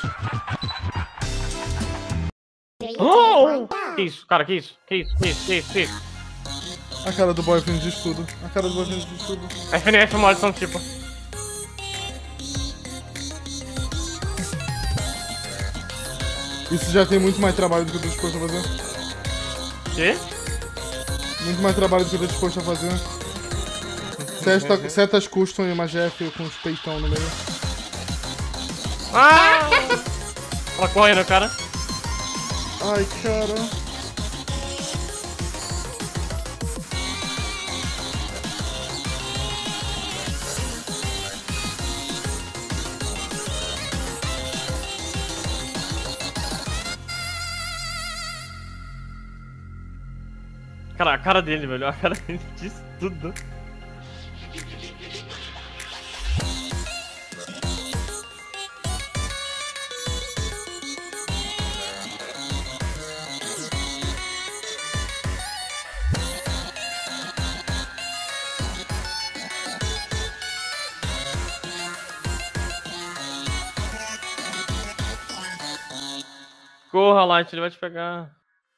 Oh! Que isso, cara, que isso? Que isso, que isso, que isso, que isso? A cara do boyfriend diz tudo. A cara do boyfriend diz tudo. F N F é uma maldição tipo. Isso já tem muito mais trabalho do que eu tô disposto a fazer. Quê? Muito mais trabalho do que eu tô disposto a fazer. Seta, setas custom e uma Jeff com os peitão no meio. Ah! Ela correndo, cara. Ai, cara. Cara, a cara dele, velho. A cara dele diz tudo. Corra, Light, ele vai te pegar.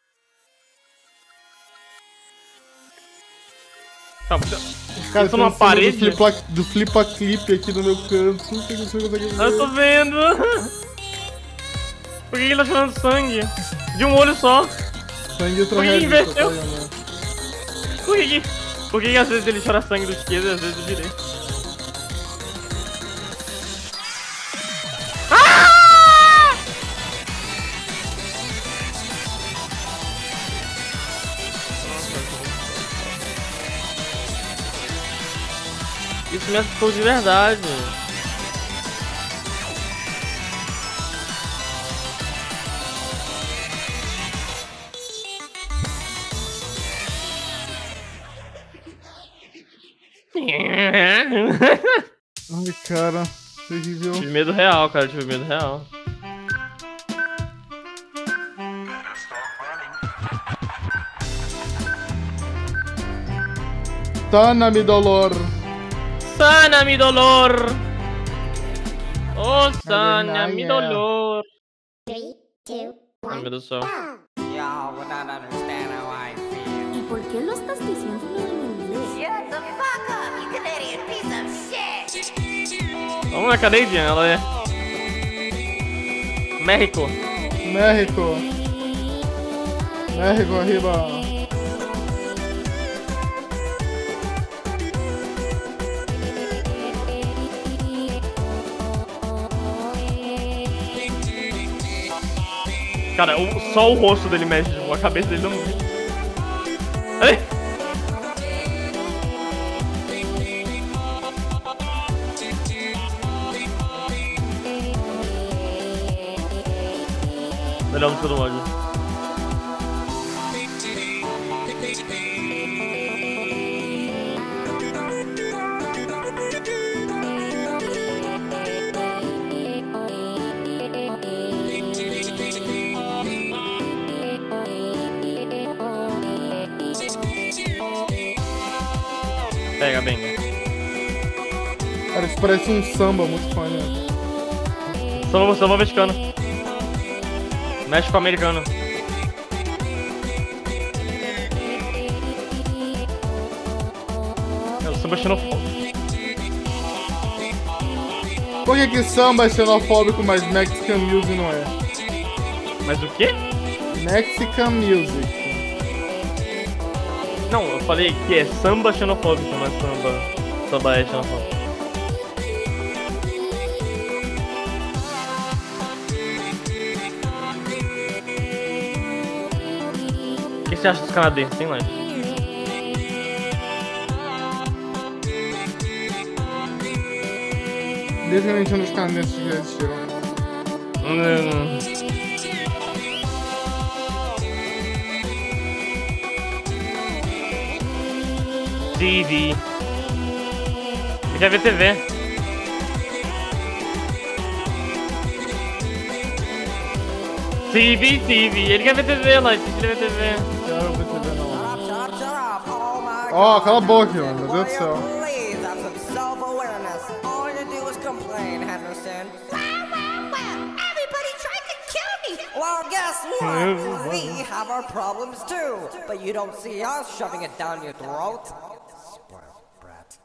Tá, cara, isso numa parede? Do flipa, do flipa clip aqui no meu canto. Não sei se você consegue ver. Eu tô vendo. Por que ele tá tirando sangue? De um olho só. Sangue Por que ele inverteu? Por que, Por que às vezes ele chora sangue do esquerdo e às vezes do direito? Isso me assustou de verdade. Ai, cara, terrível. Tive medo real, cara, tive medo real. Sana-me dolor. Sana-me dolor. Oh, sana-me dolor. Three, two, Ai, meu Deus do céu. Y'all would not understand how I feel. ¿Y por qué lo estás diciendo en inglés? Shut the fuck up, you Canadian piece of shit! Vamos lá, Canadian, ela é. México. México. México, arriba. Cara, o, só o rosto dele mexe, a cabeça dele não mexe. Ali! Melhor música do ódio. Mega Bang. Cara, isso parece um samba muito fã, né? Samba, samba mexicano. México americano. É o samba xenofóbico. Por que que samba é xenofóbico, mas Mexican Music não é? Mas o quê? Mexican Music. Não, eu falei que é samba xenofóbico, mas samba, samba é xenofóbico. O que você acha dos canadenses, hein, Light? Desde que a gente nos canadenses já existiram. Hum. T V. Ele quer ver T V. T V, T V. Ele quer ver T V, Light. Ele quer ver T V. Quero ver T V não. Ó, oh, cala a boca, mano. Meu Deus do céu. Well, guess what? We have our problems too. But you don't see us shoving it down your throat. Spoiled brat.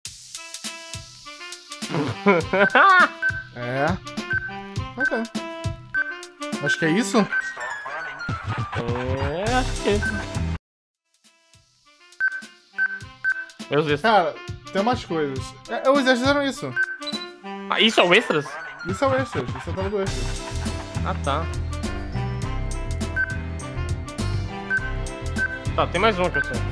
É. Ok. Acho que é isso? É, acho que é isso. Meus extras. Cara, tem umas coisas. É, os extras fizeram isso. Ah, isso é o extras? Isso é o extras. Isso é o tava do extras. Ah, tá. Tá, tem mais um que eu sei.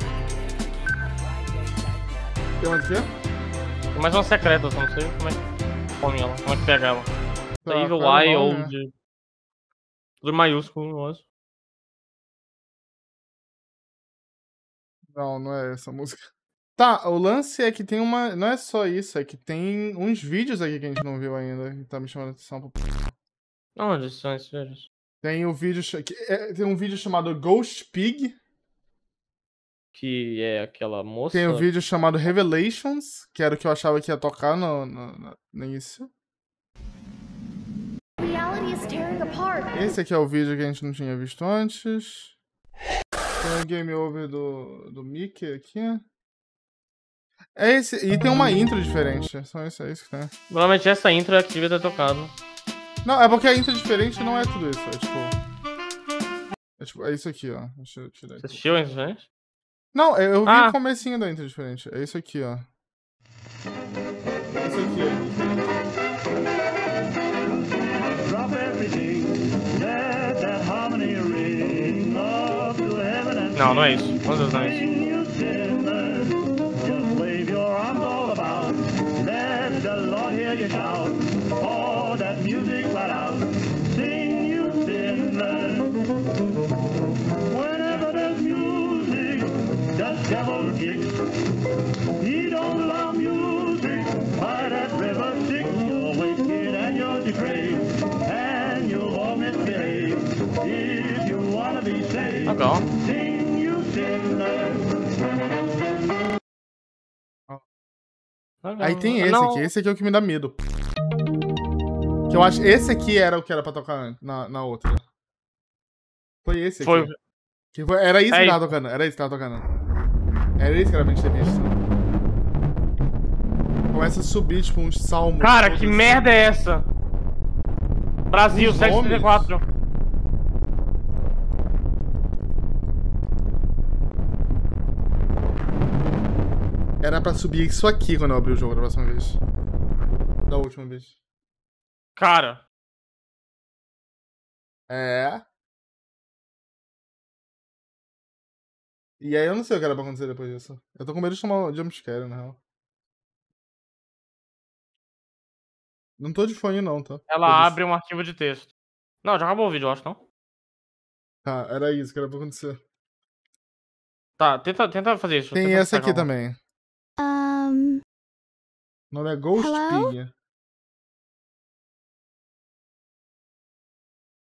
Tem mais o quê? Tem mais uma secreta, eu só não sei como é que come ela, como é que pega ela. Tá, Evil cara, Eye não, ou né? de... Tudo maiúsculo, eu acho. Não, não é essa música. Tá, o lance é que tem uma... Não é só isso, é que tem uns vídeos aqui que a gente não viu ainda. Que tá me chamando a atenção. Onde são esses vídeos? Tem o vídeo... ch- que é- Tem um vídeo chamado Ghost Pig. Que é aquela moça... Tem o vídeo chamado Revelations, que era o que eu achava que ia tocar no, no, no, no início. Reality is tearing apart. Esse aqui é o vídeo que a gente não tinha visto antes. Tem o game over do, do Mickey aqui. É esse, e tem uma intro diferente. Só isso, é isso que tem. Provavelmente essa intro é a que devia ter tocado. Não, é porque a intro diferente não é tudo isso. É tipo. É, tipo, é isso aqui, ó. Deixa eu tirar Você aqui. assistiu a intro diferente? Não, eu vi Ah. o comecinho da intro diferente. É isso aqui, ó. Isso aqui, ó. Drop everything, let that harmony ring up to heaven and Não, não é isso. Meu Deus, não é isso. you sinners, just wave your arms all about. Let the Lord hear you shout. Oh, that music right out. Sing you sinners. Whenever there's music, the devil kicks. He don't allow music by that river Styx. You're wicked and you're depraved, and you'll all misbehave. If you wanna be saved, Legal. sing you sinners. Legal. Aí tem esse Não. aqui. Esse aqui é o que me dá medo. Que eu acho. Esse aqui era o que era pra tocar na, na outra. Foi esse aqui. Foi. Que foi- era isso É que isso. tava tocando. Era isso que tava tocando. Era isso que era pra gente ter visto. Começa a subir, tipo, uns salmos. Cara, todos que assim. merda é essa? Brasil, Os sete trinta e quatro. Era pra subir isso aqui quando eu abri o jogo da próxima vez. Da última vez. Cara. É. E aí eu não sei o que era pra acontecer depois disso. Eu tô com medo de tomar um jumpscare, na real. Não tô de fone não, tá? Ela Foda-se. abre um arquivo de texto. Não, já acabou o vídeo, eu acho, não? Tá, era isso que era pra acontecer. Tá, tenta, tenta fazer isso. Tem tenta essa aqui pegar uma. também. Um, O nome é Ghost Hello? Pig.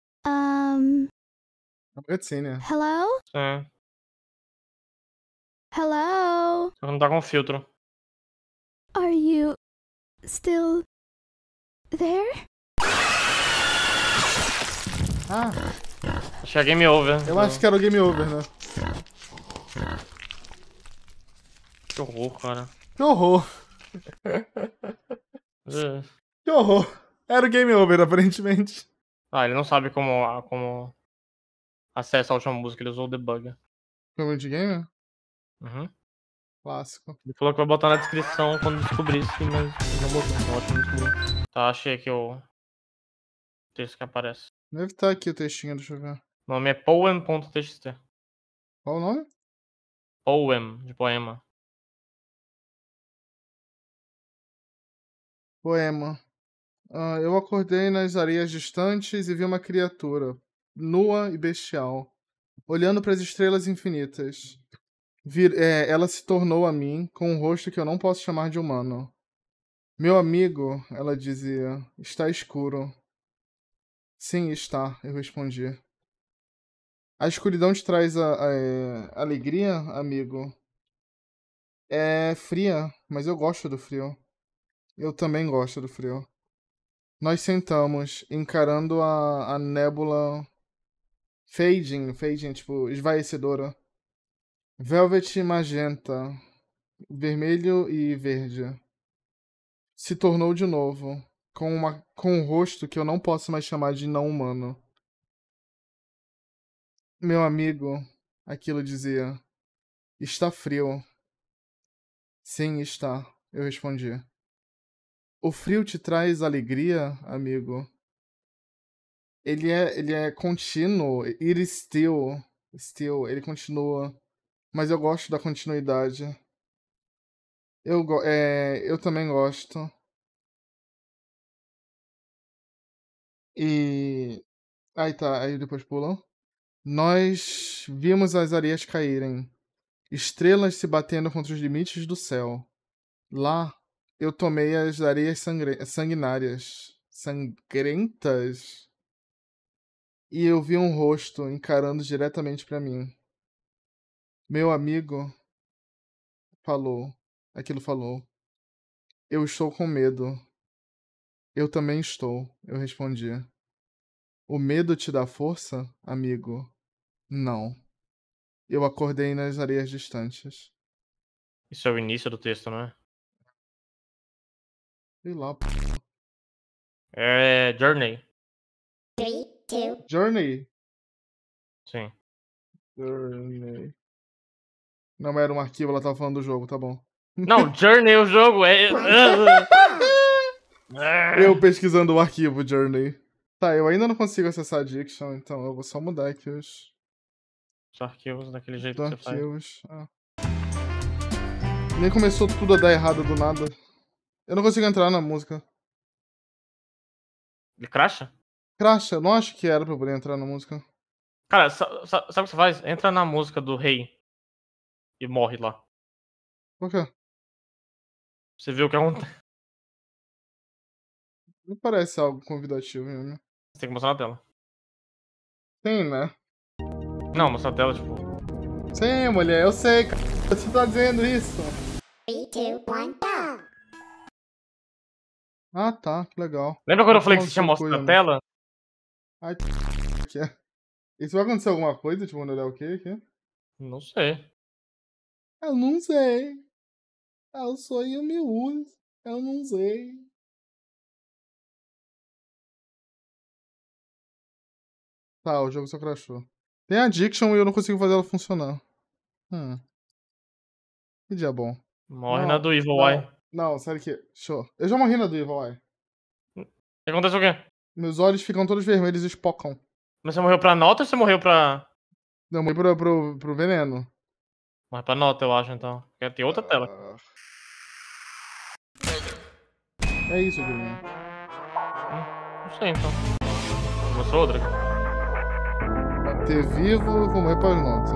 um, É uma cutscene. hello? É. Hello? Só que não tá com filtro. Are you still there? Ah. Acho que é game over. Eu acho que era o game over, né? Que horror, cara. Que horror. É. Que horror. Era o game over, aparentemente. Ah, ele não sabe como, como acessa a última música, ele usou o debug. Foi de game? Uhum. Clássico. Ele falou que vai botar na descrição quando descobrisse, mas não botou. Então, ótimo descobrir. Tá, achei aqui o texto que aparece. Deve estar aqui o textinho, deixa eu ver. O nome é poem ponto t x t. Qual o nome? Poem, de poema. Poema. Ah, eu acordei nas areias distantes e vi uma criatura, nua e bestial, olhando para as estrelas infinitas. Vir, é, ela se tornou a mim com um rosto que eu não posso chamar de humano. Meu amigo, ela dizia, está escuro. Sim, está, eu respondi. A escuridão te traz a, a, a alegria, amigo? É fria, mas eu gosto do frio. Eu também gosto do frio. Nós sentamos, encarando a, a nébula fading, fading, tipo, esvaecedora. Velvet magenta, vermelho e verde. Se tornou de novo, com, uma, com um rosto que eu não posso mais chamar de não humano. Meu amigo, aquilo dizia, está frio. Sim, está, eu respondi. O frio te traz alegria, amigo? Ele é, ele é contínuo, it is still, still, ele continua. Mas eu gosto da continuidade. Eu, go é, eu também gosto. E... Aí tá, aí depois pula. Nós vimos as areias caírem. Estrelas se batendo contra os limites do céu. Lá, eu tomei as areias sangre... sanguinárias. Sangrentas? E eu vi um rosto encarando diretamente pra mim. Meu amigo falou. Aquilo falou. Eu estou com medo. Eu também estou, eu respondi. O medo te dá força, amigo? Não. Eu acordei nas areias distantes. Isso é o início do texto, não é? Sei lá, p... É Journey. Three, two. Journey? Sim. Journey. Não, mas era um arquivo, ela tava falando do jogo, tá bom. Não, Journey é o jogo, é... Eu pesquisando o arquivo Journey. Tá, eu ainda não consigo acessar a Addiction, então eu vou só mudar aqui os... Os arquivos daquele jeito Os que você arquivos. Ah. Nem começou tudo a dar errado do nada. Eu não consigo entrar na música. Ele crasha? Crasha, eu não acho que era pra eu poder entrar na música. Cara, sa sa sabe o que você faz? Entra na música do rei. E morre lá. Por quê? Você viu o que acontece? Não parece algo convidativo, né? Você tem que mostrar na tela. Sim, né? Não, mostrar na tela, tipo... Sim, mulher, eu sei, cara. Você tá dizendo isso. Three, two, one, go. Ah, tá, que legal. Lembra quando eu falei que você tinha mostrado na tela? Ai, que é. Isso vai acontecer alguma coisa, tipo, quando eu der o quê aqui? Não sei. Eu não sei. Eu sou Yumi Uzi. Eu não sei. Tá, o jogo só crashou. Tem Addiction e eu não consigo fazer ela funcionar. Hum. Que dia bom. Morre não, na do Evil não, Eye. Não, sério que... Show. Eu já morri na do Evil Eye. Aconteceu o quê? Meus olhos ficam todos vermelhos e espocam. Mas você morreu pra nota ou você morreu pra... Não, eu morri pro, pro, pro veneno. Morreu pra nota, eu acho, então. Porque tem outra tela. É isso, Julinho. Hum, não sei, então. Mostrou outra aqui. Ter vivo, vou morrer pra nota.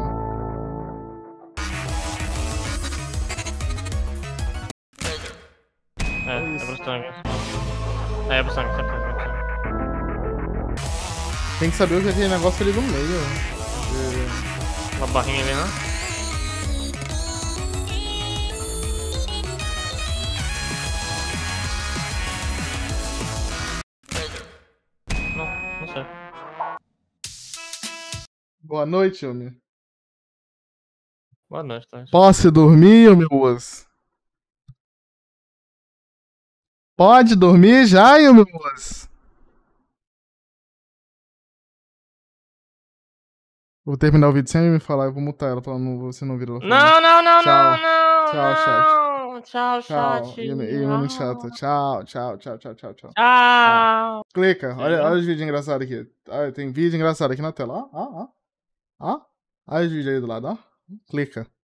É, é, é pro sangue. É, é pro sangue, sempre é pro sangue. Tem que saber o que é aquele negócio ali no meio. Uma barrinha ali, né? Boa noite, Yumi. Boa noite, tá? Posso dormir, Yumi Moço? Pode dormir já, Yumi Moço? Vou terminar o vídeo sem me falar, eu vou mutar ela pra não, você não vir ela. Não, não, não, tchau. não, não. Tchau, não. chat. Tchau, Tchau, chat. Yumi, Yumi muito chata. Tchau, tchau, tchau, tchau, tchau, tchau. Tchau. Clica, olha, olha os vídeos engraçados aqui. Olha, tem vídeo engraçado aqui na tela, ó, ó, ó. Ó, olha os vídeos aí do lado, ó. Clica.